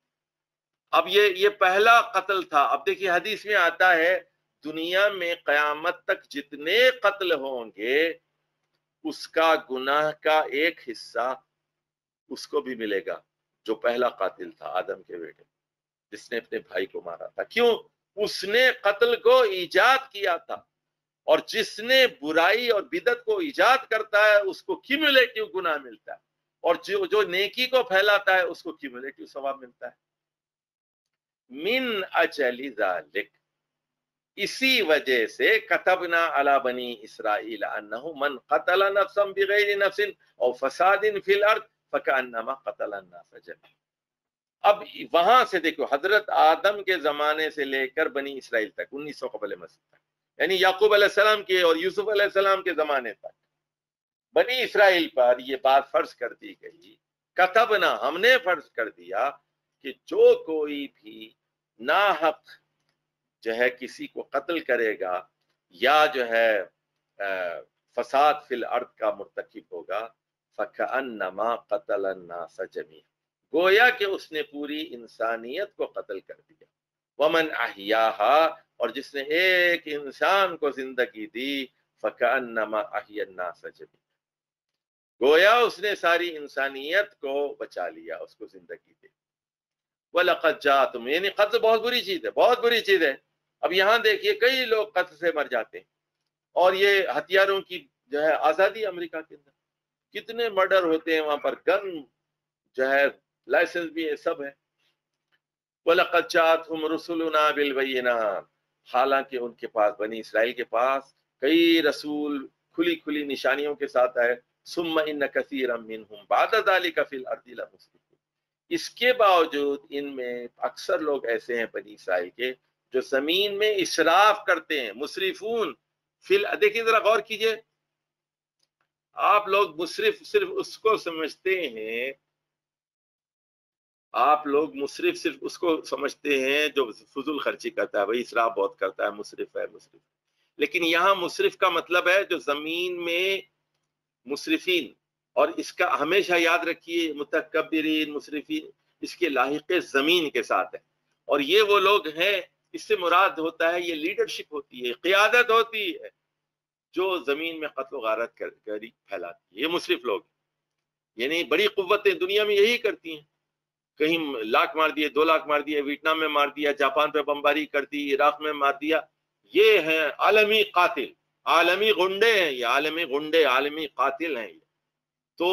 اب یہ پہلا قتل تھا. اب دیکھیے حدیث میں آتا ہے دنیا میں قیامت تک جتنے قتل ہوں گے اس کا گناہ کا ایک حصہ اس کو بھی ملے گا جو پہلا قاتل تھا، آدم کے بیٹے، جس نے اپنے بھائی کو مارا تھا. کیوں؟ اس نے قتل کو ایجاد کیا تھا، اور جس نے برائی اور بدعت کو ایجاد کرتا ہے اس کو کیومولیٹو گناہ ملتا ہے، اور جو نیکی کو پھیلاتا ہے اس کو کیومولیٹو ثواب ملتا ہے. من اجل ذالک، اسی وجہ سے کتبنا علی بنی اسرائیل انہ من قتل نفسا بغیر نفس او فساد فی الارض فکأنما قتل الناس جميعا. اب وہاں سے دیکھو حضرت آدم کے زمانے سے لے کر بنی اسرائیل تک 1900 قبل مسیح تک، یعنی یعقوب علیہ السلام کے اور یوسف علیہ السلام کے زمانے تک بنی اسرائیل پر یہ بات فرض کر دی گئی. کتبنا، ہم نے فرض کر دیا کہ جو کوئی بھی ناحق جو ہے کسی کو قتل کرے گا یا جو ہے فساد فی الارض کا مرتکب ہوگا، فکأنما قتل الناس جميعا، گویا کہ اس نے پوری انسانیت کو قتل کر دیا. ومن احیاها، اور جس نے ایک انسان کو زندگی دی، فکأنما احیا الناس جميعا، گویا اس نے ساری انسانیت کو بچا لیا، اس کو زندگی دی. وَلَقَدْ جَاءَتْهُمْ، یعنی قتل بہت بری چیز ہے، بہت بری چیز ہے. اب یہاں دیکھیے کئی لوگ قتل سے مر جاتے ہیں، اور یہ ہتھیاروں کی جو ہے آزادی امریکہ کے اندر کتنے مرڈر ہوتے ہیں، وہاں پر گن جو ہے لائسنس بھی ہے، سب ہے. وَلَقَدْ جَاءَتْهُمْ رُسُلُنَا بِالْبَيِّنَاتِ، حالانکہ ان کے پاس، بنی اسرائیل کے پاس کئی رسول کھلی کھلی نشانیوں کے ساتھ آئے. ثُمَّ إِنَّ كَثِيرًا مِّنْهُمْ بَعْدَ ذَلِكَ فِي الْأَرْضِ لَمُسْرِفُونَ، اس کے باوجود ان میں اکثر لوگ ایسے ہیں بنی اسرائیل کے جو زمین میں اسراف کرتے ہیں. مسرفون دیکھیے ذرا غور کیجئے، آپ لوگ مصرف صرف اس کو سمجھتے ہیں، آپ لوگ مصرف صرف اس کو سمجھتے ہیں جو فضول خرچی کرتا ہے، بھائی اسراف بہت کرتا ہے، مصرف ہے مصرف. لیکن یہاں مصرف کا مطلب ہے جو زمین میں مصرفین، اور اس کا ہمیشہ یاد رکھیے متکبرین مصرفین اس کے لاحق زمین کے ساتھ ہے. اور یہ وہ لوگ ہیں اس سے مراد ہوتا ہے یہ لیڈرشپ ہوتی ہے، قیادت ہوتی ہے جو زمین میں قتل و غارت کری پھیلاتی ہے. یہ مصرف لوگ، یعنی بڑی قوتیں دنیا میں یہی کرتی ہیں، کہیں لاکھ مار دیے، 2 لاکھ مار دیے، ویتنام میں مار دیا، جاپان پہ بمباری کر دی، عراق میں مار دیا. یہ ہیں عالمی قاتل، عالمی غنڈے ہیں، یہ عالمی غنڈے، عالمی قاتل ہیں. تو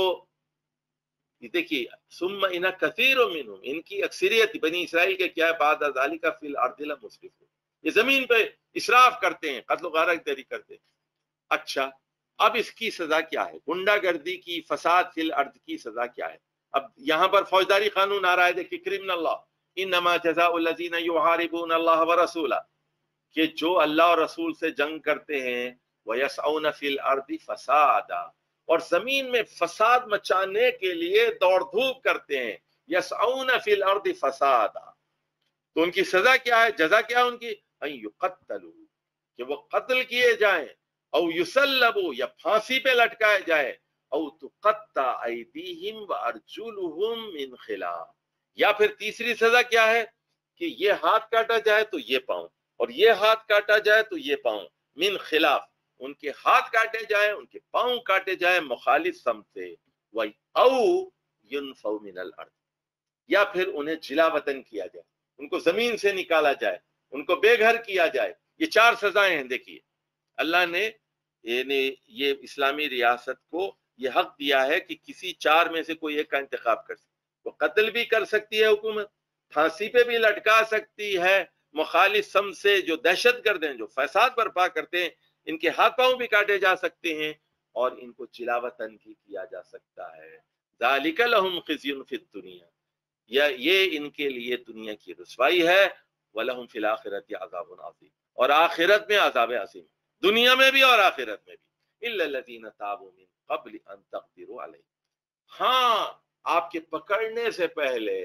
یہ دیکھیے ثم ان کثیر منهم، ان کی اکثریت بنی اسرائیل کے کیا ہے، بعد ذالک فی الارض لمسرفون، یہ زمین پہ اسراف کرتے ہیں، قتل و غارت داری کرتے ہیں. اچھا اب اس کی سزا کیا ہے؟ غنڈہ گردی کی، فساد فی الارض کی سزا کیا ہے؟ اب یہاں پر فوجداری قانون آ رہا ہے، دیکھیے کرمن اللہ انما جزاء الذین یحاربون اللہ ورسولہ، کہ جو اللہ اور رسول سے جنگ کرتے ہیں، وَيَسْعَوْنَ فِي الْأَرْضِ فَسَادًا، اور زمین میں فساد مچانے کے لیے دوڑ دھوپ کرتے ہیں. یسعون فی الارض فسادا، تو ان کی سزا کیا ہے، جزا کیا ہے ان کی؟ ان یقتلوا، کہ وہ قتل کیے جائیں، او یسلبوا، یا پھانسی پہ لٹکائے جائے، او تقطع ایدیہم وارجلہم من خلاف، یا پھر تیسری سزا کیا ہے کہ یہ ہاتھ کاٹا جائے تو یہ پاؤں، اور یہ ہاتھ کاٹا جائے تو یہ پاؤں، من خلاف، ان کے ہاتھ کاٹے جائیں، ان کے پاؤں کاٹے جائیں مخالف سمت سے، او ينفوا من الارض، یا پھر انہیں جلا وطن کیا جائے، ان کو زمین سے نکالا جائے، ان کو بے گھر کیا جائے. یہ 4 سزائیں ہیں. دیکھیے اللہ نے یعنی یہ اسلامی ریاست کو یہ حق دیا ہے کہ کسی 4 میں سے کوئی ایک کا انتخاب کر سکتی. وہ قتل بھی کر سکتی ہے حکومت، پھانسی پہ بھی لٹکا سکتی ہے، مخالف سمت سے جو دہشت گرد ہیں، جو فساد برپا کرتے ہیں، ان کے ہاتھ پاؤں بھی کاٹے جا سکتے ہیں، اور ان کو جلا وطن بھی کیا جا سکتا ہے. ذالک لہم خزی فی الدنیا، یہ ان کے لیے دنیا کی رسوائی ہے، وَلَهُمْ فِي الْآخِرَةِ عَذَابٌ عَظِيمٌ، اور آخرت میں عذاب عظیم، دنیا میں بھی اور آخرت میں بھی. إِلَّا الَّذِينَ تَابُوا مِن قَبْلِ أَن تَقْدِرُوا عَلَيْهِمْ، ہاں آپ کے پکڑنے سے پہلے،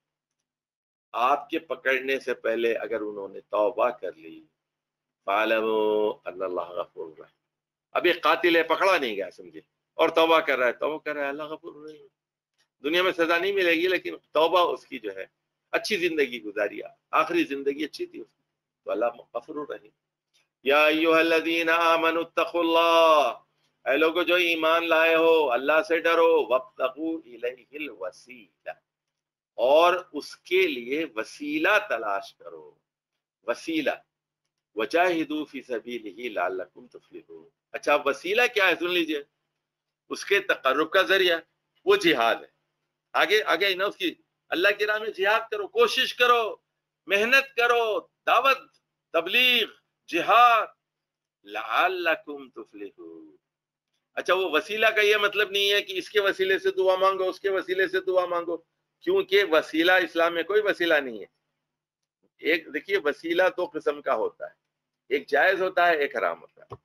آپ کے پکڑنے سے پہلے اگر انہوں نے توبہ کر لی، فَاعْلَمُوا أَنَّ اللَّهَ غَفُورٌ رَحِيمٌ. اب ایک قاتل ہے، پکڑا نہیں گیا سمجھے، اور توبہ کر رہا ہے، اللہ غفور رحیم. دنیا میں سزا نہیں ملے گی، لیکن توبہ اس کی جو ہے، اچھی زندگی گزاری، آخری زندگی اچھی تھی اس کی، تو اللہ غفور رحیم. یا ایھا الذین آمنوا اتقوا اللہ، اے لوگوں جو ایمان لائے ہو، اللہ سے ڈرو، وابتغوا الیہ الوسیلہ، اور اس کے لیے وسیلہ تلاش کرو، وسیلہ، وجاہدوا فی سبیلہ لعلکم تفلحون. اچھا وسیلہ کیا ہے؟ سن لیجئے، اس کے تقرب کا ذریعہ وہ جہاد ہے. آگے نا اس کی، اللہ کی راہ میں جہاد کرو، کوشش کرو، محنت کرو، دعوت، تبلیغ، جہاد، لعلکم تفلحون. اچھا وہ وسیلہ کا یہ مطلب نہیں ہے کہ اس کے وسیلے سے دعا مانگو، اس کے وسیلے سے دعا مانگو، کیونکہ وسیلہ اسلام میں کوئی وسیلہ نہیں ہے. ایک دیکھیے وسیلہ 2 قسم کا ہوتا ہے، ایک جائز ہوتا ہے، ایک حرام ہوتا ہے.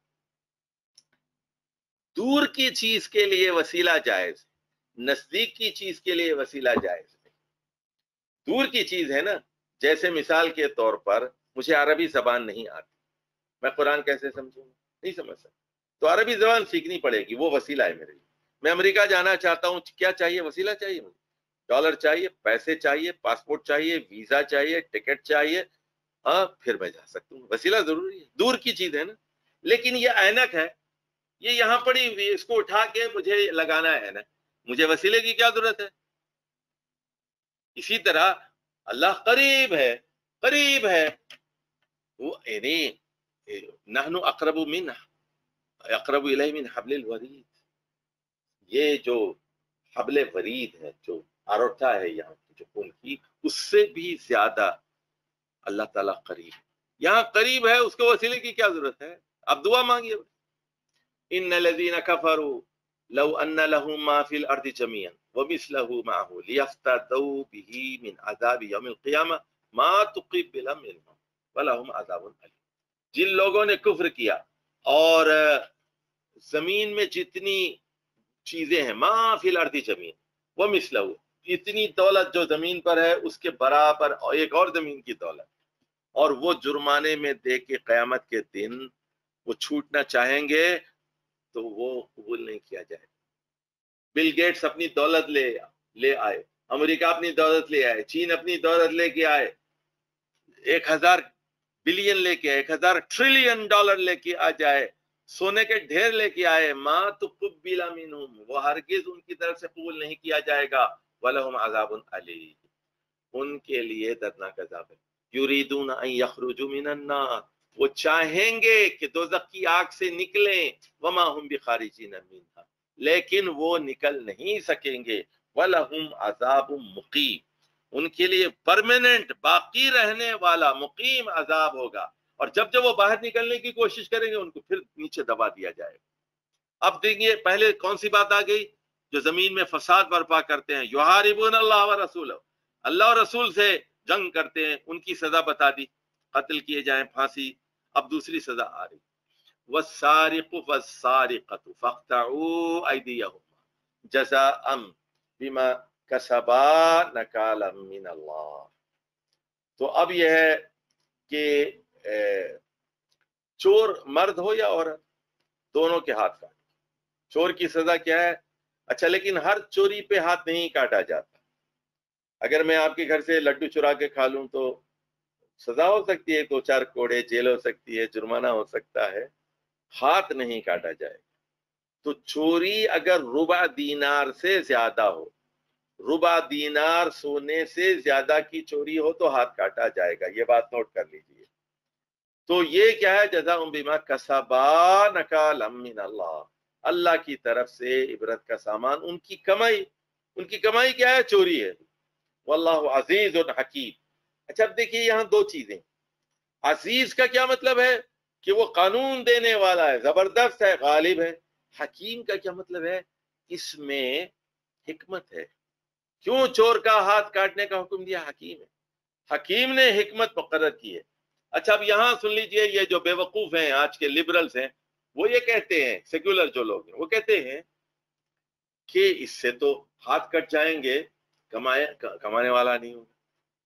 دور کی چیز کے لیے وسیلہ جائز، نزدیک کی چیز کے لیے وسیلہ جائز نہیں. دور کی چیز ہے نا، جیسے مثال کے طور پر مجھے عربی زبان نہیں آتی، میں قرآن کیسے سمجھوں؟ نہیں سمجھ سکتا، تو عربی زبان سیکھنی پڑے گی، وہ وسیلہ ہے میرے لیے. میں امریکہ جانا چاہتا ہوں، کیا چاہیے؟ وسیلہ چاہیے مجھے، ڈالر چاہیے، پیسے چاہیے، پاسپورٹ چاہیے، ویزا چاہیے، ٹکٹ چاہیے، ہاں پھر میں جا سکتا ہوں. وسیلہ ضروری ہے، دور کی چیز ہے نا. لیکن یہ اینک ہے، یہ یہاں پڑی ہوئی، اس کو اٹھا کے مجھے لگانا ہے نا، مجھے وسیلے کی کیا ضرورت ہے؟ اسی طرح اللہ قریب ہے، قریب ہے، وہ یعنی نحن اقرب الیہ من حبل الورید، یہ جو حبل ورید ہے، جو آروٹا ہے یہاں کی جو خون کی، اس سے بھی زیادہ اللہ تعالیٰ قریب ہے. یہاں قریب ہے، اس کو وسیلے کی کیا ضرورت ہے؟ اب دعا مانگیے. ان الذین کفروا لو ان لهم ما فی الارض جميعا ومثله معه لیفتدوا به من عذاب یوم القیامہ ما تقبل منهم ولهم عذاب الیم. جن لوگوں نے کفر کیا اور زمین میں جتنی چیزیں ہیں، ما فی الارض جميعا ومثله، اتنی دولت جو زمین پر ہے اس کے برابر ایک اور زمین کی دولت، اور وہ جرمانے میں دے کے قیامت کے دن وہ چھوٹنا چاہیں گے تو وہ قبول نہیں کیا جائے. بل گیٹس اپنی دولت لے آئے، امریکہ اپنی دولت لے آئے، چین اپنی دولت لے کے آئے، 1000 بلین لے کے 1000 ٹریلین ڈالر لے کے آ جائے، سونے کے ڈھیر لے کے آئے، ما تقبل منہم، وہ ہرگز ان کی طرف سے قبول نہیں کیا جائے گا، ولہم عذاب علیم، ان کے لیے دردناک عذاب ہے۔ یریدون ان یخرجوا من النار، وہ چاہیں گے کہ دوزخ کی آگ سے نکلیں، وما ہم بخارجین منہا، لیکن وہ نکل نہیں سکیں گے، وَلَهُمْ عَذَابٌ مُقِيمٌ، ان کے لیے پرماننٹ باقی رہنے والا مقیم عذاب ہوگا، اور جب وہ باہر نکلنے کی کوشش کریں گے ان کو پھر نیچے دبا دیا جائے گا۔ اب دیکھیے پہلے کون سی بات آ گئی؟ جو زمین میں فساد برپا کرتے ہیں، یحاربون اللہ ورسولہ، اللہ اور رسول سے جنگ کرتے ہیں، ان کی سزا بتا دی، قتل کیے جائیں، پھانسی۔ اب دوسری سزا آ رہی، والسارق والسارقۃ فاقطعوا ایدیہما جزاء بما کسبا نکالا من اللہ۔ تو اب یہ ہے کہ چور مرد ہو یا عورت، دونوں کے ہاتھ کاٹے۔ چور کی سزا کیا ہے؟ اچھا لیکن ہر چوری پہ ہاتھ نہیں کاٹا جاتا۔ اگر میں آپ کے گھر سے لڈو چرا کے کھا لوں تو سزا ہو سکتی ہے، 2-4 کوڑے، جیل ہو سکتی ہے، جرمانہ ہو سکتا ہے، ہاتھ نہیں کاٹا جائے گا۔ تو چوری اگر ربع دینار سے زیادہ ہو، ربع دینار سونے سے زیادہ کی چوری ہو تو ہاتھ کاٹا جائے گا، یہ بات نوٹ کر لیجئے۔ تو یہ کیا ہے؟ جزاء بما کسبا نکالا من اللہ، اللہ کی طرف سے عبرت کا سامان، ان کی کمائی۔ ان کی کمائی کیا ہے؟ چوری ہے۔ واللہ عزیز حکیم۔ اچھا اب دیکھیے یہاں دو چیزیں، عزیز کا کیا مطلب ہے؟ کہ وہ قانون دینے والا ہے، زبردست ہے، غالب ہے۔ حکیم کا کیا مطلب ہے؟ اس میں حکمت ہے۔ کیوں چور کا ہاتھ کاٹنے کا حکم دیا؟ حکیم ہے، حکیم نے حکمت مقرر کی ہے۔ اچھا اب یہاں سن لیجئے، یہ جو بے وقوف ہیں آج کے لبرلز ہیں، وہ یہ کہتے ہیں، سیکولر جو لوگ ہیں وہ کہتے ہیں کہ اس سے تو ہاتھ کٹ جائیں گے، کمانے والا نہیں ہوگا۔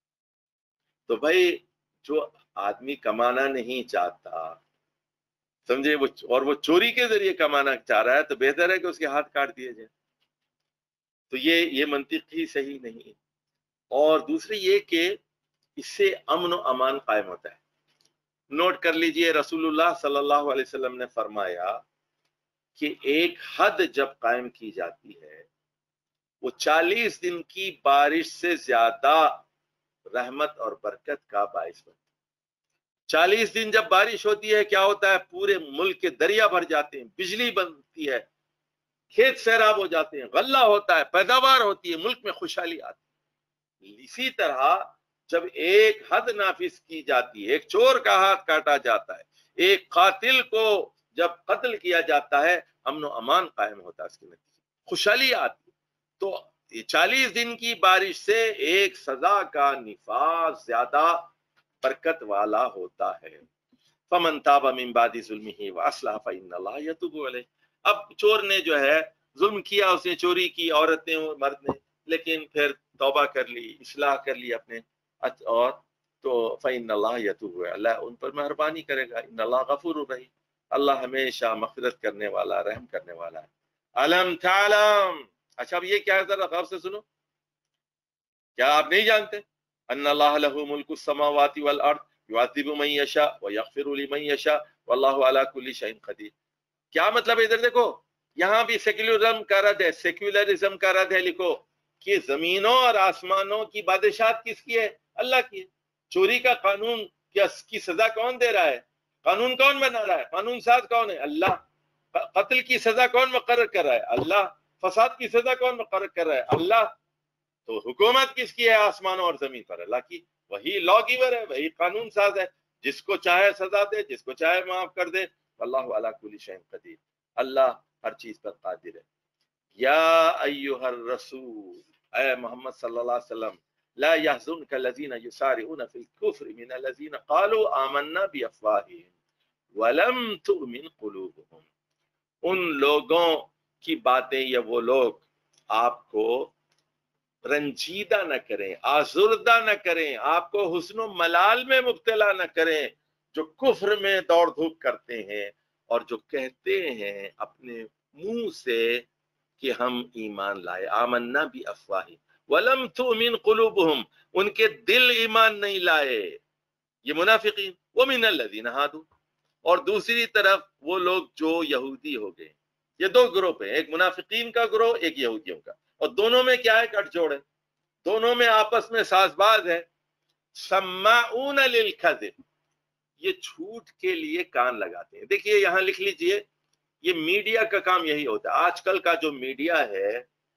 تو بھائی جو آدمی کمانا نہیں چاہتا، سمجھے، اور وہ چوری کے ذریعے کمانا چاہ رہا ہے، تو بہتر ہے کہ اس کے ہاتھ کاٹ دیے جائیں۔ تو یہ منطق ہی صحیح نہیں ہے۔ اور دوسری یہ کہ اس سے امن و امان قائم ہوتا ہے۔ نوٹ کر لیجئے، رسول اللہ صلی اللہ علیہ وسلم نے فرمایا کہ ایک حد جب قائم کی جاتی ہے وہ 40 دن کی بارش سے زیادہ رحمت اور برکت کا باعث بنتی ہے۔ 40 دن جب بارش ہوتی ہے کیا ہوتا ہے؟ پورے ملک کے دریا بھر جاتے ہیں، بجلی بنتی ہے، کھیت سیراب ہو جاتے ہیں، غلہ ہوتا ہے، پیداوار ہوتی ہے، ملک میں خوشحالی آتی ہے۔ اسی طرح جب ایک حد نافذ کی جاتی ہے، ایک چور کا ہاتھ کاٹا جاتا ہے، ایک قاتل کو جب قتل کیا جاتا ہے، امن و امان قائم ہوتا ہے، اس کے نتیجے خوشحالی آتی ہے۔ تو 40 دن کی بارش سے ایک سزا کا نفاذ زیادہ برکت والا ہوتا ہے۔ فمن تاب من بعد ظلمه واصلح فان الله يتوب علیہ۔ اب چور نے جو ہے ظلم کیا، اس نے چوری کی، عورت نے اور مرد نے، لیکن پھر توبہ کر لی، اصلاح کر لی اپنے، اور تو فإن اللہ یتوب، اللہ ان پر مہربانی کرے گا، ان اللہ غفور رحیم، اللہ ہمیشہ مغفرت کرنے والا، رحم کرنے والا ہے۔ علم تعلم، اچھا اب یہ کیا ہے ذرا غور سے سنو، کیا آپ نہیں جانتے؟ ان اللہ لہ ملک السماوات والارض یعذب من یشاء ویغفر لمن یشاء واللہ علی کل شیء قدیر۔ کیا مطلب ہے؟ ادھر دیکھو، یہاں بھی سیکولرزم کا رد ہے، سیکولرزم کا رد ہے، لکھو کہ زمینوں اور آسمانوں کی بادشاہت کس کی ہے؟ اللہ کی ہے۔ چوری کا قانون کی سزا کون دے رہا ہے؟ قانون کون بنا رہا ہے؟ قانون ساز کون ہے؟ اللہ۔ قتل کی سزا کون مقرر کر رہا ہے؟ اللہ۔ فساد کی سزا کون مقرر کر رہا ہے؟ اللہ۔ تو حکومت کس کی ہے آسمانوں اور زمین پر؟ اللہ کی۔ وہی لا گیور ہے، وہی قانون ساز ہے، جس کو چاہے سزا دے، جس کو چاہے معاف کر دے۔ واللہ علی کل شیء قدیر، اللہ ہر چیز پر قادر ہے۔ یا ایھا الرسول، اے محمد صلی اللہ علیہ وسلم، لا يحزنك الذين يسارعون في الكفر من الذين قالوا آمنا بافواههم ولم تؤمن قلوبهم۔ ان لوگوں کی باتیں یا وہ لوگ آپ کو رنجیدہ نہ کریں، آزردہ نہ کریں، آپ کو حسن و ملال میں مبتلا نہ کریں، جو کفر میں دوڑ دھوپ کرتے ہیں اور جو کہتے ہیں اپنے منہ سے کہ ہم ایمان لائے، آمنا بافواہ ولم تؤمن قلوبہم، ان کے دل ایمان نہیں لائے۔ یہ منافقین، ومن الذین ہادوا، اور دوسری طرف وہ لوگ جو یہودی ہو گئے. یہ دو گروپ ہیں، ایک منافقین کا گروہ، ایک یہودیوں کا، اور دونوں میں کیا ہے؟ گٹھ جوڑ ہے، دونوں میں آپس میں ساز باز ہے. سماعون للکذب، یہ جھوٹ کے لیے کان لگاتے ہیں. دیکھیے یہاں لکھ لیجئے، یہ میڈیا کا کام یہی ہوتا ہے. آج کل کا جو میڈیا ہے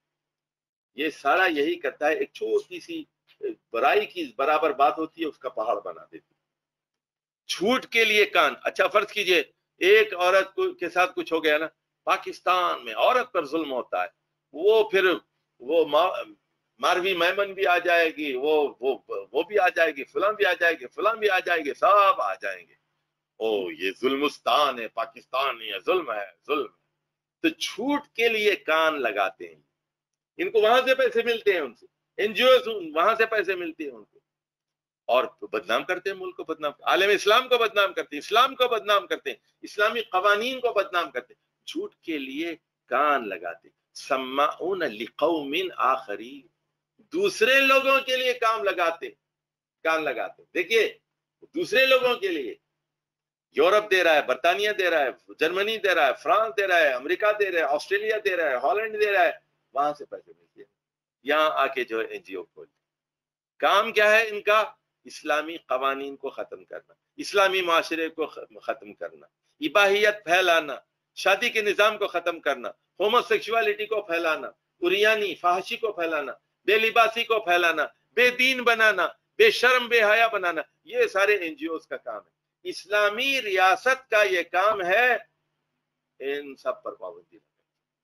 یہ سارا یہی کرتا ہے، ایک چھوٹی سی برائی کی برابر بات ہوتی ہے اس کا پہاڑ بنا دیتی ہے. جھوٹ کے لیے کان. اچھا فرض کیجئے ایک عورت کے ساتھ کچھ ہو گیا نا، پاکستان میں عورت پر ظلم ہوتا ہے، وہ پھر وہ ماروی میمن بھی آ جائے گی، وہ بھی آ جائے گی، فلاں بھی آ جائے گی، فلاں بھی آ جائے گی، سب آ جائیں گے. او یہ ظلمستان ہے، پاکستان نہیں ہے، ظلم ہے، ظلم. تو جھوٹ کے لیے کان لگاتے ہیں. ان کو وہاں سے پیسے ملتے ہیں، ان سے این جی اوز وہاں سے پیسے ملتے ہیں ان کو، اور بدنام کرتے ہیں ملک کو، بدنام عالم اسلام کو بدنام کرتے ہیں، اسلام کو بدنام کرتے ہیں، اسلامی قوانین کو بدنام کرتے ہیں. جھوٹ کے لیے کان لگاتے. سماعون لقوم آخرین، دوسرے لوگوں کے لیے کان لگاتے. دیکھیے دوسرے لوگوں کے لیے یورپ دے رہا ہے، برطانیہ دے رہا ہے، جرمنی دے رہا ہے، فرانس دے رہا ہے، امریکہ دے رہا ہے، آسٹریلیا دے رہا ہے، ہالینڈ دے رہا ہے، وہاں سے پیسے ملتے ہیں. یہاں آ کے جو ہے این جی او کھول. کام کیا ہے ان کا؟ اسلامی قوانین کو ختم کرنا، اسلامی معاشرے کو ختم کرنا، اباحیت پھیلانا، شادی کے نظام کو ختم کرنا، ہومو سیکشوالٹی کو پھیلانا، عریانی فحاشی کو پھیلانا، بے لباسی کو پھیلانا، بے دین بنانا، بے شرم بے حیا بنانا. یہ سارے این جی اوز کا کام ہے. اسلامی ریاست کا یہ کام ہے ان سب پر پابندی لگے.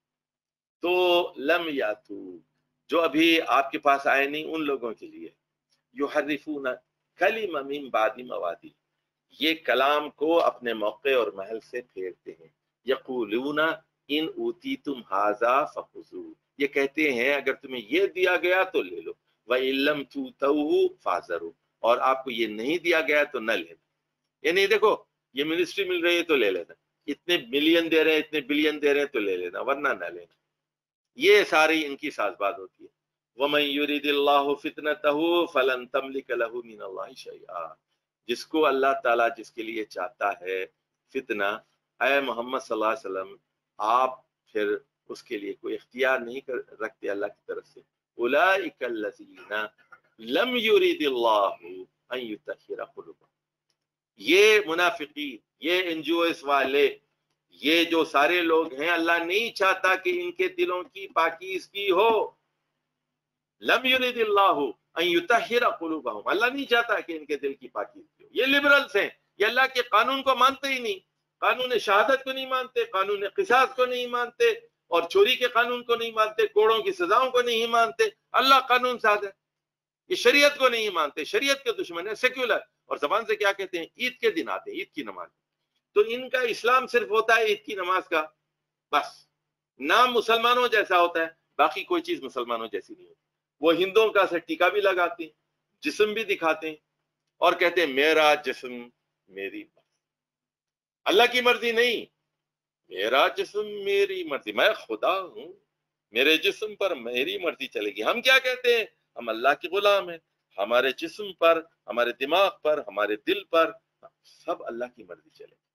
تو لم یاتو، جو ابھی آپ کے پاس آئے نہیں ان لوگوں کے لیے، یحرفون کلم من بعد موادی، یہ کلام کو اپنے موقع اور محل سے پھیرتے ہیں. یقولون ان اوتیتم ھذا فخذوہ، یہ کہتے ہیں اگر تمہیں یہ دیا گیا تو لے لو، وَإِن لَّمْ تُؤْتَوْهُ فَاحْذَرُوا، اور آپ کو یہ نہیں دیا گیا تو نہ لینا. یعنی دیکھو یہ منسٹری مل رہی ہے تو لے لینا، اتنے ملین دے رہے ہیں، اتنے بلین دے رہے ہیں تو لے لینا، ورنہ نہ لینا. یہ ساری ان کی ساز باز ہوتی ہے. وَمَن يُرِدِ اللَّهُ فِتْنَتَهُ فَلَن تَمْلِكَ لَهُ مِنَ اللَّهِ شَيْئًا، جس کو اللہ تعالیٰ جس کے لیے چاہتا ہے فتنہ، اے محمد صلی اللہ علیہ وسلم آپ پھر اس کے لیے کوئی اختیار نہیں رکھتے اللہ کی طرف سے. أُولَئِكَ الَّذِينَ لَمْ يُرِدِ اللَّهُ أَن يُطَهِّرَ قُلُوبَهُم، یہ منافقین، یہ این جی اوز والے، یہ جو سارے لوگ ہیں اللہ نہیں چاہتا کہ ان کے دلوں کی پاکیزگی ہو. لم یرد اللہ ان یطہر قلوبہم، اللہ نہیں چاہتا کہ ان کے دل کی پاکیزگی ہو. یہ لبرلز ہیں، یہ اللہ کے قانون کو مانتے ہی نہیں، قانون شہادت کو نہیں مانتے، قانون قصاص کو نہیں مانتے، اور چوری کے قانون کو نہیں مانتے، کوڑوں کی سزاؤں کو نہیں مانتے. اللہ قانون ساز ہے. یہ شریعت کو نہیں مانتے، شریعت کے دشمن ہے، سیکولر. اور زبان سے کیا کہتے ہیں؟ عید کے دن آتے ہیں، عید کی نماز. تو ان کا اسلام صرف ہوتا ہے عید کی نماز کا، بس نام مسلمانوں جیسا ہوتا ہے، باقی کوئی چیز مسلمانوں جیسی نہیں ہوتی. وہ ہندوؤں کا سے ٹیکا بھی لگاتے ہیں، جسم بھی دکھاتے ہیں، اور کہتے ہیں میرا جسم میری مرضی. اللہ کی مرضی نہیں، میرا جسم میری مرضی، میں خدا ہوں، میرے جسم پر میری مرضی چلے گی. ہم کیا کہتے ہیں؟ ہم اللہ کے غلام ہیں، ہمارے جسم پر، ہمارے دماغ پر، ہمارے دل پر سب اللہ کی مرضی چلے گی.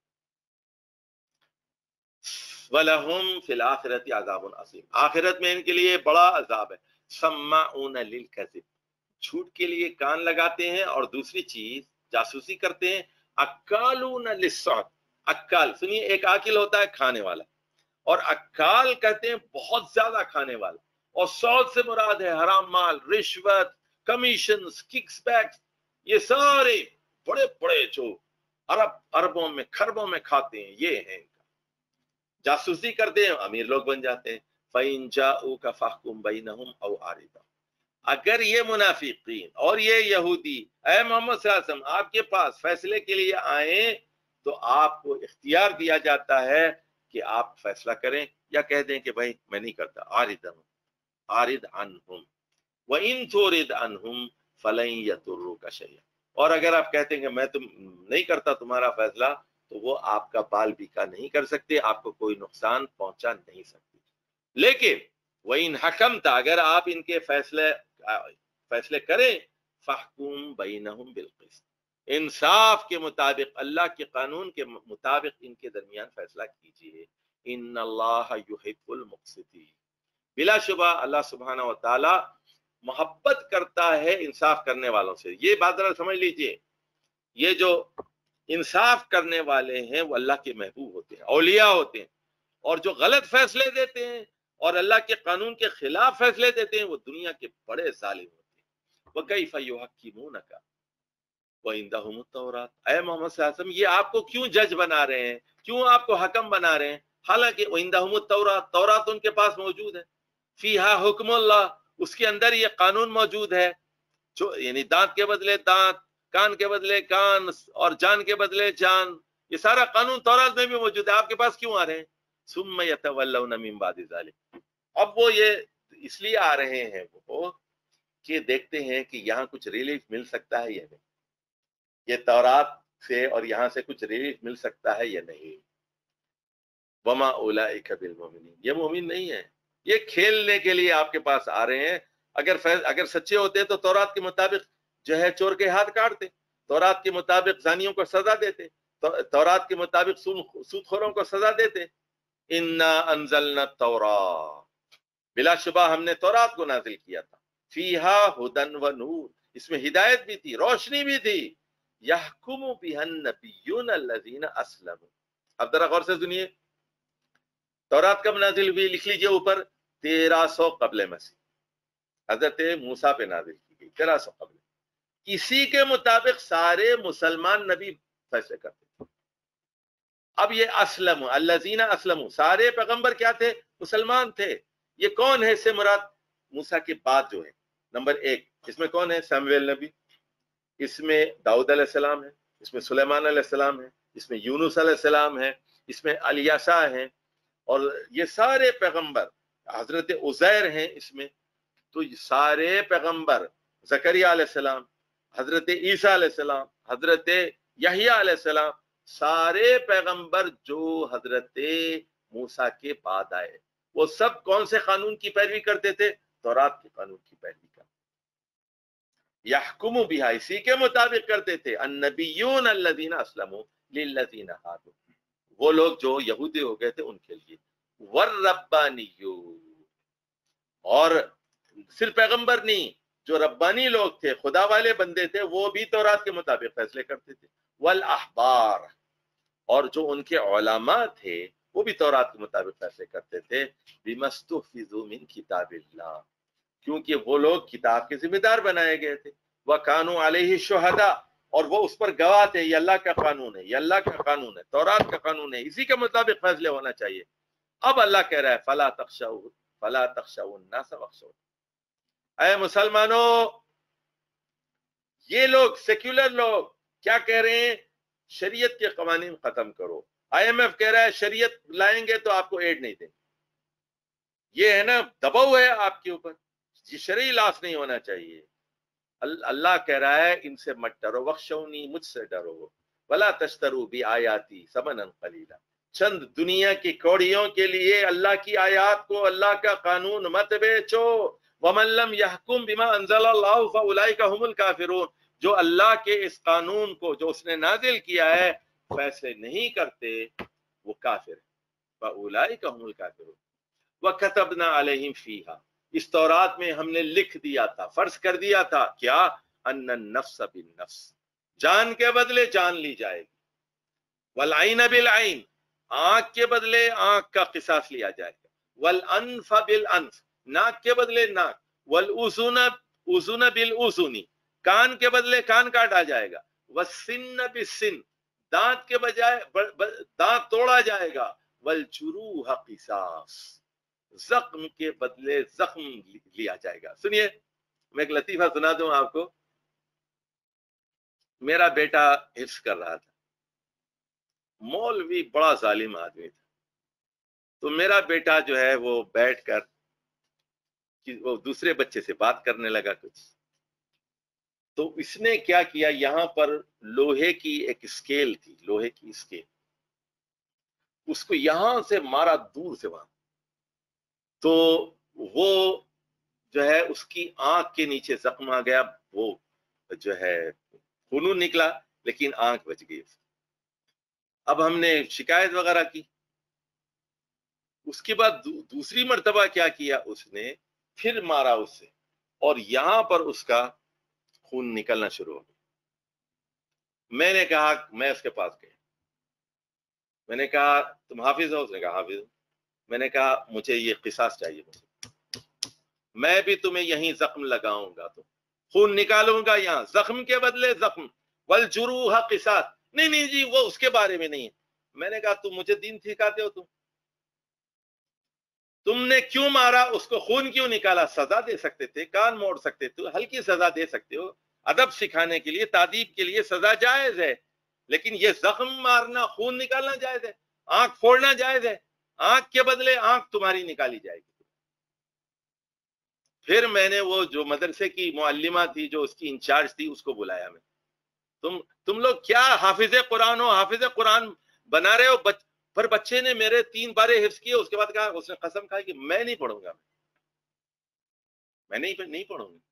وَلَهُمْ فِي الْآخِرَةِ عَذَابٌ عَظِيمٌ، آخرت میں ان کے لیے بڑا عذاب ہے. سَمَّاعُونَ لِلْكَذِبِ، جھوٹ کے لیے کان لگاتے ہیں، اور دوسری چیز جاسوسی کرتے ہیں. اکالون للسحت، اکال سنیے، ایک آکل ہوتا ہے کھانے والا، اور اکال کہتے ہیں بہت زیادہ کھانے والا. اور سعود سے مراد ہے حرام مال، رشوت، کمیشنز، ککس بیکس، یہ سارے بڑے بڑے جو اربوں میں کھربوں میں کھاتے ہیں، یہ ہیں. جاسوسی کرتے ہیں، امیر لوگ بن جاتے ہیں. فَإِن جَاءُوكَ فَاحْكُم بَيْنَهُمْ أَوْ أَعْرِضْ، اگر یہ منافقین اور یہ یہودی اے محمد صلی اللہ علیہ وسلم آپ کے پاس فیصلے کے لیے آئیں تو آپ کو اختیار دیا جاتا ہے کہ آپ فیصلہ کریں، یا کہہ دیں کہ بھائی میں نہیں کرتا. عارض عنہم وَإِن تُعْرِضْ عَنْهُمْ فَلَن يَضُرُّوكَ شَيْئًا، اور اگر آپ کہتے ہیں کہ میں نہیں کرتا تمہارا فیصلہ، تو وہ آپ کا بال بیکا نہیں کر سکتے، آپ کو کوئی نقصان پہنچا نہیں سکتے. لیکن وَإِنْ حَكَمْتَ، اگر آپ ان کے فیصلے کریں، فَاحْكُم بَيْنَهُمْ بِالْقِسْطِ، انصاف کے مطابق، اللہ کے قانون کے مطابق ان کے درمیان فیصلہ کیجیے. ان اللہ یحب المقسطین، بلا شبہ اللہ سبحانہ و تعالی محبت کرتا ہے انصاف کرنے والوں سے. یہ بات ذرا سمجھ لیجئے، یہ جو انصاف کرنے والے ہیں وہ اللہ کے محبوب ہوتے ہیں، اولیاء ہوتے ہیں، اور جو غلط فیصلے دیتے ہیں اور اللہ کے قانون کے خلاف فیصلے دیتے ہیں وہ دنیا کے بڑے ظالم ہوتے ہیں. وَكَيْفَ يُحَكِّمُونَكَ وَعِندَهُمُ التَّوْرَاةُ، اے محمد صلی اللہ علیہ وسلم یہ آپ کو کیوں جج بنا رہے ہیں، کیوں آپ کو حکم بنا رہے ہیں، حالانکہ وَعِندَهُمُ التَّوْرَاةُ، تورات ان کے پاس موجود ہے. فِيهَا حُكْمُ اللَّهِ، اس کے اندر یہ قانون موجود ہے، جو یعنی دانت کے بدلے دانت، کان کے بدلے کان، اور جان کے بدلے جان، یہ سارا قانون تورات میں بھی موجود ہے. آپ کے پاس کیوں آ رہے ہیں؟ ثُمَّ يَتَوَلَّوْنَ مِن بَعْدِ ذَلِكَ، اب وہ یہ اس لیے آ رہے ہیں وہ کہ دیکھتے ہیں کہ یہاں کچھ ریلیف مل سکتا ہے یا نہیں، یہ تورات سے اور یہاں سے کچھ ریلیف مل سکتا ہے یا نہیں. وما اولئک بالمؤمنین، یہ مومن نہیں ہے، یہ کھیلنے کے لیے آپ کے پاس آ رہے ہیں. اگر سچے ہوتے تو تورات کے مطابق جو ہے چور کے ہاتھ کاٹتے، تورات کے مطابق زانیوں کو سزا دیتے، تورات کے مطابق سود خوروں کو سزا دیتے. انا انزلنا التوراۃ، بلا شبہ ہم نے تورات کو نازل کیا تھا. فیہا ہدن و نور، اس میں ہدایت بھی تھی، روشنی بھی تھی. یحکم بہا النبیون الذین اسلموا، اب ذرا غور سے سنیے، تورات کب نازل ہوئی؟ لکھ لیجئے اوپر، 1300 قبل مسیح، حضرت موسیٰ پہ نازل کی گئی 1300 قبل. اسی کے مطابق سارے مسلمان نبی فیصلے کرتے تھے. اب یہ اسلم الذین اسلموا، سارے پیغمبر کیا تھے؟ مسلمان تھے. یہ کون ہے؟ اس سے مراد موسیٰ کے بعد جو ہے. نمبر 1 اس میں کون ہے؟ سیمویل نبی، اس میں داؤد علیہ السلام ہے، اس میں سلیمان علیہ السلام ہے، اس میں یونس علیہ السلام ہے، اس میں الیاسا ہے، اور یہ سارے پیغمبر، حضرت عزیر ہیں اس میں. تو یہ سارے پیغمبر، زکریا علیہ السلام، حضرت عیسیٰ علیہ السلام، حضرت یحییٰ علیہ السلام، سارے پیغمبر جو حضرت موسیٰ کے بعد آئے وہ سب کون سے قانون کی پیروی کرتے تھے؟ تورات کے قانون کی پیروی کرتے. یحکم بہا، اسی کے مطابق کرتے تھے. النبیون الذین اسلموا للذین ہادوا، وہ لوگ جو یہودی ہو گئے تھے ان کے لیے. والربانیون، اور صرف پیغمبر نہیں، جو ربانی لوگ تھے، خدا والے بندے تھے، وہ بھی تورات کے مطابق فیصلے کرتے تھے. والاحبار، اور جو ان کے علماء تھے وہ بھی تورات کے مطابق فیصلے کرتے تھے. بما استحفظوا من کتاب اللہ، کیونکہ وہ لوگ کتاب کے ذمہ دار بنائے گئے تھے. وَكَانُوا عَلَيْهِ شُهَدَاءَ، اور وہ اس پر گواہ تھے. یہ اللہ کا قانون ہے، یہ اللہ کا قانون ہے، تورات کا قانون ہے، اسی کے مطابق فیصلے ہونا چاہیے. اب اللہ کہہ رہا ہے فَلَا تَخْشَوُا النَّاسَ وَاخْشَوْنِ، اے مسلمانوں، یہ لوگ سیکولر لوگ کیا کہہ رہے ہیں؟ شریعت کے قوانین ختم کرو. آئی ایم ایف کہہ رہا ہے شریعت لائیں گے تو آپ کو ایڈ نہیں دیں گے. یہ ہے نا دباؤ ہے آپ کے اوپر، یہ شرعی لاس نہیں ہونا چاہیے. اللہ کہہ رہا ہے ان سے مت ڈرو، وخشونی، مجھ سے ڈرو. ولا تشتروا بآیاتی ثمنا قلیلا، چند دنیا کی کوڑیوں کے لیے اللہ کی آیات کو، اللہ کا قانون مت بیچو. ومن لم يحكم بما انزل الله فاولئک هم الکافرون، جو اللہ کے اس قانون کو جو اس نے نازل کیا ہے فیصلے نہیں کرتے وہ کافر ہیں. فاولئک هم الکافرون. وَكَتَبْنَا عَلَيْهِمْ فِيهَا، اس تورات میں ہم نے لکھ دیا تھا، فرض کر دیا تھا کیا؟ أَنَّ النَّفْسَ بِالنَّفْسِ، جان کے بدلے جان لی جائے گی. وَالْعَيْنَ بِالْعَيْنِ، آنکھ کے بدلے آنکھ کا قصاص لیا جائے گا. وَالْأَنْفَ بِالْأَنْفِ، ناک کے بدلے ناک. وَالْأُذُنَ بِالْأُذُنِ، کان کے بدلے کان کاٹا جائے گا. وَالسِّنَّ بِالسِّنِّ، دانت کے بجائے دانت توڑا جائے گا. وَالْجُرُوحَ قِصَاص، زخم کے بدلے زخم لیا جائے گا. سنیے میں ایک لطیفہ سنا دوں آپ کو. میرا بیٹا حفظ کر رہا تھا، مولوی بڑا ظالم آدمی تھا. تو میرا بیٹا جو ہے وہ بیٹھ کر وہ دوسرے بچے سے بات کرنے لگا کچھ. تو اس نے کیا کیا، یہاں پر لوہے کی ایک اسکیل تھی، لوہے کی اسکیل، اس کو یہاں سے مارا دور سے وہاں. تو وہ جو ہے اس کی آنکھ کے نیچے زخم آ گیا، وہ جو ہے خون نکلا. لیکن آنکھ بچ گئی. اب ہم نے شکایت وغیرہ کی. اس کے بعد دوسری مرتبہ کیا کیا اس نے, پھر مارا اس سے, اور یہاں پر اس کا خون نکلنا شروع ہو گیا. میں نے کہا, میں اس کے پاس گیا, میں نے کہا تم حافظ ہو؟ اس نے کہا حافظ ہو. میں نے کہا مجھے یہ قصاص چاہیے, میں بھی تمہیں یہیں زخم لگاؤں گا, تو خون نکالوں گا یہاں, زخم کے بدلے زخم, والجروح قصاص. نہیں جی وہ اس کے بارے میں نہیں ہے. میں نے کہا تم مجھے دین سکھاتے ہو, تم نے کیوں مارا اس کو, خون کیوں نکالا؟ سزا دے سکتے تھے, کان موڑ سکتے تھے, ہلکی سزا دے سکتے ہو, ادب سکھانے کے لیے, تعدیب کے لیے سزا جائز ہے. لیکن یہ زخم مارنا, خون نکالنا جائز ہے, آنکھ پھوڑنا جائز ہے, آنکھ کے بدلے آنکھ تمہاری نکالی جائے گی. پھر میں نے وہ جو مدرسے کی معلمہ تھی, جو اس کی انچارج تھی, اس کو بلایا. میں تم لوگ کیا حافظ قرآن ہو, حافظ قرآن بنا رہے ہو, پر بچے نے میرے 3 بارے حفظ کیے. اس کے بعد کہا, اس نے قسم کھائی کہ میں نہیں پڑھوں گا, میں نہیں پڑھوں گا.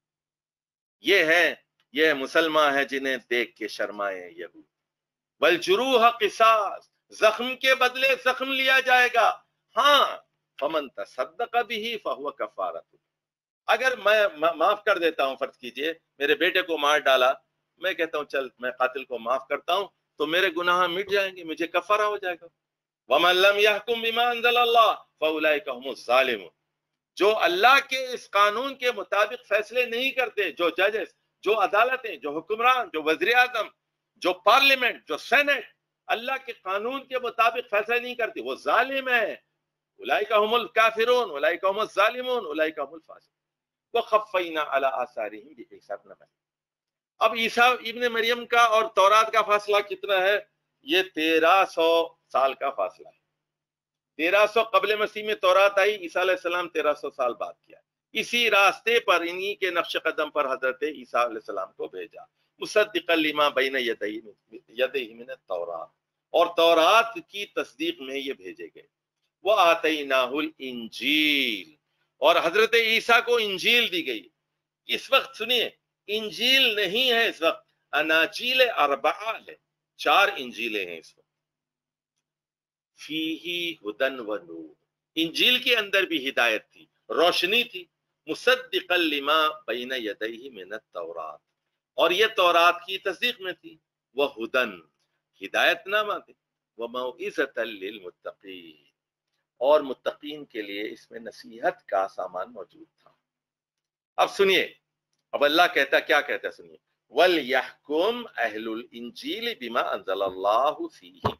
یہ مسلمان ہے جنہیں دیکھ کے شرمائے یہود. والجروح قصاص, زخم کے بدلے زخم لیا جائے گا. ہاں, فمن تصدق به فهو کفارۃ. اگر میں معاف کر دیتا ہوں, فرض کیجئے میرے بیٹے کو مار ڈالا, میں کہتا ہوں چل میں قاتل کو معاف کرتا ہوں, تو میرے گناہ مٹ جائیں گے, مجھے کفارہ ہو جائے گا. وَمَن لَّمْ يَحْكُم بِمَا أَنزَلَ اللَّهُ فَأُولَٰئِكَ هُمُ الظَّالِمُونَ. جو اللہ کے اس قانون کے مطابق فیصلے نہیں کرتے, جو ججز, جو عدالتیں, جو حکمران, جو وزیر اعظم, جو پارلیمنٹ, جو سینٹ اللہ کے قانون کے مطابق فیصلے نہیں کرتے, وہ ظالم ہے. اولئک هم الکافرون, اولئک هم الظالمون, اولئک هم الفاسقون. وقفینا علی آثارہم بعیسی ابن مریم. اب عیسیٰ ابن مریم کا اور تورات کا فاصلہ کتنا ہے؟ یہ 1300 سال کا فاصلہ ہے. 1300 قبل مسیح میں تورات آئی, عیسیٰ علیہ السلام 1300 سال بعد کیا. اسی راستے پر, انہی کے نقش قدم پر حضرت عیسیٰ علیہ السلام کو بھیجا, مصدقا لما بین یدیہ من التورات, اور تورات کی تصدیق میں یہ بھیجے گئے. وآتیناہ الانجیل, اور حضرت عیسیٰ کو انجیل دی گئی. اس وقت سنیے, انجیل نہیں ہے اس وقت, اناجیل اربعہ ہے, 4 انجیلیں ہیں اس وقت. فیہ ہدن و نور, انجیل کے اندر بھی ہدایت تھی, روشنی تھی. مصدقا لما بین یدیہ من التورات, اور یہ تورات کی تصدیق میں تھی. وہدن, ہدایت نامہ تھی. وموعظۃ للمتقین, اور متقین کے لیے اس میں نصیحت کا سامان موجود تھا. اب سنیے, اب اللہ کہتا, کیا کہتا ہے سنیے. وَلْيَحْكُمْ أَهْلُ الْإِنْجِيلِ بِمَا أَنزَلَ اللَّهُ فِيهِ,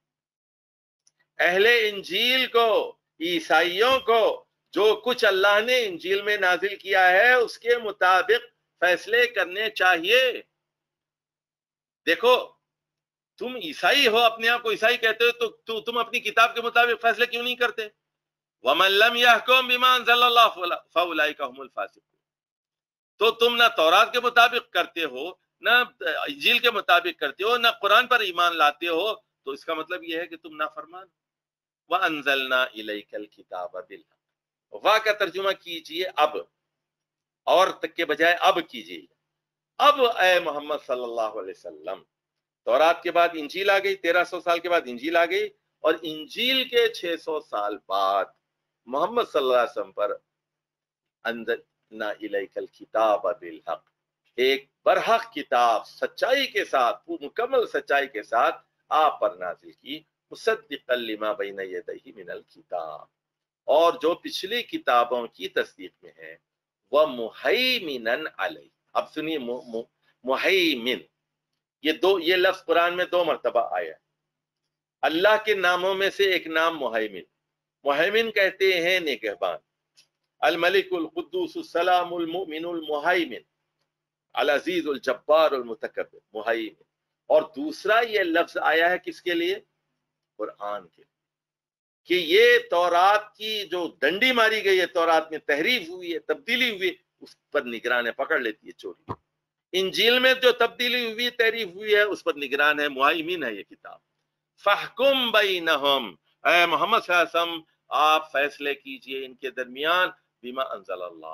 اہل انجیل کو, عیسائیوں کو, جو کچھ اللہ نے انجیل میں نازل کیا ہے اس کے مطابق فیصلے کرنے چاہیے. دیکھو, تم عیسائی ہو, اپنے آپ کو عیسائی کہتے ہو, تو تم اپنی کتاب کے مطابق فیصلے کیوں نہیں کرتے؟ وَمَن لَّمْ يَحْكُم بِمَا أَنزَلَ اللَّهُ فَأُولَٰئِكَ هُمُ الْفَاسِقُونَ. تو تم نہ تورات کے مطابق کرتے ہو, نہ انجیل کے مطابق کرتے ہو, نہ قرآن پر ایمان لاتے ہو, تو اس کا مطلب یہ ہے کہ تم نافرمان. وَأَنزَلْنَا إِلَيْكَ الْكِتَابَ بِالْحَقِّ, واہ کا ترجمہ کیجئے اب, اور تک کے بجائے اب کیجئے. اب اے محمد صلی اللہ علیہ وسلم, تورات کے بعد انجیل آ گئی, 1300 سال کے بعد انجیل آ گئی, اور انجیل کے 600 سال بعد محمد صلی اللہ علیہ وسلم پر انزلنا الیک الکتاب بالحق, ایک برحق کتاب سچائی کے ساتھ, مکمل سچائی کے ساتھ آپ پر نازل کی. مصدقا لما بین یدیہ من الکتاب, اور جو پچھلی کتابوں کی تصدیق میں ہے. وَمُحَيْمِنًا عَلَيْهِ, اب سنیے, محیمن, یہ لفظ قرآن میں 2 مرتبہ آیا. اللہ کے ناموں میں سے ایک نام محیمن. محیمن کہتے ہیں نگہبان, الملک القدوس السلام المؤمن المحیمن العزیز الجبار المتکبر, محیمن. اور دوسرا یہ لفظ آیا ہے کس کے لیے؟ قرآن کے لیے, کہ یہ تورات کی جو ڈنڈی ماری گئی ہے, تورات میں تحریف ہوئی ہے, تبدیلی ہوئی, اس پر نگران ہے, پکڑ لیتی ہے چوری. انجیل میں جو تبدیلی ہوئی, تحریف ہوئی ہے, اس پر نگران ہے, محیمن ہے یہ کتاب. فَحْكُم بَيْنَهُمْ, اے محمد صلی اللہ علیہ وسلم آپ فیصلے کیجئے ان کے درمیان, بما انزل اللہ,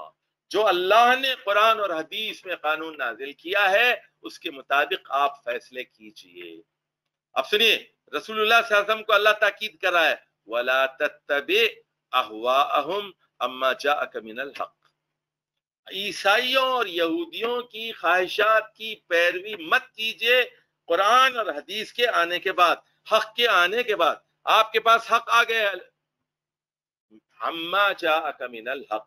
جو اللہ نے قرآن اور حدیث میں قانون نازل کیا ہے اس کے مطابق آپ فیصلے کیجئے۔ اب سنیے، رسول اللہ صلی اللہ علیہ وسلم کو اللہ تاکید کر رہا ہے وَلَا تَتَّبِعْ أَهْوَاءَهُمْ أَمَّا جَاءَكَ مِنَ الْحَقِّ، عیسائیوں اور یہودیوں کی خواہشات کی پیروی مت کیجئے قرآن اور حدیث کے آنے کے بعد، حق کے آنے کے بعد۔ آپ کے پاس حق آ گیا، أَمَّا جَاءَكَ مِنَ الْحَقِّ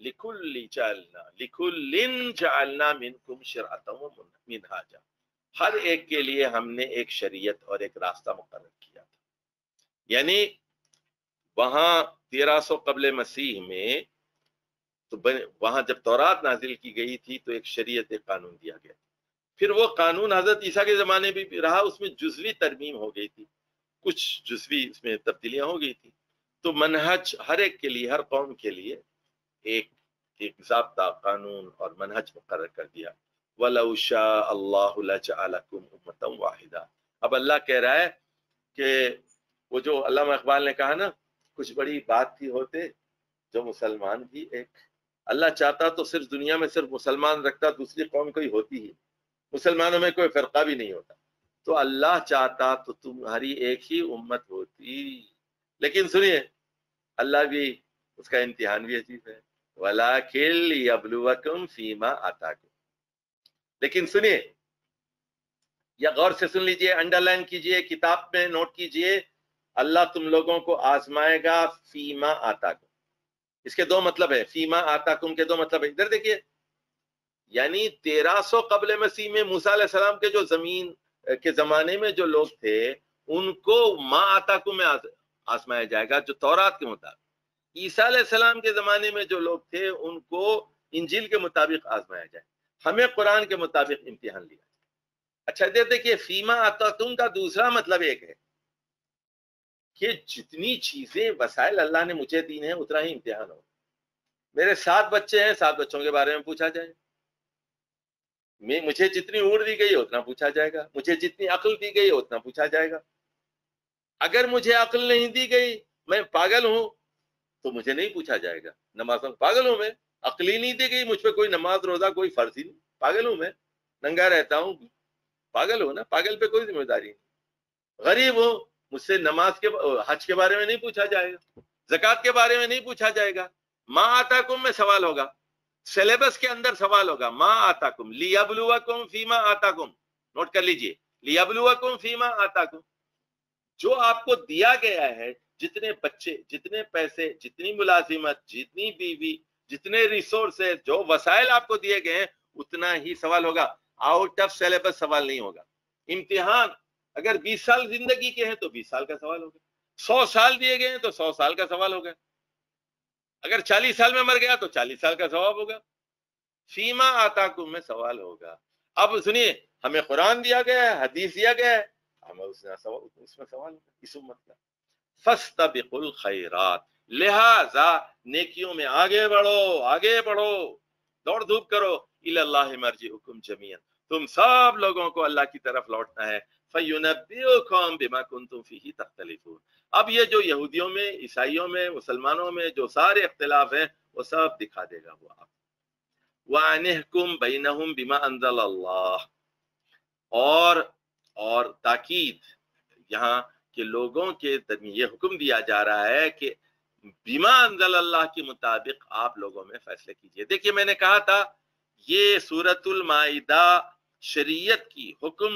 لِكُلٍّ جَعَلْنَا مِنْكُمْ شِرْعَةً وَمِنْهَاجًا، ہر ایک کے لیے ہم نے ایک شریعت اور ایک راستہ مقرر کیا تھا۔ یعنی وہاں 1300 قبل مسیح میں تو وہاں جب تورات نازل کی گئی تھی تو ایک شریعت، ایک قانون دیا گیا، پھر وہ قانون حضرت عیسیٰ کے زمانے میں بھی رہا، اس میں جزوی ترمیم ہو گئی تھی، کچھ جزوی اس میں تبدیلیاں ہو گئی تھی۔ تو منہج ہر ایک کے لیے، ہر قوم کے لیے ایک ضابطہ، قانون اور منہج مقرر کر دیا۔ وَلَوْ شَاءَ اللَّهُ لَجَعَلَكُمْ أُمَّةً وَاحِدَةً۔ اب اللہ کہہ رہا ہے کہ وہ جو علامہ اقبال نے کہا نا، کچھ بڑی بات تھی ہوتے جو مسلمان بھی ایک، اللہ چاہتا تو صرف دنیا میں صرف مسلمان رکھتا، دوسری قوم کوئی ہوتی ہی، مسلمانوں میں کوئی فرقہ بھی نہیں ہوتا، تو اللہ چاہتا تو تمہاری ایک ہی امت ہوتی۔ لیکن سنیے، اللہ بھی اس کا امتحان بھی عجیب ہے، وَلَٰكِن لِيَبْلُوَكُمْ فِي مَا آتَاكُمْ۔ لیکن سنیے، یا غور سے سن لیجئے، انڈر لائن کیجئے، کتاب میں نوٹ کیجئے، اللہ تم لوگوں کو آزمائے گا فیما آتاکم۔ اس کے دو مطلب ہے، فیما آتاکم کے دو مطلب ہے، ادھر دیکھیے، یعنی 1300 قبل مسیح میں موسیٰ علیہ السلام کے جو زمین کے زمانے میں جو لوگ تھے ان کو ما آتاکم میں آزمایا جائے گا جو تورات کے مطابق۔ عیسیٰ علیہ السلام کے زمانے میں جو لوگ تھے ان کو انجیل کے مطابق آزمایا جائے، ہمیں قرآن کے مطابق امتحان لیا۔ اچھا دیکھیے، فیما آتاکم کا دوسرا مطلب ایک ہے کہ جتنی چیزیں وسائل اللہ نے مجھے دی ہیں اتنا ہی امتحان ہو۔ میرے 7 بچے ہیں، 7 بچوں کے بارے میں پوچھا جائے، مجھے جتنی اونٹ دی گئی اتنا پوچھا جائے گا، مجھے جتنی عقل دی گئی اتنا پوچھا جائے گا۔ اگر مجھے عقل نہیں دی گئی، میں پاگل ہوں، تو مجھے نہیں پوچھا جائے گا۔ نماز پاگل ہوں میں، عقل ہی نہیں دی گئی، مجھ پہ کوئی نماز روزہ کوئی فرض ہی نہیں، پاگل ہوں میں، ننگا رہتا ہوں، پاگل ہوں نا، پاگل پہ کوئی ذمہ داری نہیں۔ غریب ہوں، مجھ سے نماز کے حج کے بارے میں نہیں پوچھا جائے گا، زکوٰۃ کے بارے میں نہیں پوچھا جائے گا۔ ما آتاکم میں سوال ہوگا، سلیبس کے اندر سوال ہوگا، ما آتاکم لیبلوکم فیما آتاکم، نوٹ کر لیجئے، لیبلوکم فیما آتاکم، جو آپ کو دیا گیا ہے، جتنے بچے، جتنے پیسے، جتنی ملازمت، جتنی بیوی، جتنے ریسورسز، جو وسائل آپ کو دیے گئے ہیں اتنا ہی سوال ہوگا، آؤٹ آف سلیبس سوال نہیں ہوگا۔ امتحان اگر 20 سال زندگی کے ہیں تو 20 سال کا سوال ہوگا، 100 سال دیے گئے ہیں تو 100 سال کا سوال ہوگا، اگر 40 سال میں مر گیا تو 40 سال کا ثواب ہوگا۔ فیما آتاکم میں سوال ہوگا۔ اب سنیے، ہمیں قرآن دیا گیا ہے، حدیث دیا گیا ہے، ہمیں اس میں سوال ہوگا اس امت کا۔ فاستبقوا الخیرات، لہذا نیکیوں میں آگے بڑھو، آگے بڑھو، دوڑ دھوپ کرو، الی اللہ مرجعکم جمیعا، تم سب لوگوں کو اللہ کی طرف لوٹنا ہے، فینبئکم بما کنتم فیہ تختلفون۔ اب یہ جو یہودیوں میں، عیسائیوں میں، مسلمانوں میں جو سارے اختلاف ہیں وہ سب دکھا دے گا وہ آپ۔ وَأَنِحْكُمْ بَيْنَهُمْ بِمَا أَنزَلَ اللَّهُ، اور تاکید یہاں کہ لوگوں کے درمیان یہ حکم دیا جا رہا ہے کہ بما انزل اللہ کے مطابق آپ لوگوں میں فیصلے کیجئے۔ دیکھیے میں نے کہا تھا یہ سورۃ المائدہ شریعت کی، حکم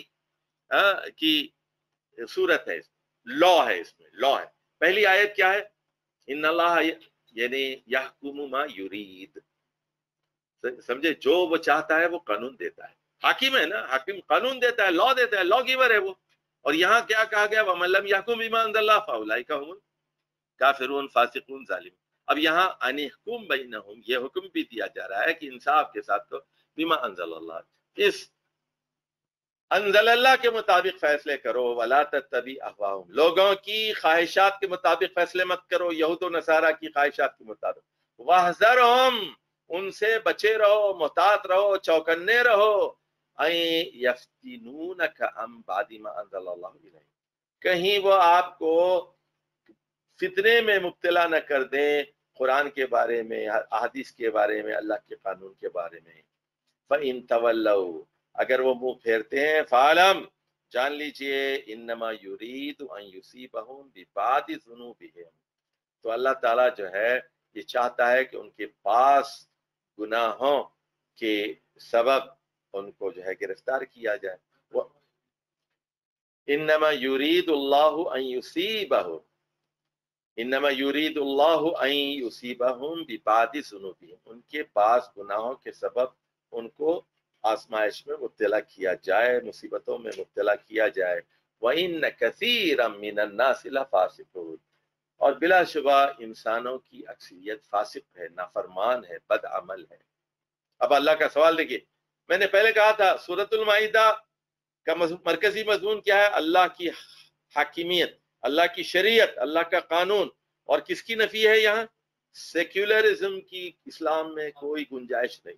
کی سورت ہے، لا ہے، اس میں لا ہے۔ پہلی آیت کیا ہے؟ ان اللہ یعنی یحکم ما یرید، سمجھے، جو وہ چاہتا ہے وہ قانون دیتا ہے، حاکم ہے نا، حاکم قانون دیتا ہے، لا دیتا ہے، لا گیور ہے وہ۔ اور یہاں کیا کہا گیا؟ وَمَن لَّمْ يَحْكُم بِمَا أَنزَلَ اللَّهُ فَأُولَٰئِكَ هُمُ الْكَافِرُونَ، فاسقون، ظالم۔ اب یہاں اَنِحْكُم بَيْنَهُم، یہ حکم بھی دیا جا رہا ہے کہ انصاف کے ساتھ تو بِمَا أَنزَلَ اللَّهُ، اس انزل اللہ کے مطابق فیصلے کرو، وَلَا تَتَّبِعْ أَهْوَاءَهُمْ، لوگوں کی خواہشات کے مطابق فیصلے مت کرو، یہود و نصارہ کی خواہشات کے مطابق۔ وَاحْذَرْهُمْ، ان سے بچے رہو، محتاط رہو، چوکنے رہو، أَن يَفْتِنُونَكَ عَن بَعْدِ مَا أَنزَلَ اللَّهُ إِلَيْكَ، کہیں وہ آپ کو فتنے میں مبتلا نہ کر دیں قرآن کے بارے میں، احادیث کے بارے میں، اللہ کے قانون کے بارے میں. فَإِن تَوَلَّوْا اگر وہ منہ پھیرتے ہیں، فَعْلَمْ جان لیجئے انما یرید ان یصیبہم ببعض ذنوبہم تو اللہ تعالیٰ جو ہے یہ چاہتا ہے کہ ان کے پاس گناہوں کے سبب ان کو جو ہے گرفتار کیا جائے. انما یرید اللہ ان یصیبہم انما یرید اللہ ان یصیبہم ببعض ذنوبہم ان کے پاس گناہوں کے سبب ان کو آزمائش میں مبتلا کیا جائے، مصیبتوں میں مبتلا کیا جائے. وَإِنَّ كَثِيرًا مِّنَ النَّاسِ لَفَاسِقُونَ اور بلا شبہ انسانوں کی اکثریت فاسق ہے، نافرمان ہے، بد عمل ہے. اب اللہ کا سوال دیکھیے، میں نے پہلے کہا تھا سورۃ المائدہ کا مرکزی مضمون کیا ہے؟ اللہ کی حاکمیت، اللہ کی شریعت، اللہ کا قانون. اور کس کی نفی ہے یہاں؟ سیکولرزم کی. اسلام میں کوئی گنجائش نہیں.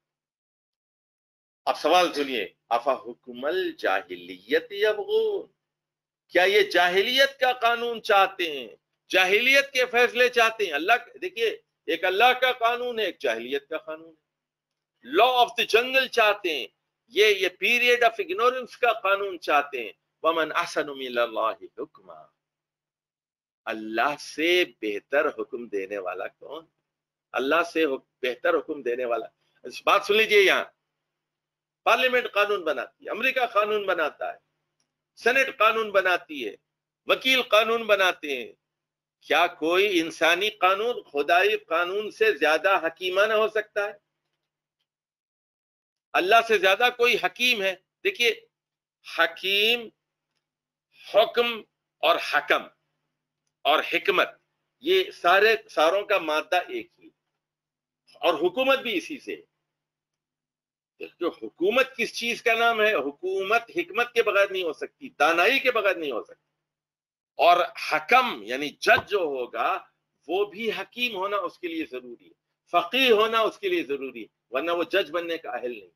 اب سوال سنیے، افا حکم الجاہلیت یبغون کیا یہ جاہلیت کا قانون چاہتے ہیں، جاہلیت کے فیصلے چاہتے ہیں؟ اللہ دیکھیے، ایک اللہ کا قانون ہے، ایک جاہلیت کا قانون ہے. لا آف دی جنگل چاہتے ہیں، یہ پیریڈ آف اگنورنس کا قانون چاہتے ہیں. ومن احسن من اللہ حکما اللہ سے بہتر حکم دینے والا کون؟ اللہ سے بہتر حکم دینے والا. اس بات سن لیجئے، یہاں پارلیمنٹ قانون بناتی ہے، امریکہ قانون بناتا ہے، سینٹ قانون بناتی ہے، وکیل قانون بناتے ہیں. کیا کوئی انسانی قانون خدائی قانون سے زیادہ حکیمانہ ہو سکتا ہے؟ اللہ سے زیادہ کوئی حکیم ہے؟ دیکھیے، حکیم، حکم اور حکم اور حکمت یہ ساروں کا مادہ ایک ہی، اور حکومت بھی اسی سے. جو حکومت کس چیز کا نام ہے؟ حکومت حکمت کے بغیر نہیں ہو سکتی، دانائی کے بغیر نہیں ہو سکتی. اور حکم یعنی جج جو ہوگا وہ بھی حکیم ہونا اس کے لیے ضروری ہے، فقیہ ہونا اس کے لیے ضروری ہے، ورنہ وہ جج بننے کا اہل نہیں.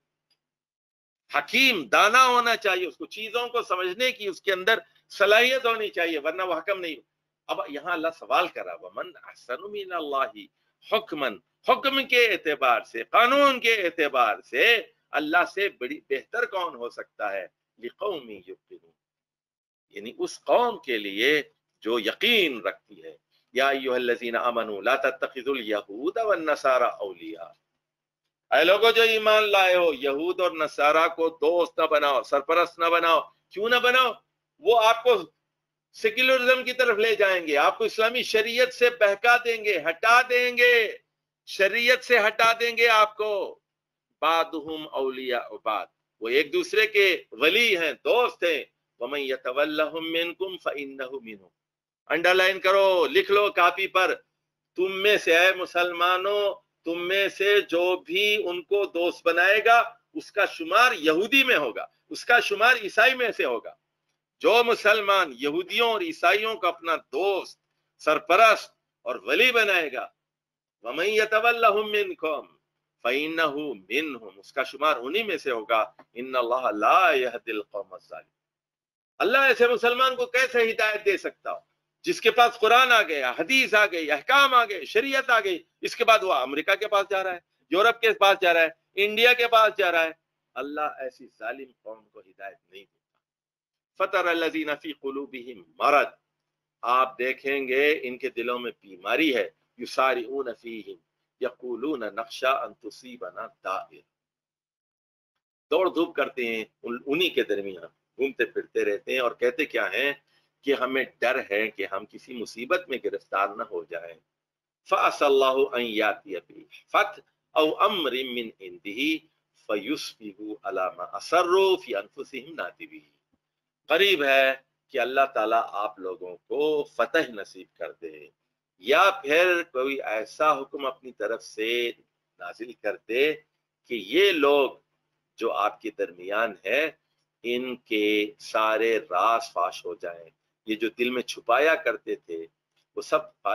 حکیم دانا ہونا چاہیے، اس کو چیزوں کو سمجھنے کی اس کے اندر صلاحیت ہونی چاہیے، ورنہ وہ حکم نہیں. اب یہاں اللہ سوال کر رہا، وَمَنْ أَحْسَنُ مِنَ اللَّهِ حُکْمًا حکم کے اعتبار سے، قانون کے اعتبار سے اللہ سے بڑی بہتر کون ہو سکتا ہے؟ لِقَوْمٍ يُوقِنُونَ یعنی اس قوم کے لیے جو یقین رکھتی ہے. یا ایھا الذین آمنوا لا تتخذوا اليہود والنصارى اولیاء اے لوگوں جو ایمان لائے ہو، یہود اور نصارہ کو دوست نہ بناؤ، سرپرست نہ بناؤ. کیوں نہ بناؤ؟ وہ آپ کو سیکولرزم کی طرف لے جائیں گے، آپ کو اسلامی شریعت سے بہکا دیں گے، ہٹا دیں گے، شریعت سے ہٹا دیں گے آپ کو. بعضهم اولیاء بعض وہ ایک دوسرے کے ولی ہیں، دوست ہیں. وَمَن يَتَوَلَّهُم مِّنكُمْ فَإِنَّهُ مِنْهُمْ انڈر لائن کرو، لکھ لو کاپی پر. تم میں سے اے مسلمانوں، تم میں سے جو بھی ان کو دوست بنائے گا اس کا شمار یہودی میں ہوگا، اس کا شمار عیسائی میں سے ہوگا. جو مسلمان یہودیوں اور عیسائیوں کو اپنا دوست، سرپرست اور ولی بنائے گا، وَمَن يَتَوَلَّهُم مِّنكُمْ فَإِنَّهُ مِنْهُمْ اس کا شمار انہی میں سے ہوگا. إِنَّ اللَّهَ لَا يَهْدِي الْقَوْمَ الظَّالِمِينَ اللہ ایسے مسلمان کو کیسے ہدایت دے سکتا ہو جس کے پاس قرآن آ گیا، حدیث آ گئی، احکام آ گئے، شریعت آ گئی، اس کے بعد وہ امریکہ کے پاس جا رہا ہے، یورپ کے پاس جا رہا ہے، انڈیا کے پاس جا رہا ہے. اللہ ایسی ظالم قوم کو ہدایت نہیں دیتا. فَتَرَى الَّذِينَ فِي قُلُوبِهِم مَرَضٌ آپ دیکھیں گے ان کے دلوں میں بیماری ہے. یسارعون فیہم یقولون نخشی ان تصیبنا دائرہ دوڑ دھوپ کرتے ہیں انہی کے درمیان، گھومتے پھرتے رہتے ہیں اور کہتے کیا ہیں کہ ہمیں ڈر ہے کہ ہم کسی مصیبت میں گرفتار نہ ہو جائیں. فَعَسَى اللَّهُ أَن يَأْتِيَ بِالْفَتْحِ أَوْ أَمْرٍ مِّنْ عِندِهِ فَيُصْبِحُوا عَلَىٰ مَا أَصَرُّوا فِي أَنفُسِهِمْ نَادِمِينَ قریب ہے کہ اللہ تعالیٰ آپ لوگوں کو فتح نصیب کر دے، یا پھر کوئی ایسا حکم اپنی طرف سے نازل کر دے کہ یہ لوگ جو آپ کے درمیان ہے ان کے سارے راز فاش ہو جائیں. یہ جو دل میں چھپایا کرتے تھے وہ سب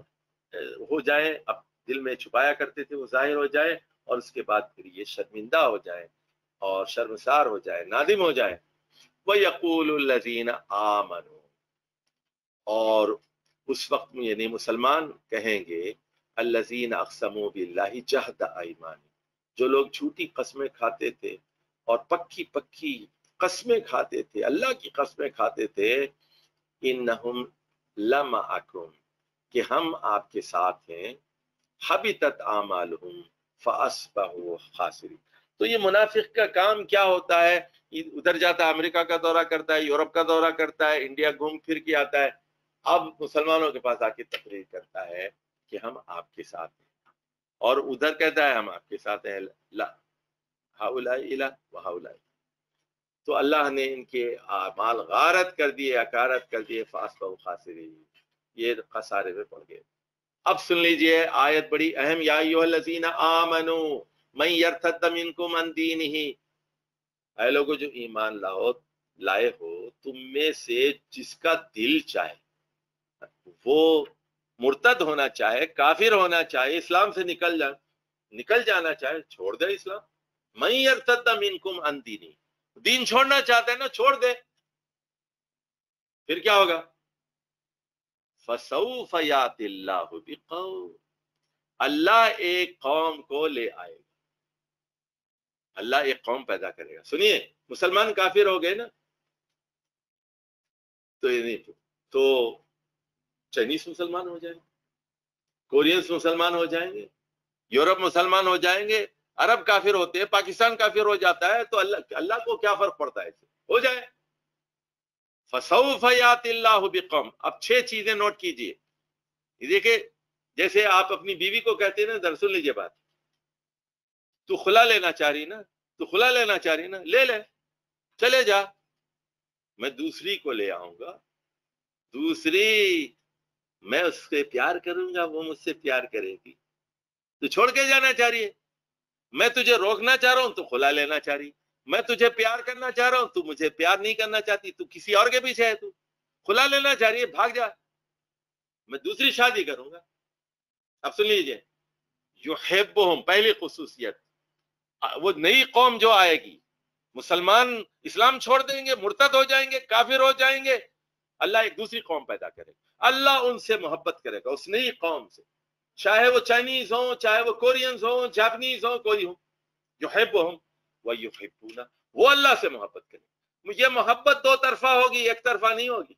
ہو جائیں، اب دل میں چھپایا کرتے تھے وہ ظاہر ہو جائے، اور اس کے بعد پھر یہ شرمندہ ہو جائے اور شرمسار ہو جائے، نادم ہو جائے. وَيَقُولُ الَّذِينَ آمَنُوا اور اس وقت میں یعنی مسلمان کہیں گے الذین اقسموا باللہ جہد ایمانہم، جو لوگ جھوٹی قسمیں کھاتے تھے اور پکی پکی قسمیں کھاتے تھے، اللہ کی قسمیں کھاتے تھے، انہم لمعکم، کہ ہم آپ کے ساتھ ہیں، حبطت اعمالہم فاصبحوا خاسرین۔ تو یہ منافق کا کام کیا ہوتا ہے؟ ادھر جاتا ہے، امریکہ کا دورہ کرتا ہے، یورپ کا دورہ کرتا ہے، انڈیا گھوم پھر کے آتا ہے، اب مسلمانوں کے پاس آ کے تقریر کرتا ہے کہ ہم آپ کے ساتھ ہیں، اور ادھر کہتا ہے ہم آپ کے ساتھ ہیں، لا ہؤلاء الہ وہؤلاء۔ تو اللہ نے ان کے اعمال غارت کر دیے، اکارت کر دیے، فاصبحوا خاسرین، یہ خسارے میں پڑ گئے۔ اب سن لیجئے آیت بڑی اہم، یا ایھا الذین آمنوا من یرتد منکم عن دینہ، اے لوگوں جو ایمان لائے ہو، تم میں سے جس کا دل چاہے وہ مرتد ہونا چاہے، کافر ہونا چاہے، اسلام سے نکل جانا چاہے، چھوڑ دے اسلام۔ من یرتد منکم عن دینہ، دین چھوڑنا چاہتا ہے نا، چھوڑ دے، پھر کیا ہوگا؟ فسوف یاتی اللہ بقوم، اللہ ایک قوم کو لے آئے گا، اللہ ایک قوم پیدا کرے گا۔ سنیے، مسلمان کافر ہو گئے نا، تو چائنیز مسلمان ہو جائیں گے، کورینز مسلمان ہو جائیں گے، یورپ مسلمان ہو جائیں گے، عرب کافر ہوتے ہیں، پاکستان کافر ہو جاتا ہے، تو اللہ کو کیا فرق پڑتا ہے؟ اسے ہو جائے۔ فسوف یاتی اللہ بقوم، اب 6 چیزیں نوٹ کیجئے۔ دیکھیں، جیسے آپ اپنی بیوی کو کہتے ہیں نا، در سن لیجئے بات، تو خلا لینا چاہ رہی نا، تو خلا لینا چاہ رہی نا، لے لے، چلے جا، میں دوسری کو لے آؤں گا، دوسری میں اس سے پیار کروں گا، وہ مجھ سے پیار کرے گی، تو چھوڑ کے جانا چاہ رہی ہے۔ میں تجھے روکنا چاہ رہا ہوں، تو خلا لینا چاہ رہی، میں تجھے پیار کرنا چاہ رہا ہوں، تو مجھے پیار نہیں کرنا چاہتی، تو کسی اور کے پیچھے ہے، تو خلا لینا چاہ رہی ہے، بھاگ جا، میں دوسری شادی کروں گا۔ اب سن لیجئے، یحبہم، پہلی خصوصیت، وہ نئی قوم جو آئے گی، مسلمان اسلام چھوڑ دیں گے، مرتد ہو جائیں گے، کافر ہو جائیں گے، اللہ ایک دوسری قوم پیدا کرے گا، اللہ ان سے محبت کرے گا، اس نئی قوم سے، چاہے وہ چائنیز ہوں، چاہے وہ کورینز ہوں، جاپنیز ہوں، کوئی ہوں، یحبہم ویحبون، وہ اللہ سے محبت کرے گا۔ یہ محبت دو طرفہ ہوگی، ایک طرفہ نہیں ہوگی۔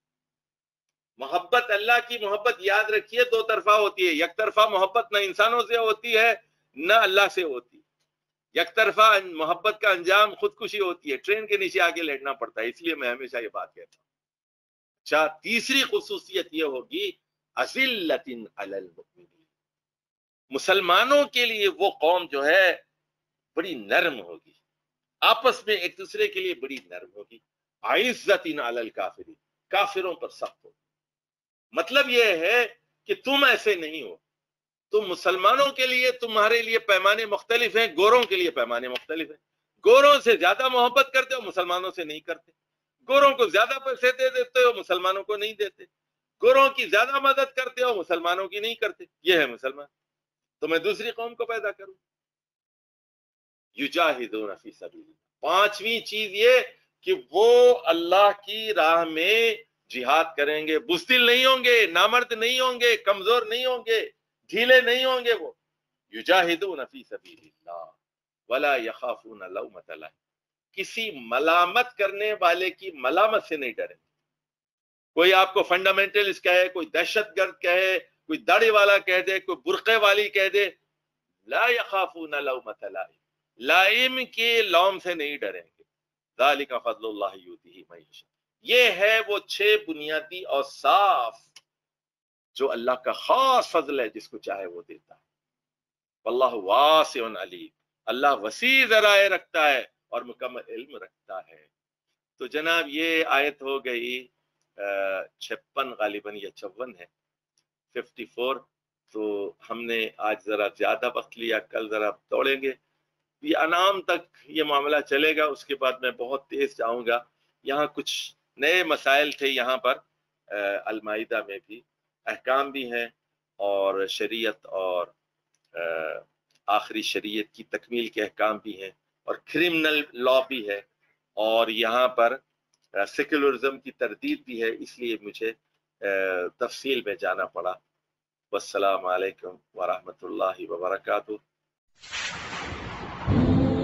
محبت، اللہ کی محبت، یاد رکھیے، دو طرفہ ہوتی ہے، یک طرفہ محبت نہ انسانوں سے ہوتی ہے نہ اللہ سے ہوتی، یک طرفہ محبت کا انجام خودکشی ہوتی ہے، ٹرین کے نیچے آگے لیٹنا پڑتا ہے، اس لیے میں ہمیشہ یہ بات کہتا ہوں۔ اچھا، تیسری خصوصیت یہ ہوگی، اذلۃ علی المؤمنین، مسلمانوں کے لیے وہ قوم جو ہے بڑی نرم ہوگی، آپس میں ایک دوسرے کے لیے بڑی نرم ہوگی، عزت علی الکافرین، کافروں پر سخت ہوگی۔ مطلب یہ ہے کہ تم ایسے نہیں ہو، تم مسلمانوں کے لیے تمہارے لیے پیمانے مختلف ہیں، گوروں کے لیے پیمانے مختلف ہیں، گوروں سے زیادہ محبت کرتے ہو، مسلمانوں سے نہیں کرتے، گوروں کو زیادہ پیسے دے دیتے ہو، مسلمانوں کو نہیں دیتے، گوروں کی زیادہ مدد کرتے ہو، مسلمانوں کی نہیں کرتے، یہ ہے مسلمان، تو میں دوسری قوم کو پیدا کروں۔ یجاہدون فی سبیل اللہ، پانچویں چیز یہ کہ وہ اللہ کی راہ میں جہاد کریں گے، بزدل نہیں ہوں گے، نامرد نہیں ہوں گے، کمزور نہیں ہوں گے، ڈھیلے نہیں ہوں گے، وہ یجاہدون فی سبیل اللہ ولا یخافون لومۃ لائم، کسی ملامت کرنے والے کی ملامت سے نہیں ڈریں گے۔ کوئی آپ کو فنڈامنٹلسٹ کہے، کوئی دہشت گرد کہے، کوئی داڑھی والا کہہ دے، کوئی برقعے والی کہہ دے، لا یخافون لومۃ لائم، لائم کے لوم سے نہیں ڈریں گے۔ ذالک فضل اللہ یؤتیہ من یشاء، یہ ہے وہ 6 بنیادی اوصاف جو اللہ کا خاص فضل ہے، جس کو چاہے وہ دیتا ہے۔ واللہ واسع علیم، اللہ وسیع ذرائع رکھتا ہے اور مکمل علم رکھتا ہے۔ تو جناب یہ آیت ہو گئی 56 غالباً یا 54 ہے، 54۔ تو ہم نے آج ذرا زیادہ وقت لیا، کل ذرا دوڑیں گے، یہ انعام تک یہ معاملہ چلے گا، اس کے بعد میں بہت تیز جاؤں گا۔ یہاں کچھ نئے مسائل تھے، یہاں پر المائدہ میں بھی احکام بھی ہیں، اور شریعت اور آخری شریعت کی تکمیل کے احکام بھی ہیں، اور کرمنل لا بھی ہے، اور یہاں پر سیکولرزم کی تردید بھی ہے، اس لیے مجھے تفصیل میں جانا پڑا۔ والسلام علیکم ورحمۃ اللہ وبرکاتہ.